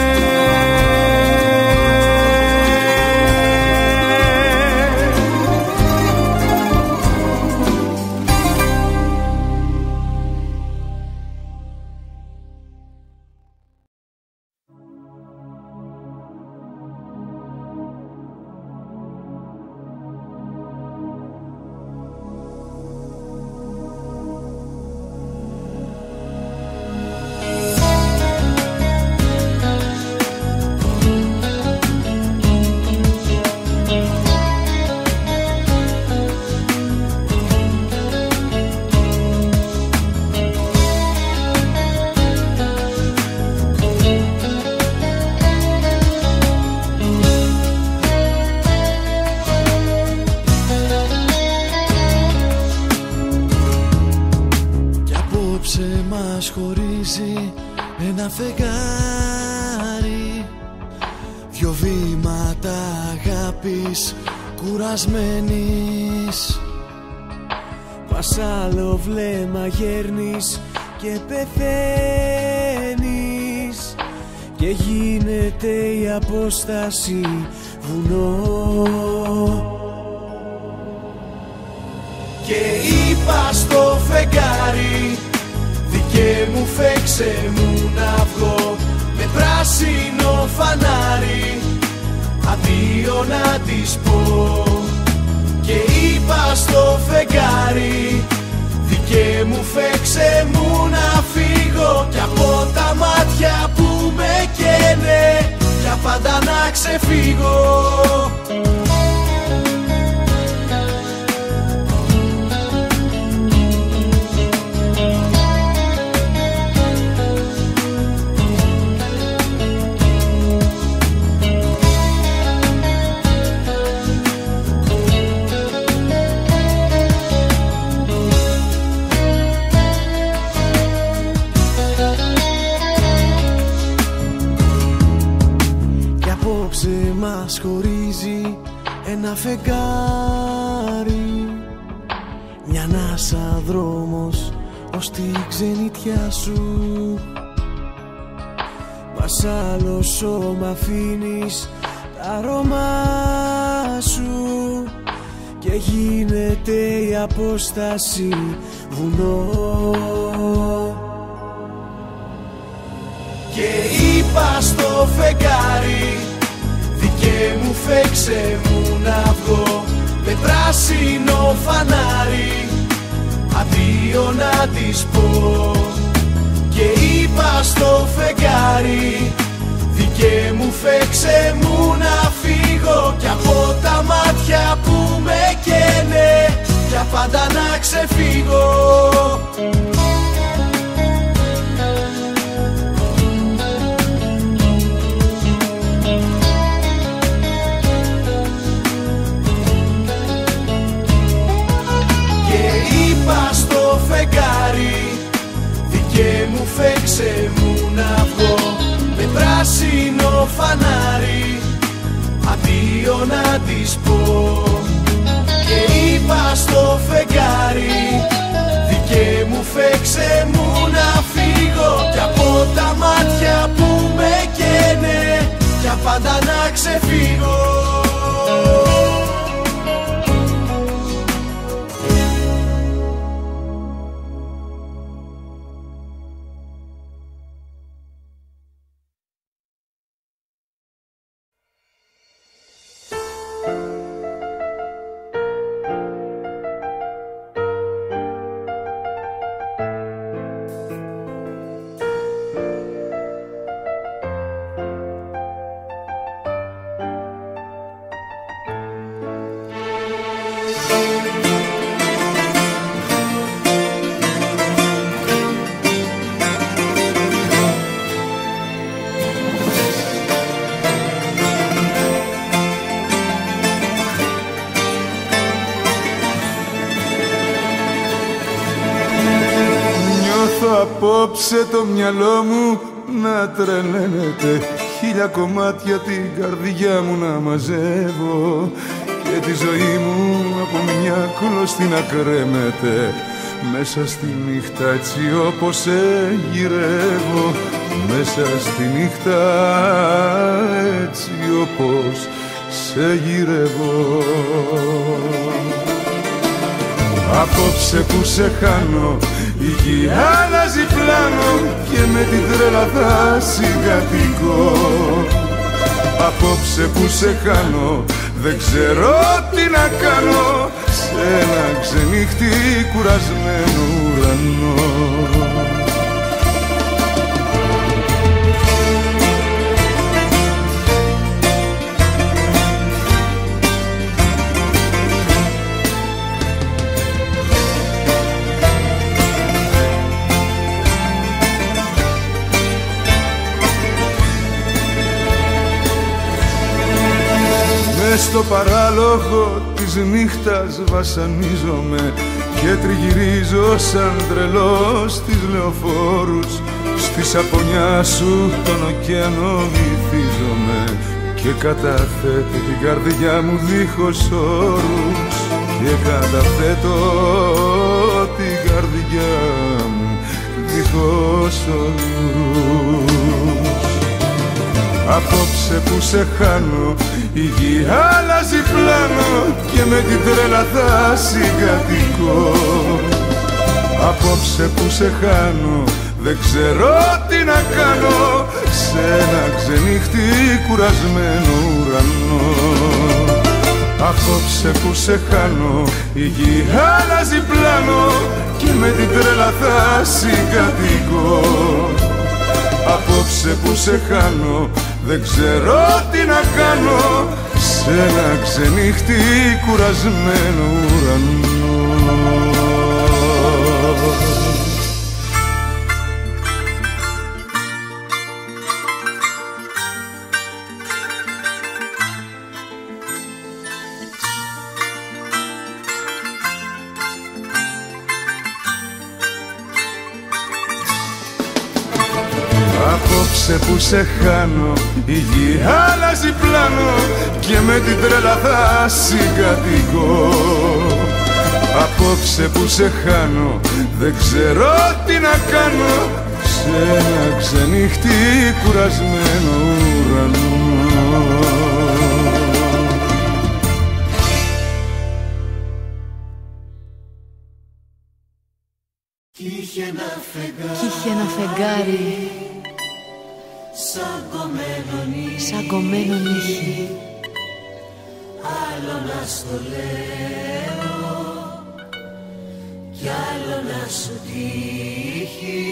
ένα φεγγάρι, δυο βήματα αγάπης κουρασμένης. Πας άλλο βλέμμα γέρνεις και πεθαίνεις, και γίνεται η απόσταση βουνό. Και είπα στο φεγγάρι, δικέ μου φέξε μου να βγω, με πράσινο φανάρι αδείο να της πω. Και είπα στο φεγγάρι, δικέ μου φέξε μου να φύγω, κι από τα μάτια που με καίνε για πάντα να ξεφύγω. μας χωρίζει ένα φεγγάρι, μια ανάσα δρόμος ως τη ξενιτιά σου. Μας άλλο σώμα αφήνεις τα αρώμα σου και γίνεται η απόσταση βουνό. Και είπα στο φεγγάρι, δικέ μου φέξε μου να βγω, με πράσινο φανάρι αντίο να της πω. Και είπα στο φεγγάρι, δικέ μου φέξε μου να φύγω, κι από τα μάτια που με καίνε για πάντα να ξεφύγω. Στο φεγγάρι, δικέ μου φέξε μου να βγω, με πράσινο φανάρι αντίο να της πω. Και είπα στο φεγγάρι, δικέ μου φέξε μου να φύγω, κι από τα μάτια που με καίνε για πάντα να ξεφύγω. Απόψε το μυαλό μου να τρελαίνεται, χίλια κομμάτια την καρδιά μου να μαζεύω, και τη ζωή μου από μια κλωστή να κρέμεται μέσα στη νύχτα, έτσι όπως σε γυρεύω. Μέσα στη νύχτα έτσι όπως σε γυρεύω. Απόψε που σε χάνω η γη αλλάζει πλάνο και με την τρέλα θα συγκατοικώ. Απόψε που σε χάνω δεν ξέρω τι να κάνω, σε ένα ξενύχτη κουρασμένο ουρανό. Στο παράλογο της νύχτας βασανίζομαι και τριγυρίζω σαν τρελός στις λεωφόρους. Στη σαπονιά σου τον ωκεανό βυθίζομαι και καταθέτω την καρδιά μου δίχως όρους, και καταθέτω την καρδιά μου δίχως όρους. Απόψε που σε χάνω η γη αλλάζει πλάνο και με την τρέλα θα συγκατοικώ. Απόψε που σε χάνω δεν ξέρω τι να κάνω, σε ένα ξενύχτη κουρασμένο ουρανό. Απόψε που σε χάνω η γη αλλάζει πλάνο και με την τρέλα θα συγκατοικώ. Απόψε που σε χάνω δεν ξέρω τι να κάνω, σε ένα ξενύχτη κουρασμένο ουρανό. Απόψε που σε χάνω η γη αλλάζει πλάνο και με την τρέλα θα συγκατοικώ. Απόψε που σε χάνω δεν ξέρω τι να κάνω σε ένα ξενύχτη κουρασμένο ουρανό. Κι είχε ένα φεγγάρι σαν κομμένο νύχι, άλλο να στο λέω κι άλλο να σου τύχει.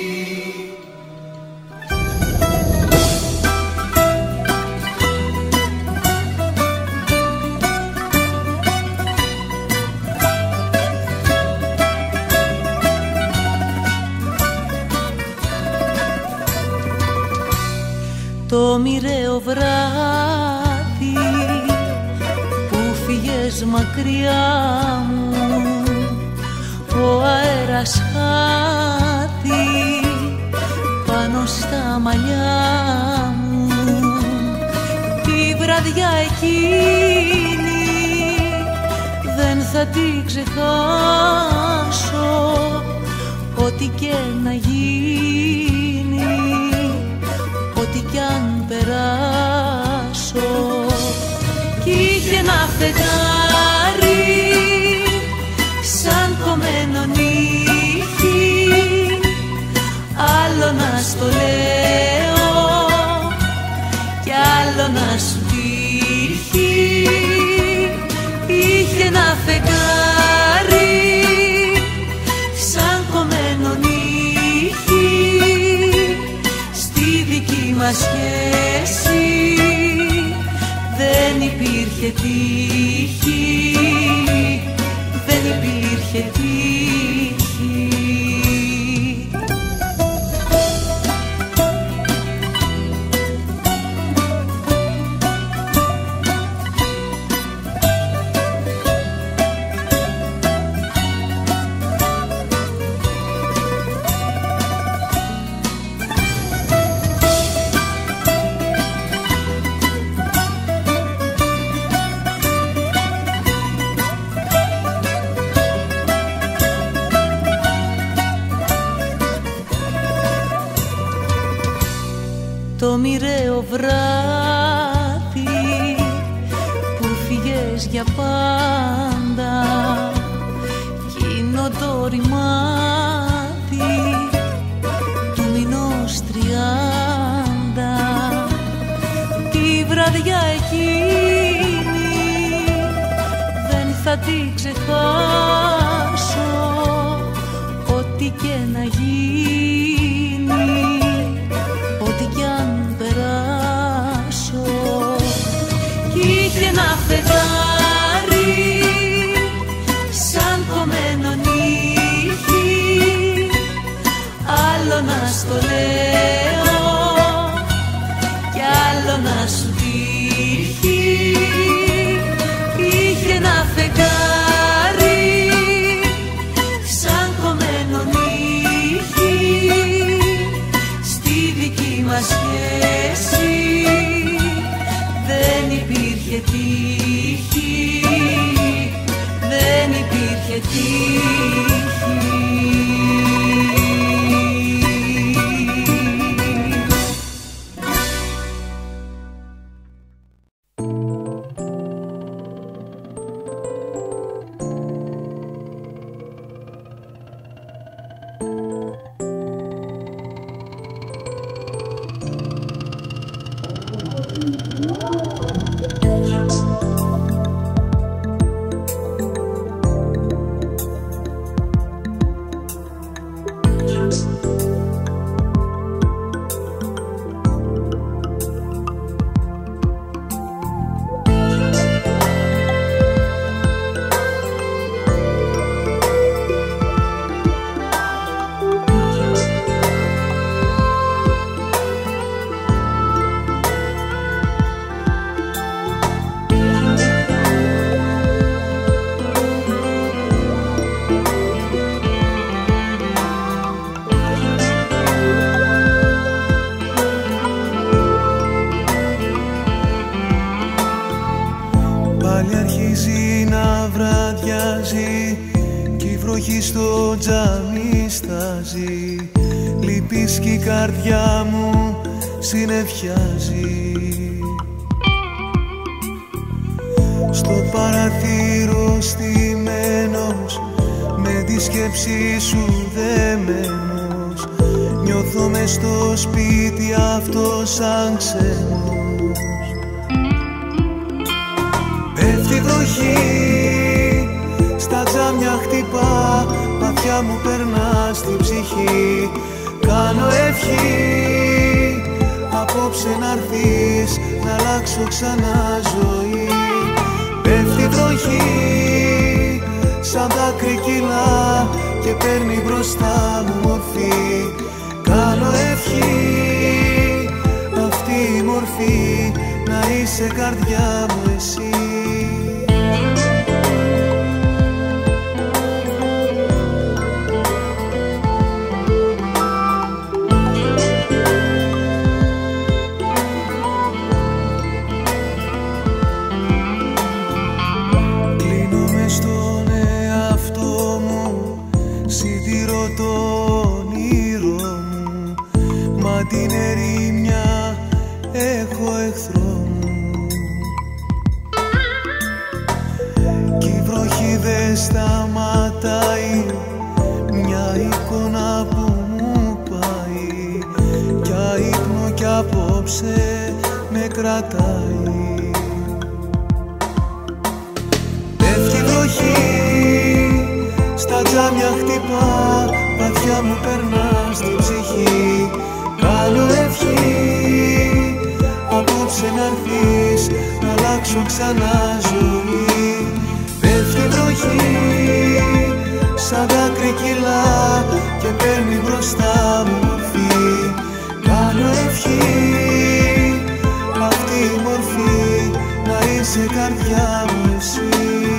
Το μοιραίο βράδυ που φύγες μακριά μου, ο αέρας χάθη πάνω στα μαλλιά μου. Τη βραδιά εκείνη δεν θα την ξεχάσω, ό,τι και να γίνει, ό,τι κι αν περάσω. Κι είχε ένα φεγγάρι σαν κομμένο νύχι, άλλο να στο λέω κι άλλο να σου τύχει. Είχε ένα φεγγάρι σαν κομμένο νύχι, στη δική μας σχέση δεν υπήρχε τύχη, δεν υπήρχε τύχη. Το μοιραίο βράδυ που φύγες για πάντα, εκείνο το ρημάδι του μηνός 30, τη βραδιά εκείνη δεν θα την ξεχάσω, ό,τι και να γίνει, ό,τι κι αν περάσω. Κι είχε ένα φεγγάρι σαν κομμένο νύχι, άλλο να στο λέω κι άλλο να σου τύχει. Είχε ένα φεγγάρι σαν κομμένο νύχι, στη δική μας σχέση δεν υπήρχε τύχη, δεν υπήρχε τύχη. αρχίζει να βραδιάζει κι η βροχή στο τζάμι στάζει. Λυπείς κι η καρδιά μου συννεφιάζει. Στο παραθύρο στημένος, με τη σκέψη σου δεμένος, νιώθω μες στο σπίτι αυτό σαν ξένος. Πέφτει βροχή, στα τζάμια χτυπά, βαθιά μου περνά στην ψυχή. Κάνω ευχή, απόψε να'ρθείς, να αλλάξω ξανά ζωή. Πέφτει βροχή, σαν δάκρυ κυλά και παίρνει μπροστά μου μορφή. Κάνω ευχή, αυτή η μορφή, να είσαι καρδιά μου εσύ. Την ερημιά έχω εχθρό μου κι η βροχή δεν σταματάει, μια εικόνα που μου πάει κι ύπνο κι απόψε με κρατάει. Πέφτει βροχή, στα τζάμια χτυπά, βαθιά μου περνά στην ψυχή. Κάνω ευχή, απόψε να'ρθείς, να αλλάξω ξανά ζωή. Πέφτει βροχή, σαν δάκρυ κυλά και παίρνει μπροστά μου μορφή. Κάνω ευχή, αυτή η μορφή, να είσαι καρδιά μου εσύ.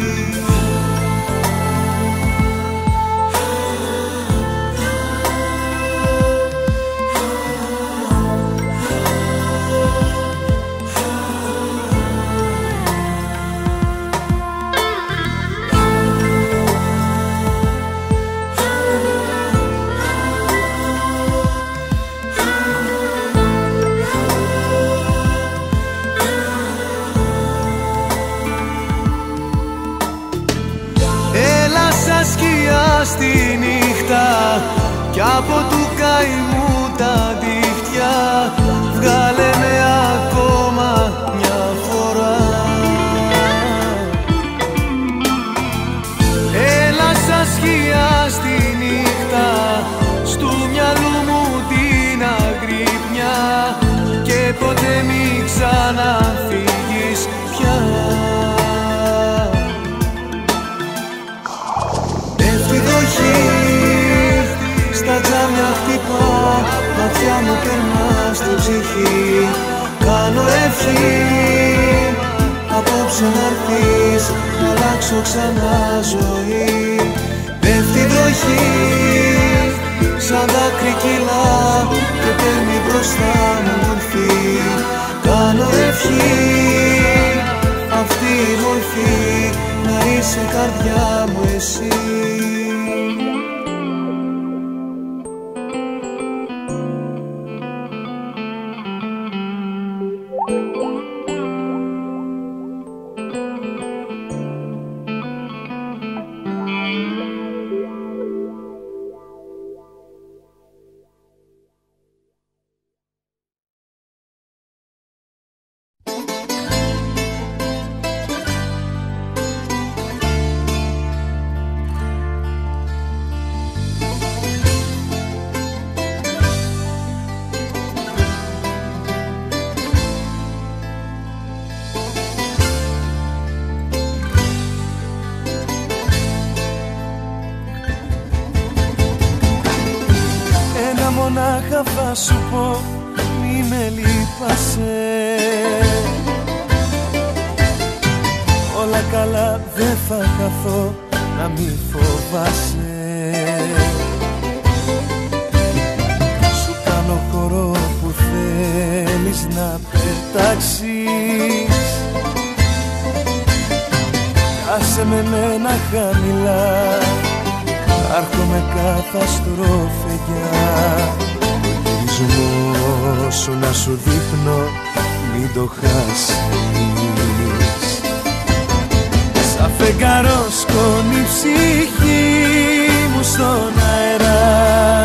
Στη νύχτα κι από του καημού τα δίχτυα, βγάλε με ακόμα μια φορά. Έλα σαν σκιά στη νύχτα, στου μυαλού μου την αγρύπνια και ποτέ μη ξαναφύγεις πια. Στα τζάμια χτυπά, βαθιά μου περνά στην ψυχή. Κάνω ευχή, απόψε να'ρθείς, να αλλάξω ξανά ζωή. Πέφτει βροχή, σαν δάκρυ κυλά και παίρνει μπροστά μου μορφή. Κάνω ευχή, αυτή η μορφή, να είσαι καρδιά μου εσύ. Μονάχα θα σου πω, μη με λείπασαι. Όλα καλά δεν θα χαθώ, να μη φοβάσαι. Σου κάνω χώρο που θέλεις να πετάξεις άσε με μένα χαμηλά, άρχομαι κάθε αστροφεγγιά. Γυρισμό σου να σου δείχνω, μην το χάσεις. Σαν φεγγαρό σκόνη η ψυχή μου στον αέρα,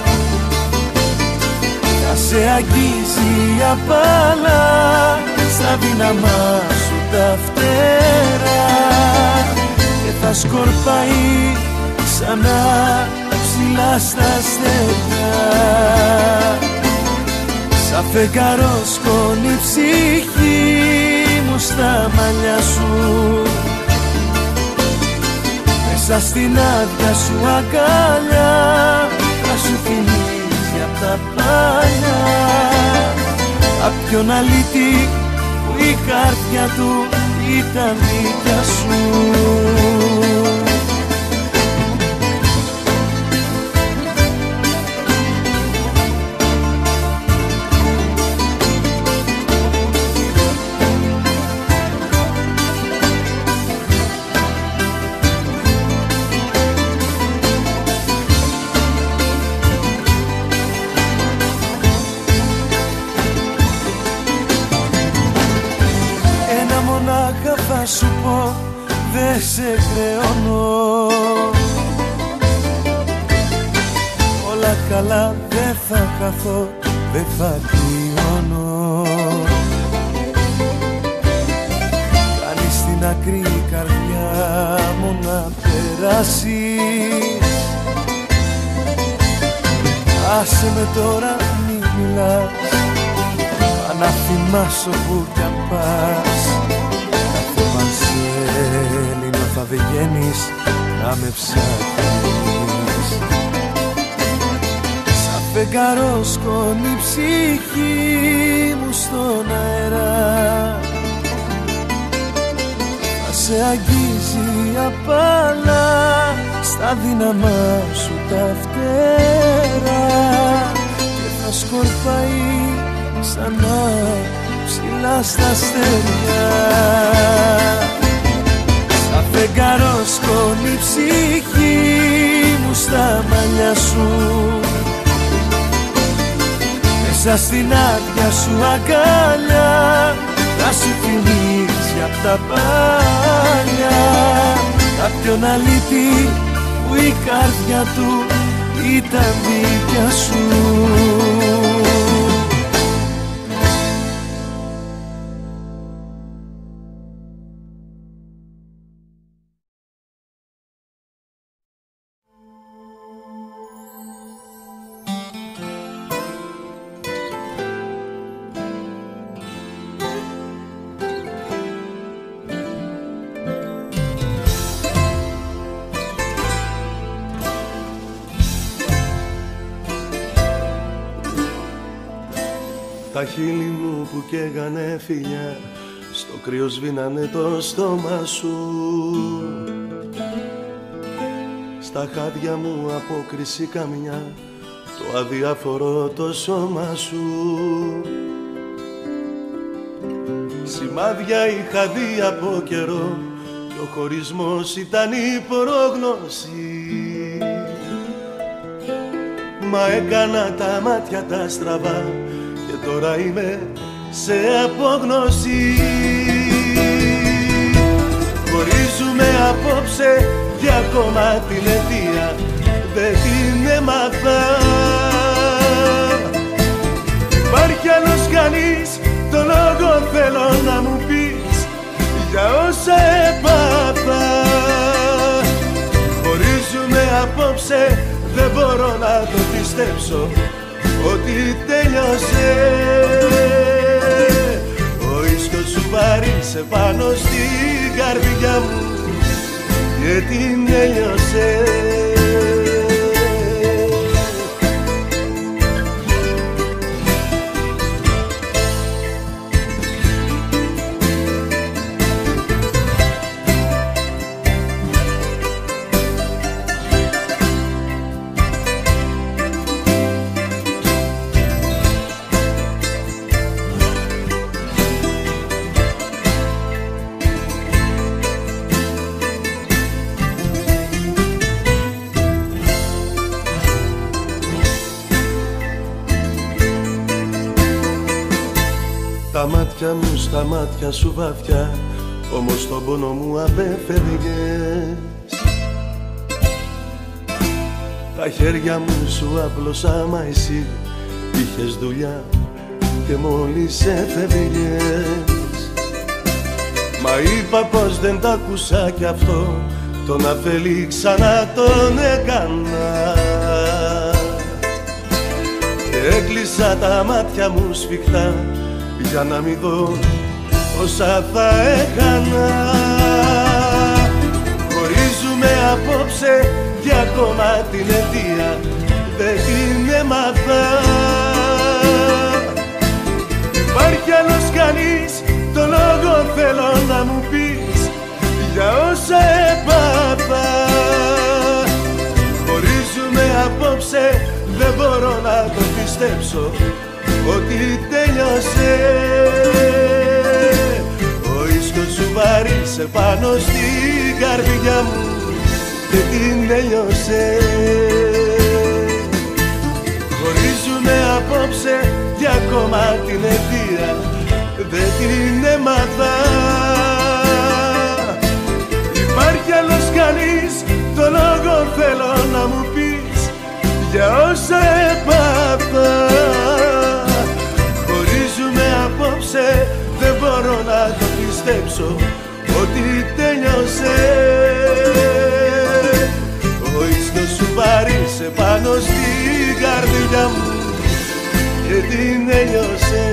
θα σε αγγίζει απαλά στα δύναμά σου τα φτερά και θα σκορπάει ξανά ψηλά στα αστέρια. Σαν φεγγαρό σκόνη η ψυχή μου στα μαλλιά σου, μέσα στην άδεια σου αγκαλιά θα σου θυμίζει απ' τα παλιά, απ' ποιον αλήτη που η καρδιά του ήταν δίκια σου. Θα σου πω, δε σε χρεώνω, όλα καλά δεν θα χαθώ, δεν θα κρυώνω. Κάνεις την ακρή καρδιά μου να περάσει, άσε με τώρα μη μιλάς, να θυμάσω που κι αν πας. Έλληνα θα βγαίνεις να με ψάχνεις, σαν φεγγαρό σκόνη η ψυχή μου στον αέρα, θα σε αγγίζει απαλά στα δύναμά σου τα φτερά και θα σκορπάει ξανά ψηλά στα αστέρια. Σαν φεγγαρό σκόνη η ψυχή μου στα μαλλιά σου, μέσα στην άδεια σου αγκαλιά θα σου θυμίζει απ' τα παλιά, απ' ποιον αλήτη που η καρδιά του ήταν δίκια σου. Τα χείλη μου που καίγανε φιλιά, στο κρύο σβήνανε το στόμα σου. Στα χάδια μου απόκριση καμιά, το αδιάφορο το σώμα σου. Σημάδια είχα δει από καιρό και ο χωρισμός ήταν η πρόγνωση. Μα έκανα τα μάτια τα στραβά και τώρα είμαι σε απόγνωση. Χωρίζουμε απόψε και ακόμα την αιτία δεν την έμαθα. Υπάρχει άλλος κανείς, το λόγο θέλω να μου πεις για όσα έπαθα. Χωρίζουμε απόψε, δεν μπορώ να το πιστέψω ότι τέλειωσε. Ο ίσκος σου βαρύσε πάνω στην καρδιά μου και την έλειωσε. Τα μάτια μου στα μάτια σου βαθιά, όμως τον πόνο μου απέφευγες. Τα χέρια μου σου άπλωσα, μα εσύ είχες δουλειά και μόλις έφευγες. Μα είπα πως δεν τ' άκουσα κι αυτό, το να θέλει ξανά τον έκανα. Και έκλεισα τα μάτια μου σφιχτά για να μην δω όσα θα έκανα. Χωρίζουμε απόψε και ακόμα την αιτία δεν την έμαθα. Υπάρχει άλλος κανείς, το λόγο θέλω να μου πεις για όσα έπαθα. Χωρίζουμε απόψε, δεν μπορώ να το πιστέψω ότι τέλειωσε. Ο ίσκος σου βαρύσε πάνω στην καρδιά μου και την έλειωσε. Χωρίζουμε απόψε και ακόμα την αιτία δεν την έμαθα. Υπάρχει άλλος κανείς, το λόγο θέλω να μου πεις για όσα έπαθα. Χωρίζουμε απόψε, δεν μπορώ να το πιστέψω ότι τέλειωσε. Ο ίσκος σου βαρύσε πάνω στην καρδιά μου και την έλειωσε.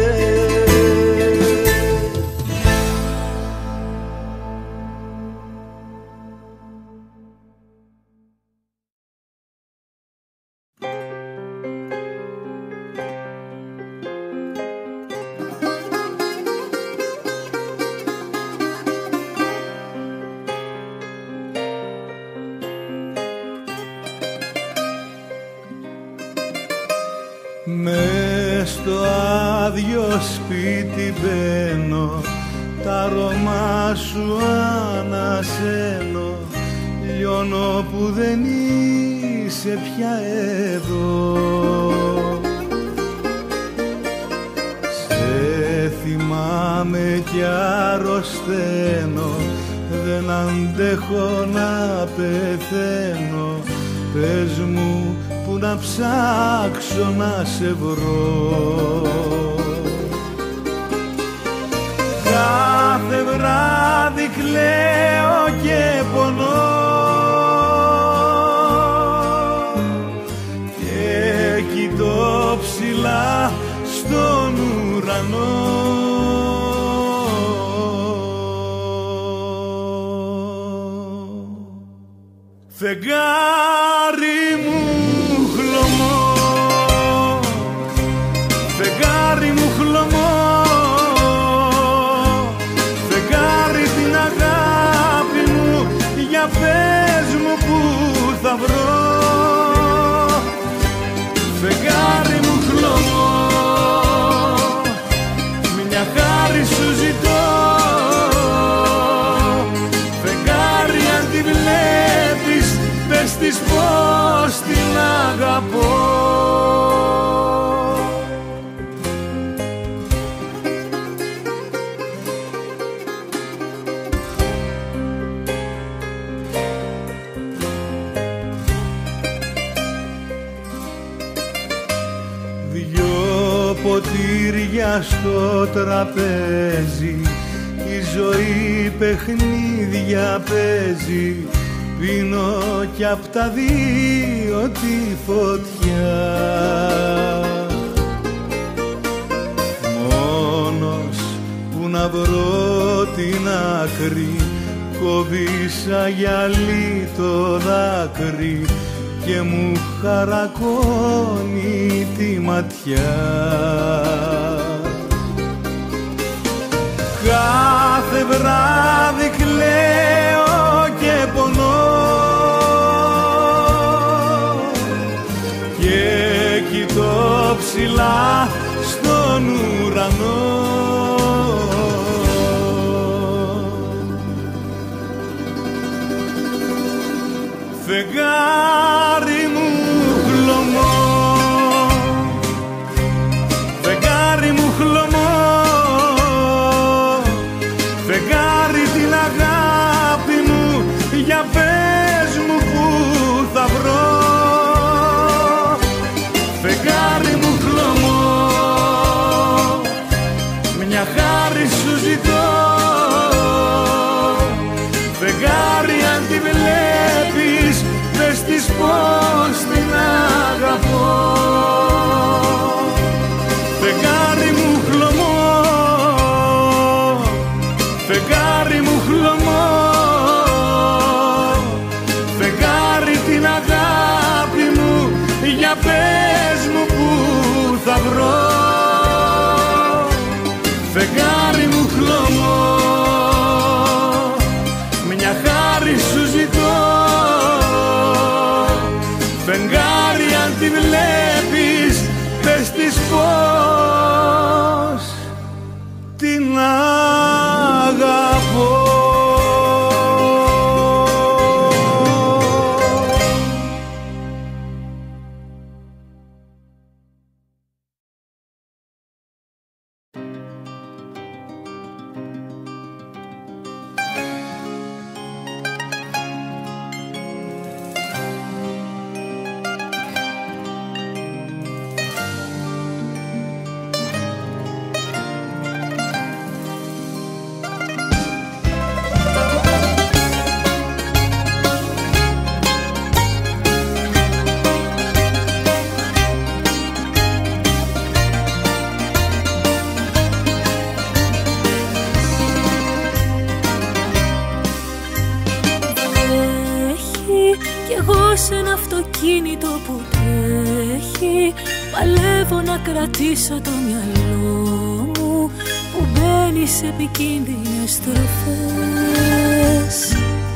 Μες στο άδειο σπίτι μπαίνω, τα αρώμα σου ανασένω, λιώνω που δεν είσαι πια εδώ. Σε θυμάμαι κι αρρωσταίνω, δεν αντέχω να πεθαίνω. Πες μου που να ψάξω να σε βρω. Κάθε βράδυ κλαίω και πονώ και κοιτώ ψηλά στον ουρανό. Φεγγάρι μου χλωμό, φεγγάρι μου χλωμό, φεγγάρι την αγάπη μου, για πες μου που θα βρω. Φεγγάρι μου χλωμό, μια χάρη σου ζητώ. Φεγγάρι αν τη βλέπεις, πες της πως την αγαπώ. Δυο ποτήρια στο τραπέζι, η ζωή παιχνίδια παίζει. Πίνω κι απ' τα δύο τη φωτιά. Μόνος που να βρω την άκρη, κόβησα γυαλί το δάκρυ και μου χαρακώνει τη ματιά. Κάθε βράδυ κλαίω και πονώ και κοιτώ ψηλά στον ουρανό. Φεγγάρι μου χλωμό, φεγγάρι σε ένα αυτοκίνητο που τρέχει. Παλεύω να κρατήσω το μυαλό μου που μπαίνει σε επικίνδυνες στροφές.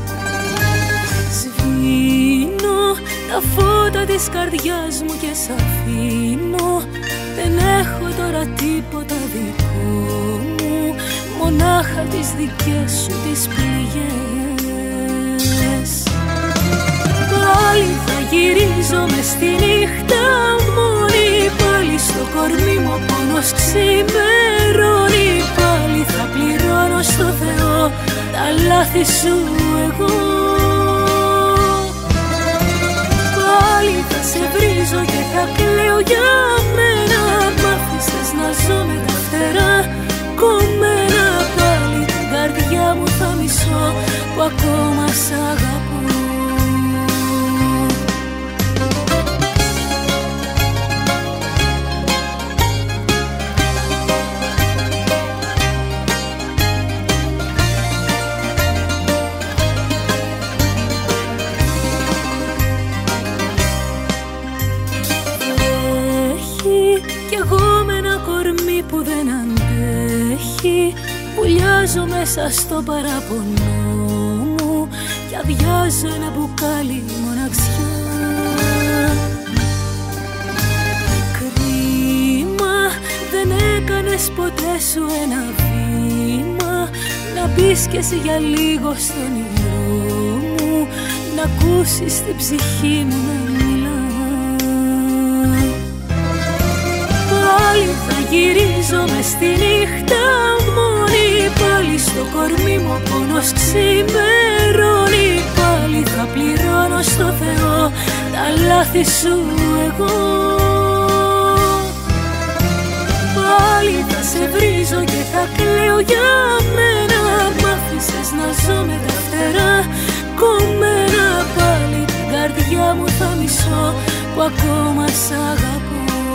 Σβήνω τα φώτα της καρδιάς μου και σ' αφήνω. Δεν έχω τώρα τίποτα δικό μου, μονάχα τις δικές σου τις πληγές. Πάλι θα γυρίζω μες στη νύχτα μόνη, πάλι στο κορμί μου ο πόνος ξημερώνει. Πάλι θα πληρώνω στο Θεό τα λάθη σου εγώ. Πάλι θα σε βρίζω και θα κλαίω για μένα. Μ' άφησες να ζω με τα φτερά κομμένα. Πάλι την καρδιά μου θα μισώ που ακόμα σ' αγαπώ. Που δεν αντέχει, βουλιάζω μέσα στο παραπονό μου και αδειάζω ένα μπουκάλι μοναξιά. Κρίμα, δεν έκανες ποτέ σου ένα βήμα να μπεις κι εσύ για λίγο στον όνειρό μου, να ακούσεις την ψυχή μου να μιλά. Πάλι θα γυρίζω μες στη νύχτα μόνη, πάλι στο κορμί μου ο πόνος ξημερώνει. Πάλι θα πληρώνω στο Θεό τα λάθη σου εγώ. Πάλι θα σε βρίζω και θα κλαίω για μένα. Μ' άφησες να ζω με τα φτερά κομμένα. Πάλι την καρδιά μου θα μισώ που ακόμα σ' αγαπώ.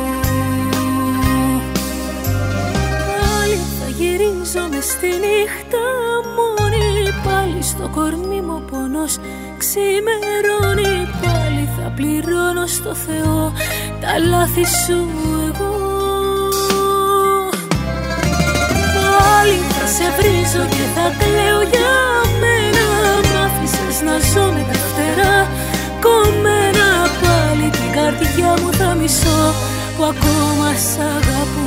Γυρίζω μες στη νύχτα μόνη, πάλι στο κορμί μου ο πόνος ξημερώνει. Πάλι θα πληρώνω στο Θεό τα λάθη σου εγώ. Πάλι θα σε βρίζω και θα κλαίω για μένα. Μ' άφησες να ζω με τα φτερά κομμένα. Πάλι την καρδιά μου θα μισώ που ακόμα σ' αγαπώ.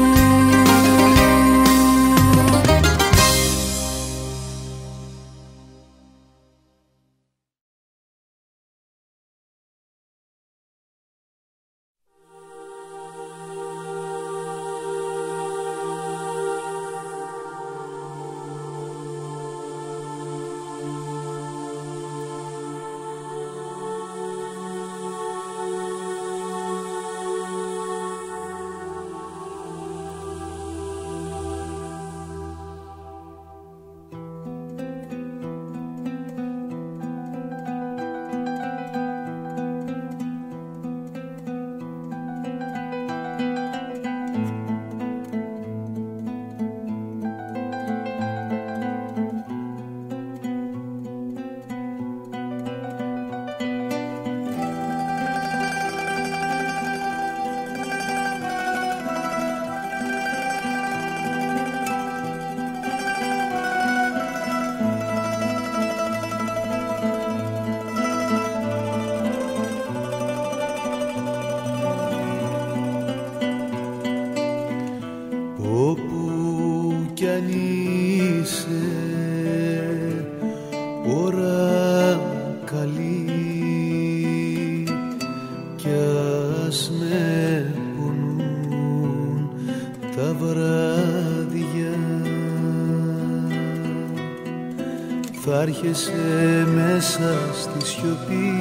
Άρχισε μέσα στη σιωπή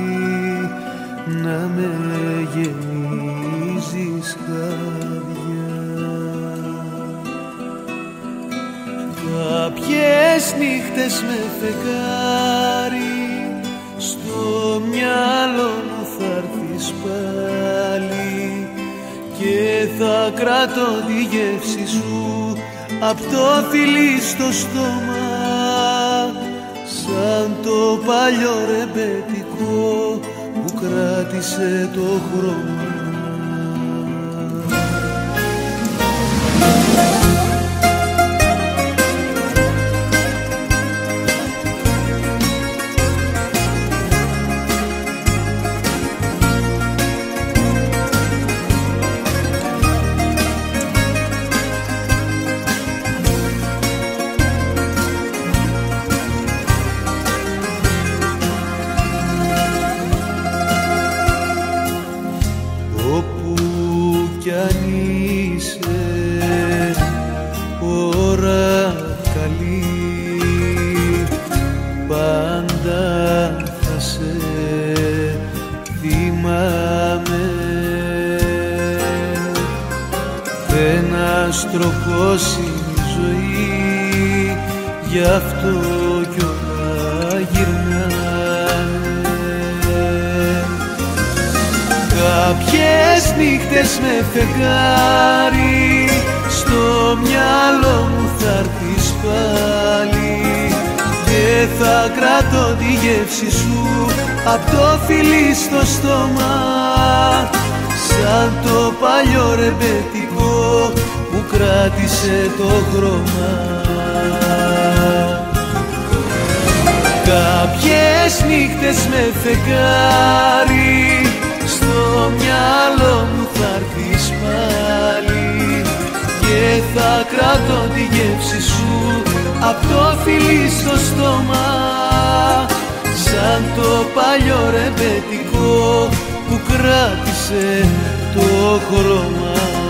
να με γεμίζεις χάδια. Κάποιες νύχτες με φεγγάρι στο μυαλό μου θα έρθεις πάλι και θα κρατώ τη γεύση σου απ' το φιλί στο στόμα. σαν το παλιό ρεμπετικό που κράτησε το χρόνο. Τροχώσει η ζωή, γι' αυτό κι όλα γυρνάνε. Κάποιες νύχτες με φεγγάρι στο μυαλό μου θα έρθεις πάλι και θα κρατώ τη γεύση σου απ' το φιλί στο στόμα, σαν το παλιό ρεμπετικό που κράτησε το χρώμα. Κάποιες νύχτες με φεγγάρι στο μυαλό μου θα έρθεις πάλι και θα κρατώ τη γεύση σου απ' το φιλί στο στόμα, σαν το παλιό ρεμπετικό που κράτησε το χρώμα.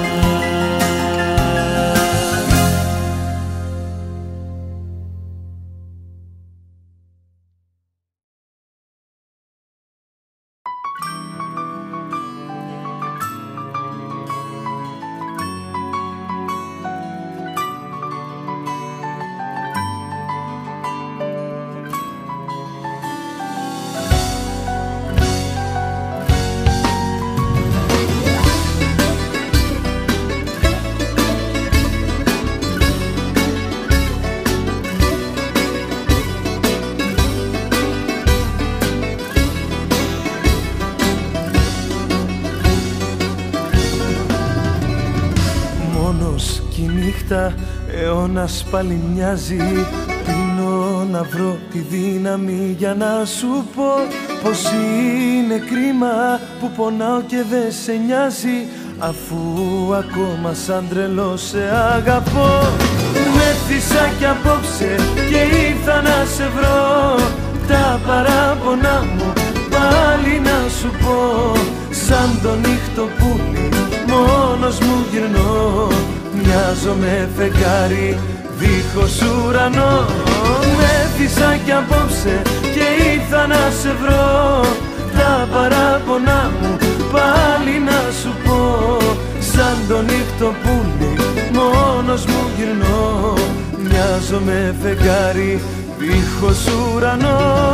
Αιώνας πάλι μοιάζει, πίνω να βρω τη δύναμη για να σου πω πως είναι κρίμα που πονάω και δεν σε νοιάζει, αφού ακόμα σαν τρελό σε αγαπώ. Μέθησα κι απόψε και ήρθα να σε βρω, τα παράπονά μου πάλι να σου πω, σαν το νύχτοπούλι μόνος μου γυρνώ, μοιάζω με φεγγάρι δίχως ουρανό. Μέθησα κι απόψε και ήρθα να σε βρω, τα παράπονά μου πάλι να σου πω, σαν το νύχτοπούλι μόνος μου γυρνώ, μοιάζω με φεγγάρι δίχως ουρανό.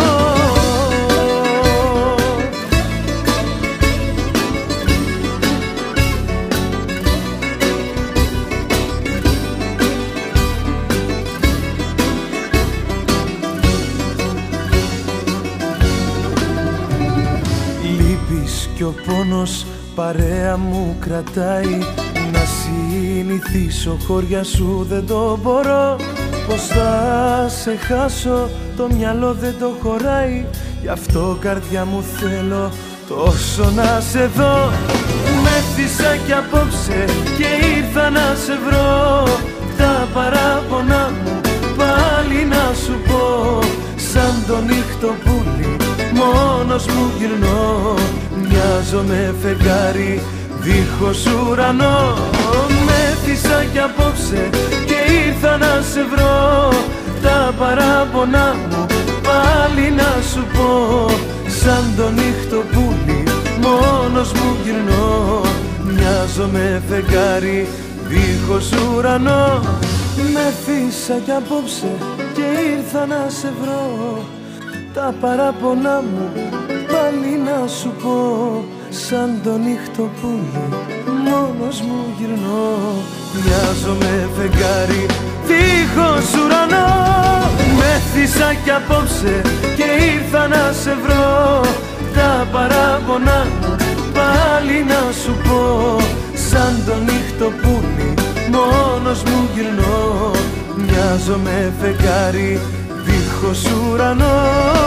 Κι ο πόνος παρέα μου κρατάει, να συνηθίσω χώρια σου δεν το μπορώ, πως θα σε χάσω το μυαλό δεν το χωράει, γι' αυτό καρδιά μου θέλω τόσο να σε δω. Μέθησα κι απόψε και ήρθα να σε βρω, τα παράπονά μου πάλι να σου πω, σαν το νύχτοπούλι μόνος μου γυρνώ, μοιάζω με φεγγάρι δίχως ουρανό. Μέθησα κι απόψε και ήρθα να σε βρω, τα παράπονά μου πάλι να σου πω, σαν το νύχτοπούλι μόνος μου γυρνώ, μοιάζω με φεγγάρι δίχως ουρανό. Μέθησα κι απόψε και ήρθα να σε βρω, τα παράπονά μου πάλι να σου πω, σαν το νύχτοπούλι μόνος μου γυρνώ, μοιάζω με φεγγάρι δίχως ουρανό. Ζήσα κι απόψε και ήρθα να σε βρω. Τα παράπονα πάλι να σου πω. Σαν το νύχτοπούλι μόνος μου γυρνώ. Μοιάζω με φεγγάρι δίχως ουρανό.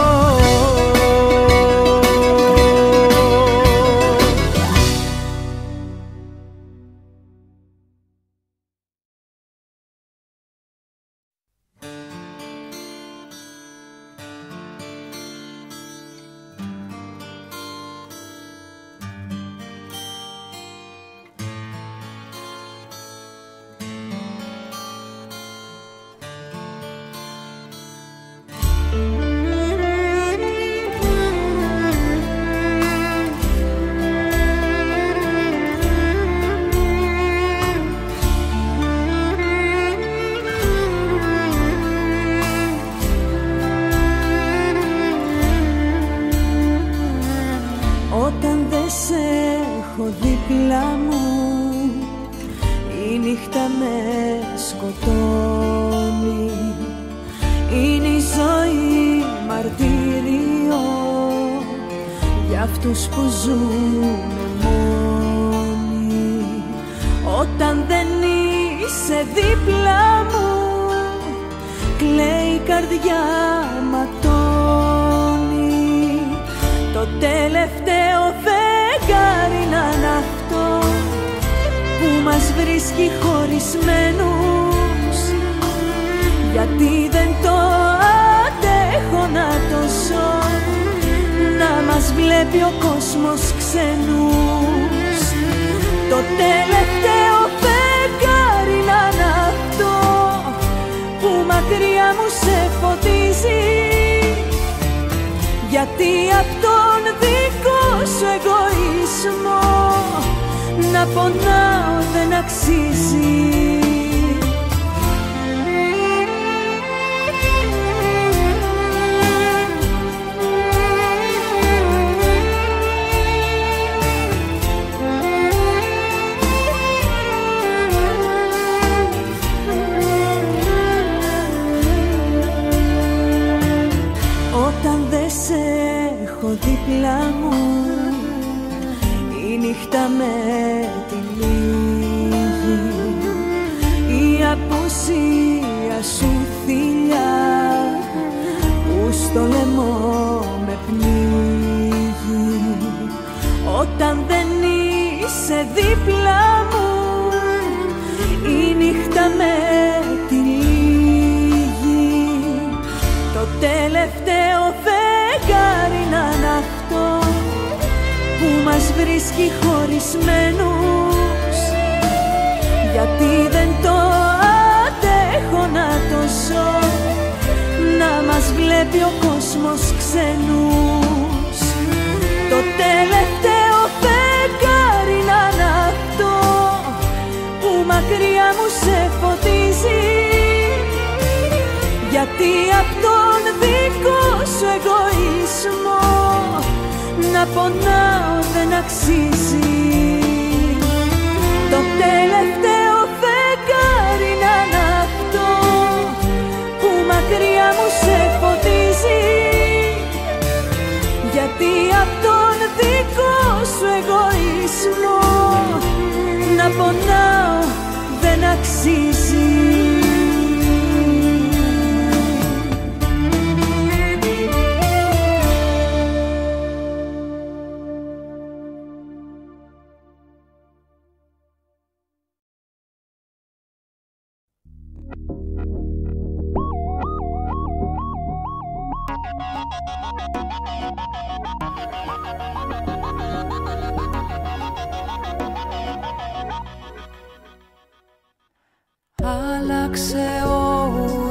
Άλλαξε ο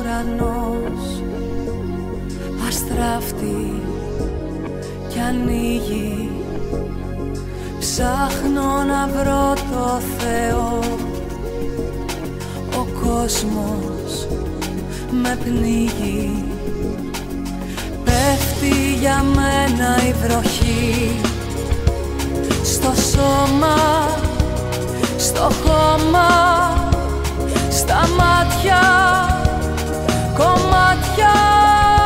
ουρανός αστράφτη κι ανοίγει. Ψάχνω να βρω το Θεό. Ο κόσμος με πνίγει. Πέφτει για μένα η βροχή στο σώμα, στο χώμα, στα μάτια, κομμάτια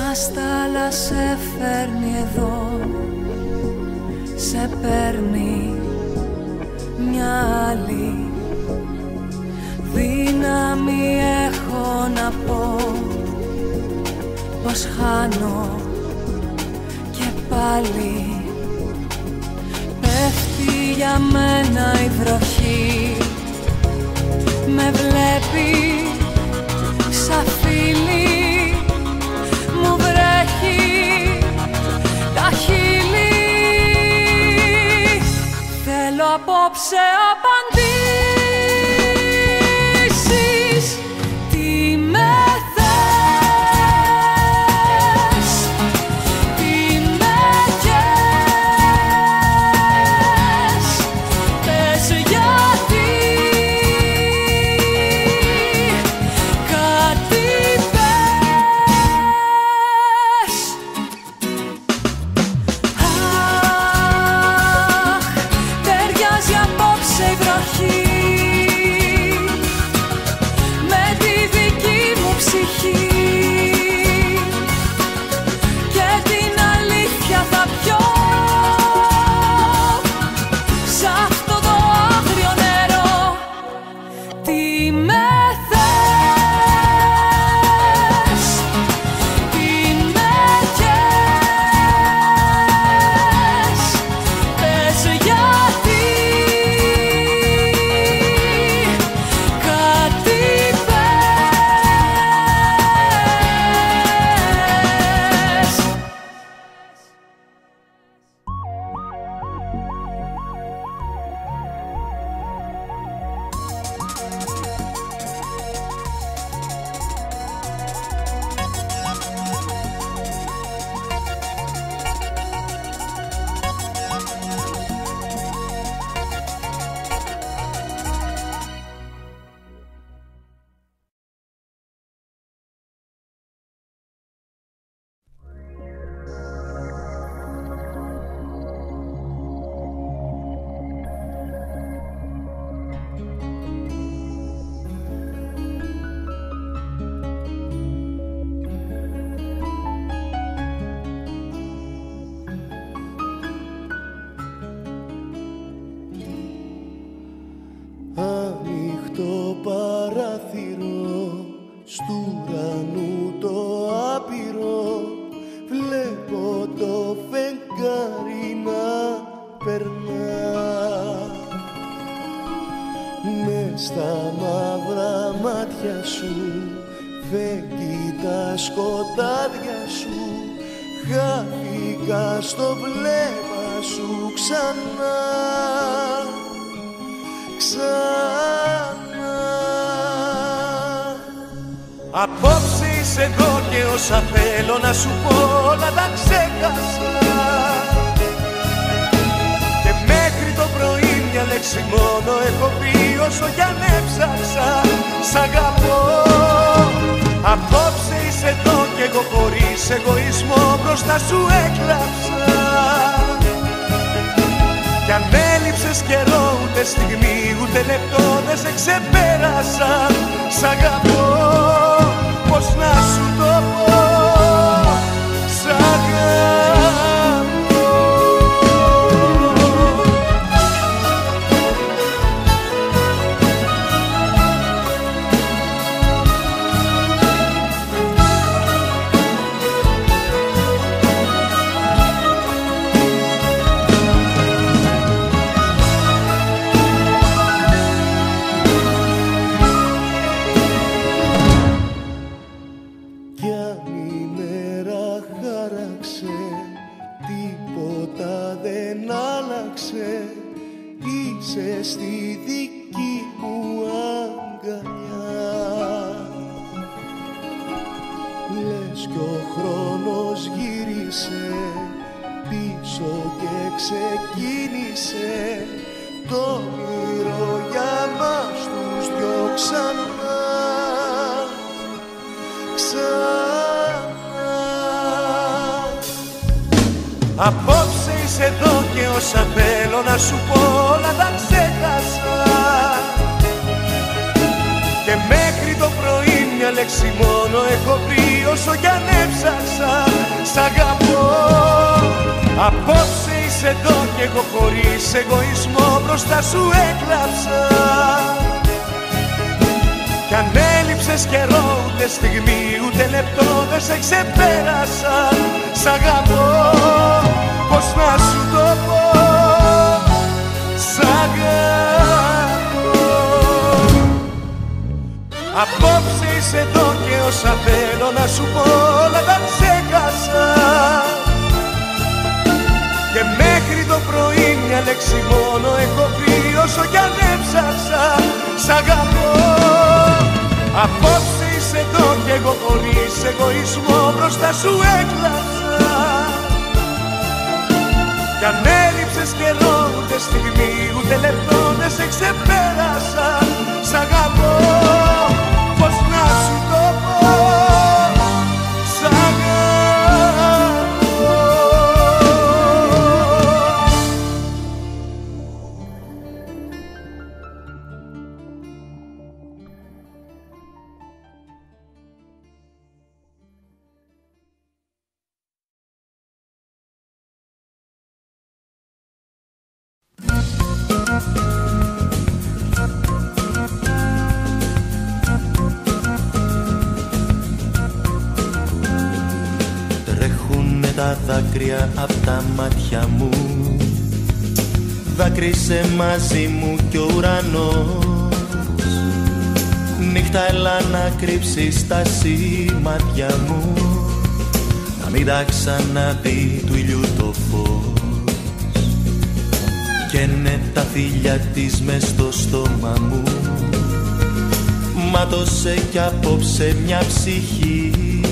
Αστάλα σε φέρνει εδώ, σε παίρνει μια άλλη. Δύναμη έχω να πω πως χάνω και πάλι. Πέφτει για μένα η βροχή, με βλέπει σαν φίλη, μου βρέχει τα χείλη. Θέλω απόψε απαντήσεις, τι με θες, τι με καις, πες γιατί κάτι πες. Αχ, ταιριάζει απόψε η βροχή με τη δική μου ψυχή και την αλήθεια θα πιω σ' αυτό το άγριο νερό. Τι με θες, τι με καις, πες γιατί κάτι πες. Ανοιχτό παράθυρο στου ουρανού το άπειρο, βλέπω το φεγγάρι να περνά. Μες στα μαύρα μάτια σου φεγγεί τα σκοτάδια σου, χάθηκα στο βλέμμα σου ξανά. Απόψε είσαι εδώ και όσα θέλω να σου πω όλα τα ξέχασα. Και μέχρι το πρωί μια λέξη μόνο έχω πει όσο κι αν έψαξα. Σ' αγαπώ. Απόψε είσαι εδώ και εγώ χωρίς εγωισμό μπροστά σου έκλαψα. Κι αν έλειψες καιρό ούτε στιγμή ούτε λεπτό δεν σε ξεπέρασα. Σ' αγαπώ, πώς να σου το πω, σ' αγαπώ. Είσαι στη δική μου αγκαλιά. Λες κι ο χρόνος γύρισε πίσω και ξεκίνησε το όνειρο για μας τους δυο ξανά. Απόψε είσαι εδώ και όσα θέλω να σου πω όλα τα ξέχασα. Και μέχρι το πρωί μια λέξη μόνο έχω βρει όσο κι αν έψαξα. Σ' αγαπώ. Απόψε είσαι εδώ κι εγώ χωρίς εγωισμό μπροστά σου έκλαψα. Κι αν έλειψες καιρό ούτε στιγμή ούτε λεπτό δεν σε ξεπέρασα. Σ' αγαπώ, πώς να σου το πω. Σ' αγαπώ. Απόψε είσαι εδώ και όσα θέλω να σου πω όλα τα ξέχασα. Και μέχρι το πρωί μια λέξη μόνο έχω πει όσο κι αν έψαξα. Σ' αγαπώ. Απόψε είσαι εδώ κι εγώ χωρίς εγωισμό μπροστά σου έκλαψα. Κι αν έλειψες καιρό ούτε στιγμή ούτε λεπτό δεν σε ξεπέρασα. Σ' αγαπώ, πώς να σου το πω. Σ' αγαπώ. Τρέχουνε τα δάκρυα απ' τα μάτια μου. Δάκρυσε μαζί μου κι ο ουρανός. Νύχτα έλα να κρύψεις τα σημάδια μου. Να μην τα ξαναδεί του ήλιου το φως. Καίνε τα φιλιά της μες στο στόμα μου. Μάτωσε κι απόψε μια ψυχή.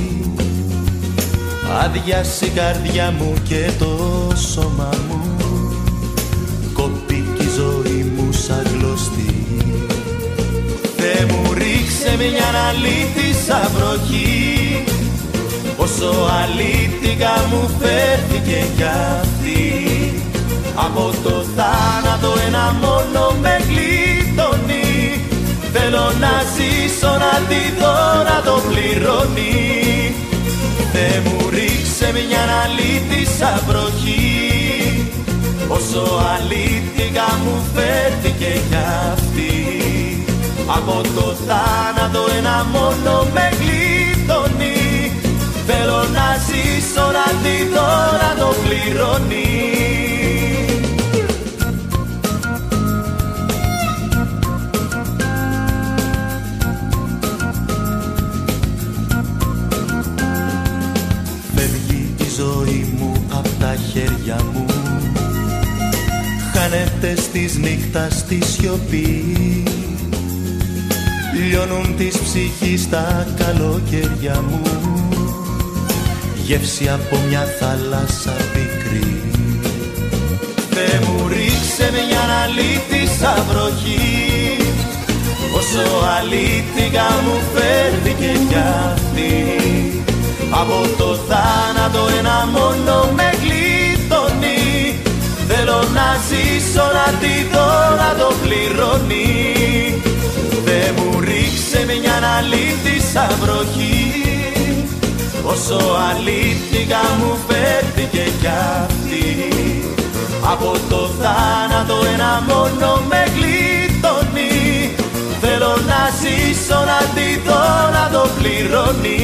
Άδειασε η καρδιά μου και το σώμα μου. Κόπηκε η ζωή μου σαν γλωστή. Θεέ μου ρίξε μια αλήθεια βροχή. Όσο αλήθικα μου φέρθηκε κι αυτή. Από το θάνατο ένα μόνο με γλιτώνει. Θέλω να ζήσω να τη δω να το πληρώνει. Θεέ μου ρίξε μια αλήθεια βροχή. Όσο αλήθικα μου φέρθηκε κι αυτή. Από το θάνατο ένα μόνο με γλιτώνει. Θέλω να ζήσω να τη δω να το πληρώνει. Χέρια μου χάνεται στις νύχτας στη σιωπή. Λιώνουν της ψυχής τα καλοκαίρια μου. Γεύση από μια θάλασσα πικρή. Θεέ μου ρίξε μια αλήθεια βροχή. Όσο αλήθικα μου φέρθηκε κι αυτή. Από το θάνατο ένα μόνο με γλιτώνει. Θέλω να ζήσω να τη δω να το πληρώνει. Δε μου ρίξε μια αλήθεια βροχή. Όσο αλήθικα μου φέρθηκε κι αυτή. Από το θάνατο ένα μόνο με γλιτώνει. Θέλω να ζήσω να τη δω να το πληρώνει.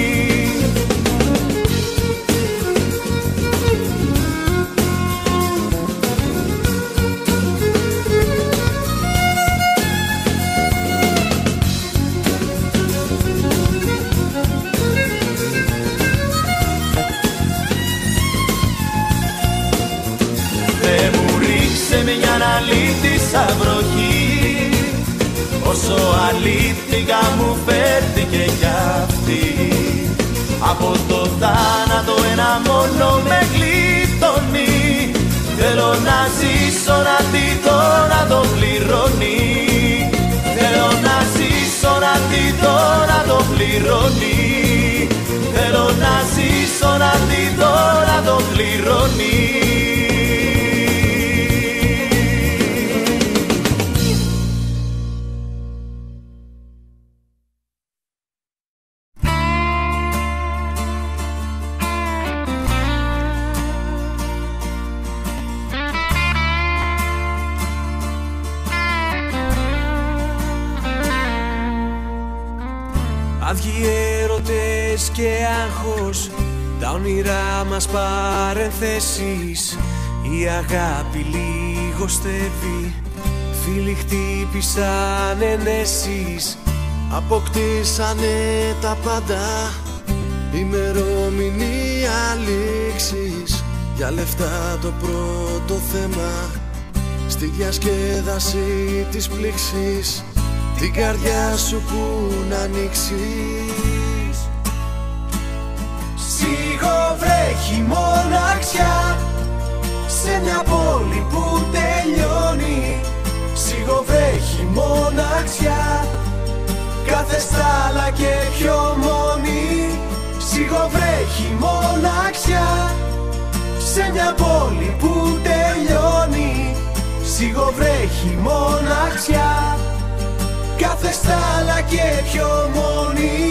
Αλήθεια βροχή. Όσο αλήθικα μου φέρθηκε κι αυτή. Από το θάνατο ένα μόνο με γλιτώνει. Θέλω να ζήσω να τη δω να το πληρώνει. Θέλω να ζήσω να τη δω να το πληρώνει. Θέλω να ζήσω να τη δω να το πληρώνει. και άγχος, τα όνειρά μας παρενθέσεις. Η αγάπη λιγοστεύει, φίλοι χτύπησαν ενέσεις. Αποκτήσανε τα πάντα, ημερομηνία λήξης. Για λεφτά το πρώτο θέμα, στη διασκέδαση της πλήξης. Την καρδιά σου που να ανοίξεις. Σιγοβρέχει μοναξιά σε μια πόλη που τελειώνει. Σιγοβρέχει μοναξιά, κάθε στάλα και χιομώνει. Σιγοβρέχει μοναξιά σε μια πόλη που τελειώνει. Σιγοβρέχει μοναξιά, κάθε στάλα και χιομώνει.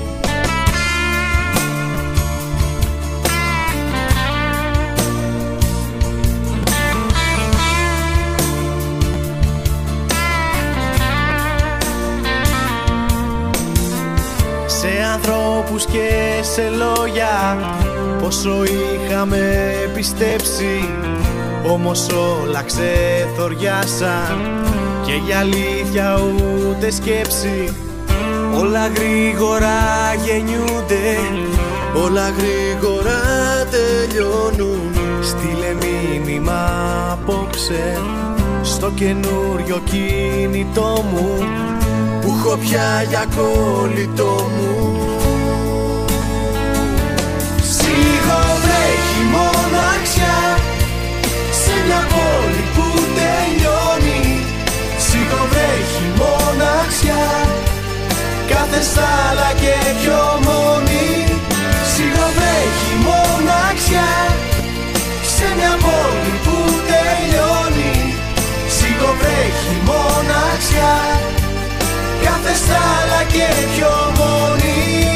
Σε ανθρώπους και σε λόγια πόσο είχαμε πιστέψει, όμως όλα ξεθοριάσαν και για αλήθεια ούτε σκέψη. Όλα γρήγορα γεννιούνται, όλα γρήγορα τελειώνουν. Στείλε μήνυμα απόψε στο καινούριο κινητό μου που έχω πια για κολλητό μου. Σιγοβρέχει μοναξιά σε μια πόλη που τελειώνει. Σιγοβρέχει μοναξιά, κάθε στάλα και χιομώνει. Σιγοβρέχει μοναξιά σε μια πόλη που τελειώνει. Σιγοβρέχει μοναξιά, κάθε στάλα και χιομώνει.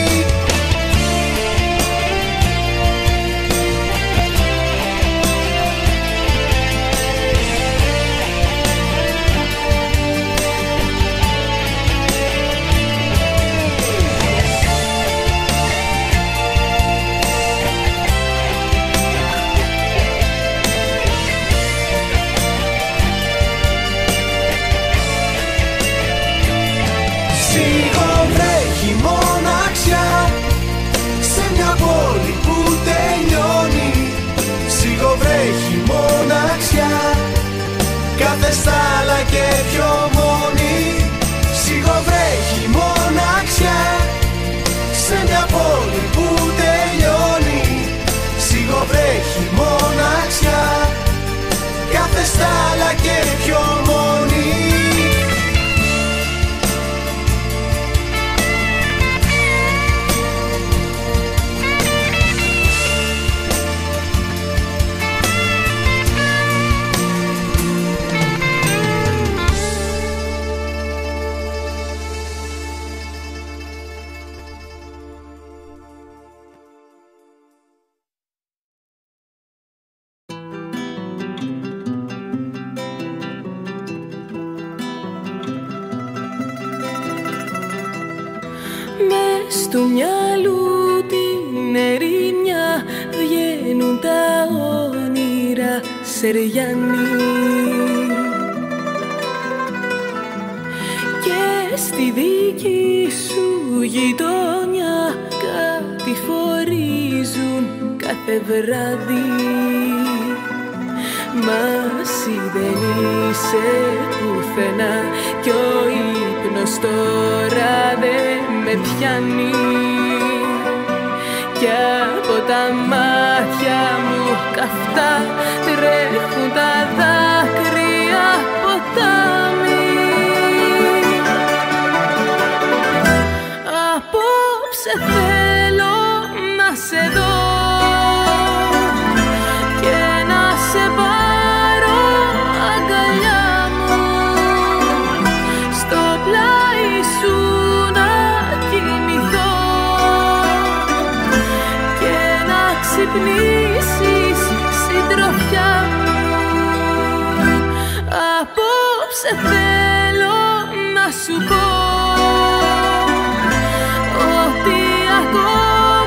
Σιγοβρέχει μοναξιά σε μια πόλη που τελειώνει. Σιγοβρέχει μοναξιά, κάθε στάλα και χιομώνει. Σιγοβρέχει μοναξιά σε μια πόλη που τελειώνει. Σιγοβρέχει μοναξιά, κάθε στάλα και χιομώνει. Του μυαλού την ερημιά βγαίνουν τα όνειρα Σεριανή και στη δική σου γειτονιά κάτι φορίζουν κάθε βράδυ. Μα εσύ δεν είσαι πουθενά κι ο ύπνος τώρα δεν με πιάνει. Κι από τα μάτια μου καυτά τρέχουν τα δάκρυα ποτάμι. Απόψε θέλω να σε δω και να σε πάρω αγκαλιά μου, στο πλάι σου να κοιμηθώ και να ξυπνήσεις συντροφιά μου. Απόψε θέλω να σου πω ότι ακόμα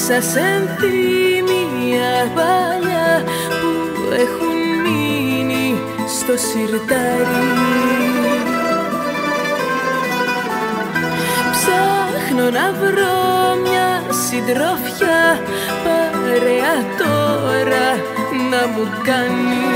σας ενθύμια παλιά που έχουν μείνει στο σιρτάρι. Ψάχνω να βρω μια συντροφιά παρέα τώρα να μου κάνει.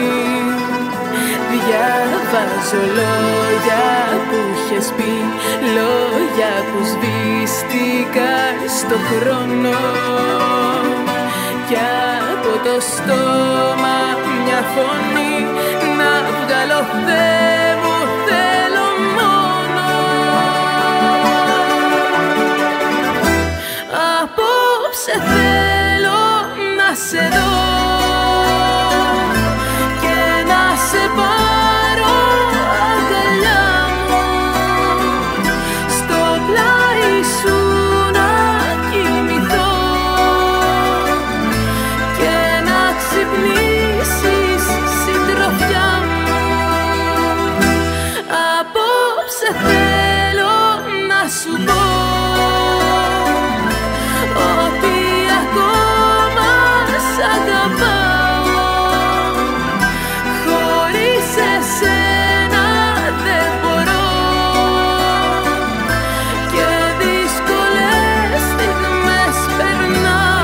Διαβάζω λόγια που είχες πει, λόγια που σβήστηκαν στο χρόνο, κι από το στόμα μια φωνή να βγάλω, Θεέ μου θέλω μόνο. Απόψε θέλω να σε δω και να σε πάρω αγκαλιά μου, στο πλάι σου να κοιμηθώ και να ξυπνήσεις συντροφιά μου. Απόψε θέλω να σου πω ότι ακόμα σ' αγαπάω. Χωρίς εσένα δεν μπορώ και δύσκολες στιγμές περνάω.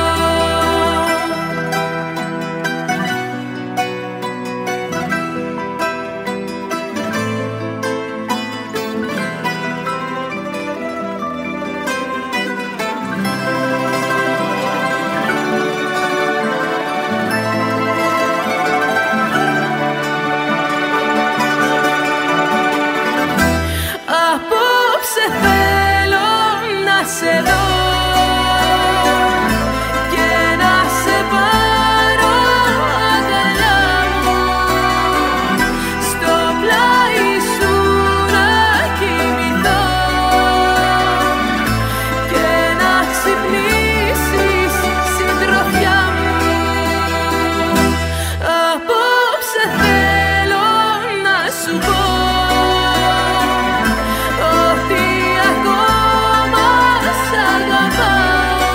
Απόψε θέλω να σε δω και να σε πάρω αγκαλιά μου, στο πλάι σου να κοιμηθώ και να ξυπνήσεις συντροφιά μου. Απόψε θέλω να σου πω ότι ακόμα σ' αγαπάω.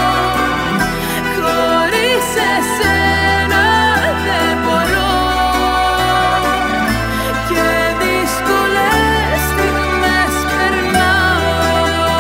Χωρίς εσένα δεν μπορώ και δύσκολες στιγμές περνάω.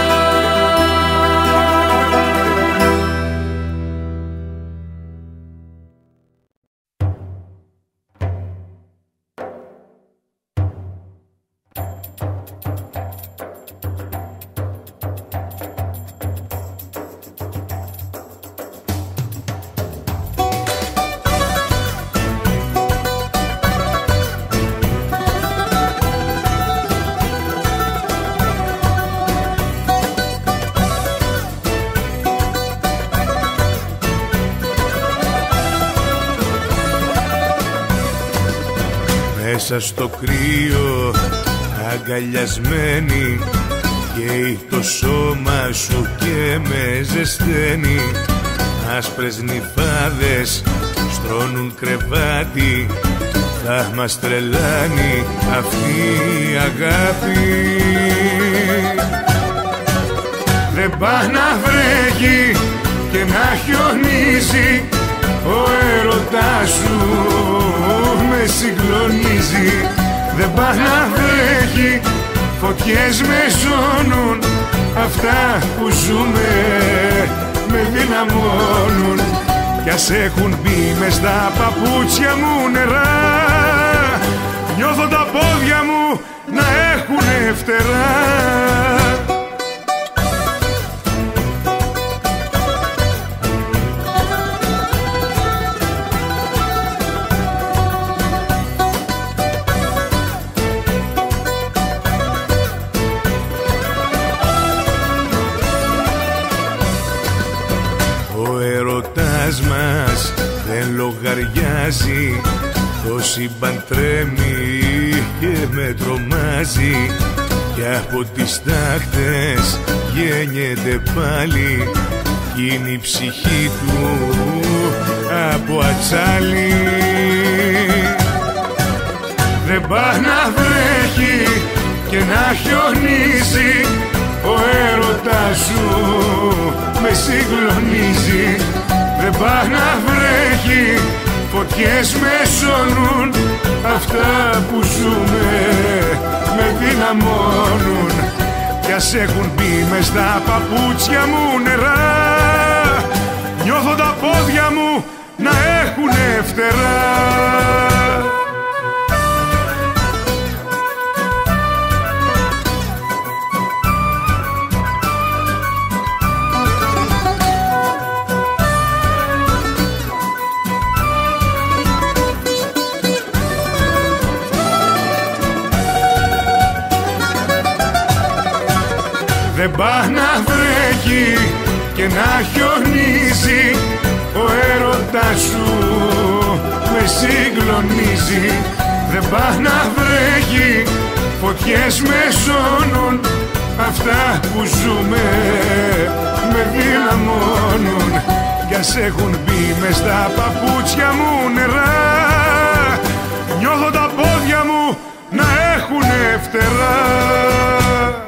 Μέσα στο κρύο αγκαλιασμένη καίει το σώμα σου και με ζεσταίνει. Άσπρες νυφάδες στρώνουν κρεβάτι, θα μας τρελάνει αυτή η αγάπη. Δεν πά να βρέχει και να χιονίζει, ο έρωτάς σου με συγκλονίζει. Δεν πά να βρέχει, φωτιές με ζώνουν, αυτά που ζούμε με δυναμώνουν. Κι ας έχουν μπει μες στα παπούτσια μου νερά, νιώθω τα πόδια μου να έχουνε φτερά. Μας δεν λογαριάζει, το σύμπαν τρέμει και με τρομάζει. Κι από τις τάχτες γεννιέται πάλι, κι είναι η ψυχή του από ατσάλι. Δεν πά να βρέχει και να χιονίζει, ο έρωτας σου με συγκλονίζει. συγκλονίζει. Δεν πάει να βρέχει, φωτιές με σώνουν. Αυτά που ζούμε με δυναμώνουν. Κι ας έχουν μπει μες στα παπούτσια μου νερά, νιώθω τα πόδια μου να έχουνε φτερά. Δεν πάει να βρέχει και να χιονίζει, ο έρωτας σου με συγκλονίζει. Δεν πάει να βρέχει, φωτιές με σώνουν. Αυτά που ζούμε με δυναμώνουν. Κι ας έχουν μπει μες στα παπούτσια μου νερά, νιώθω τα πόδια μου να έχουνε φτερά.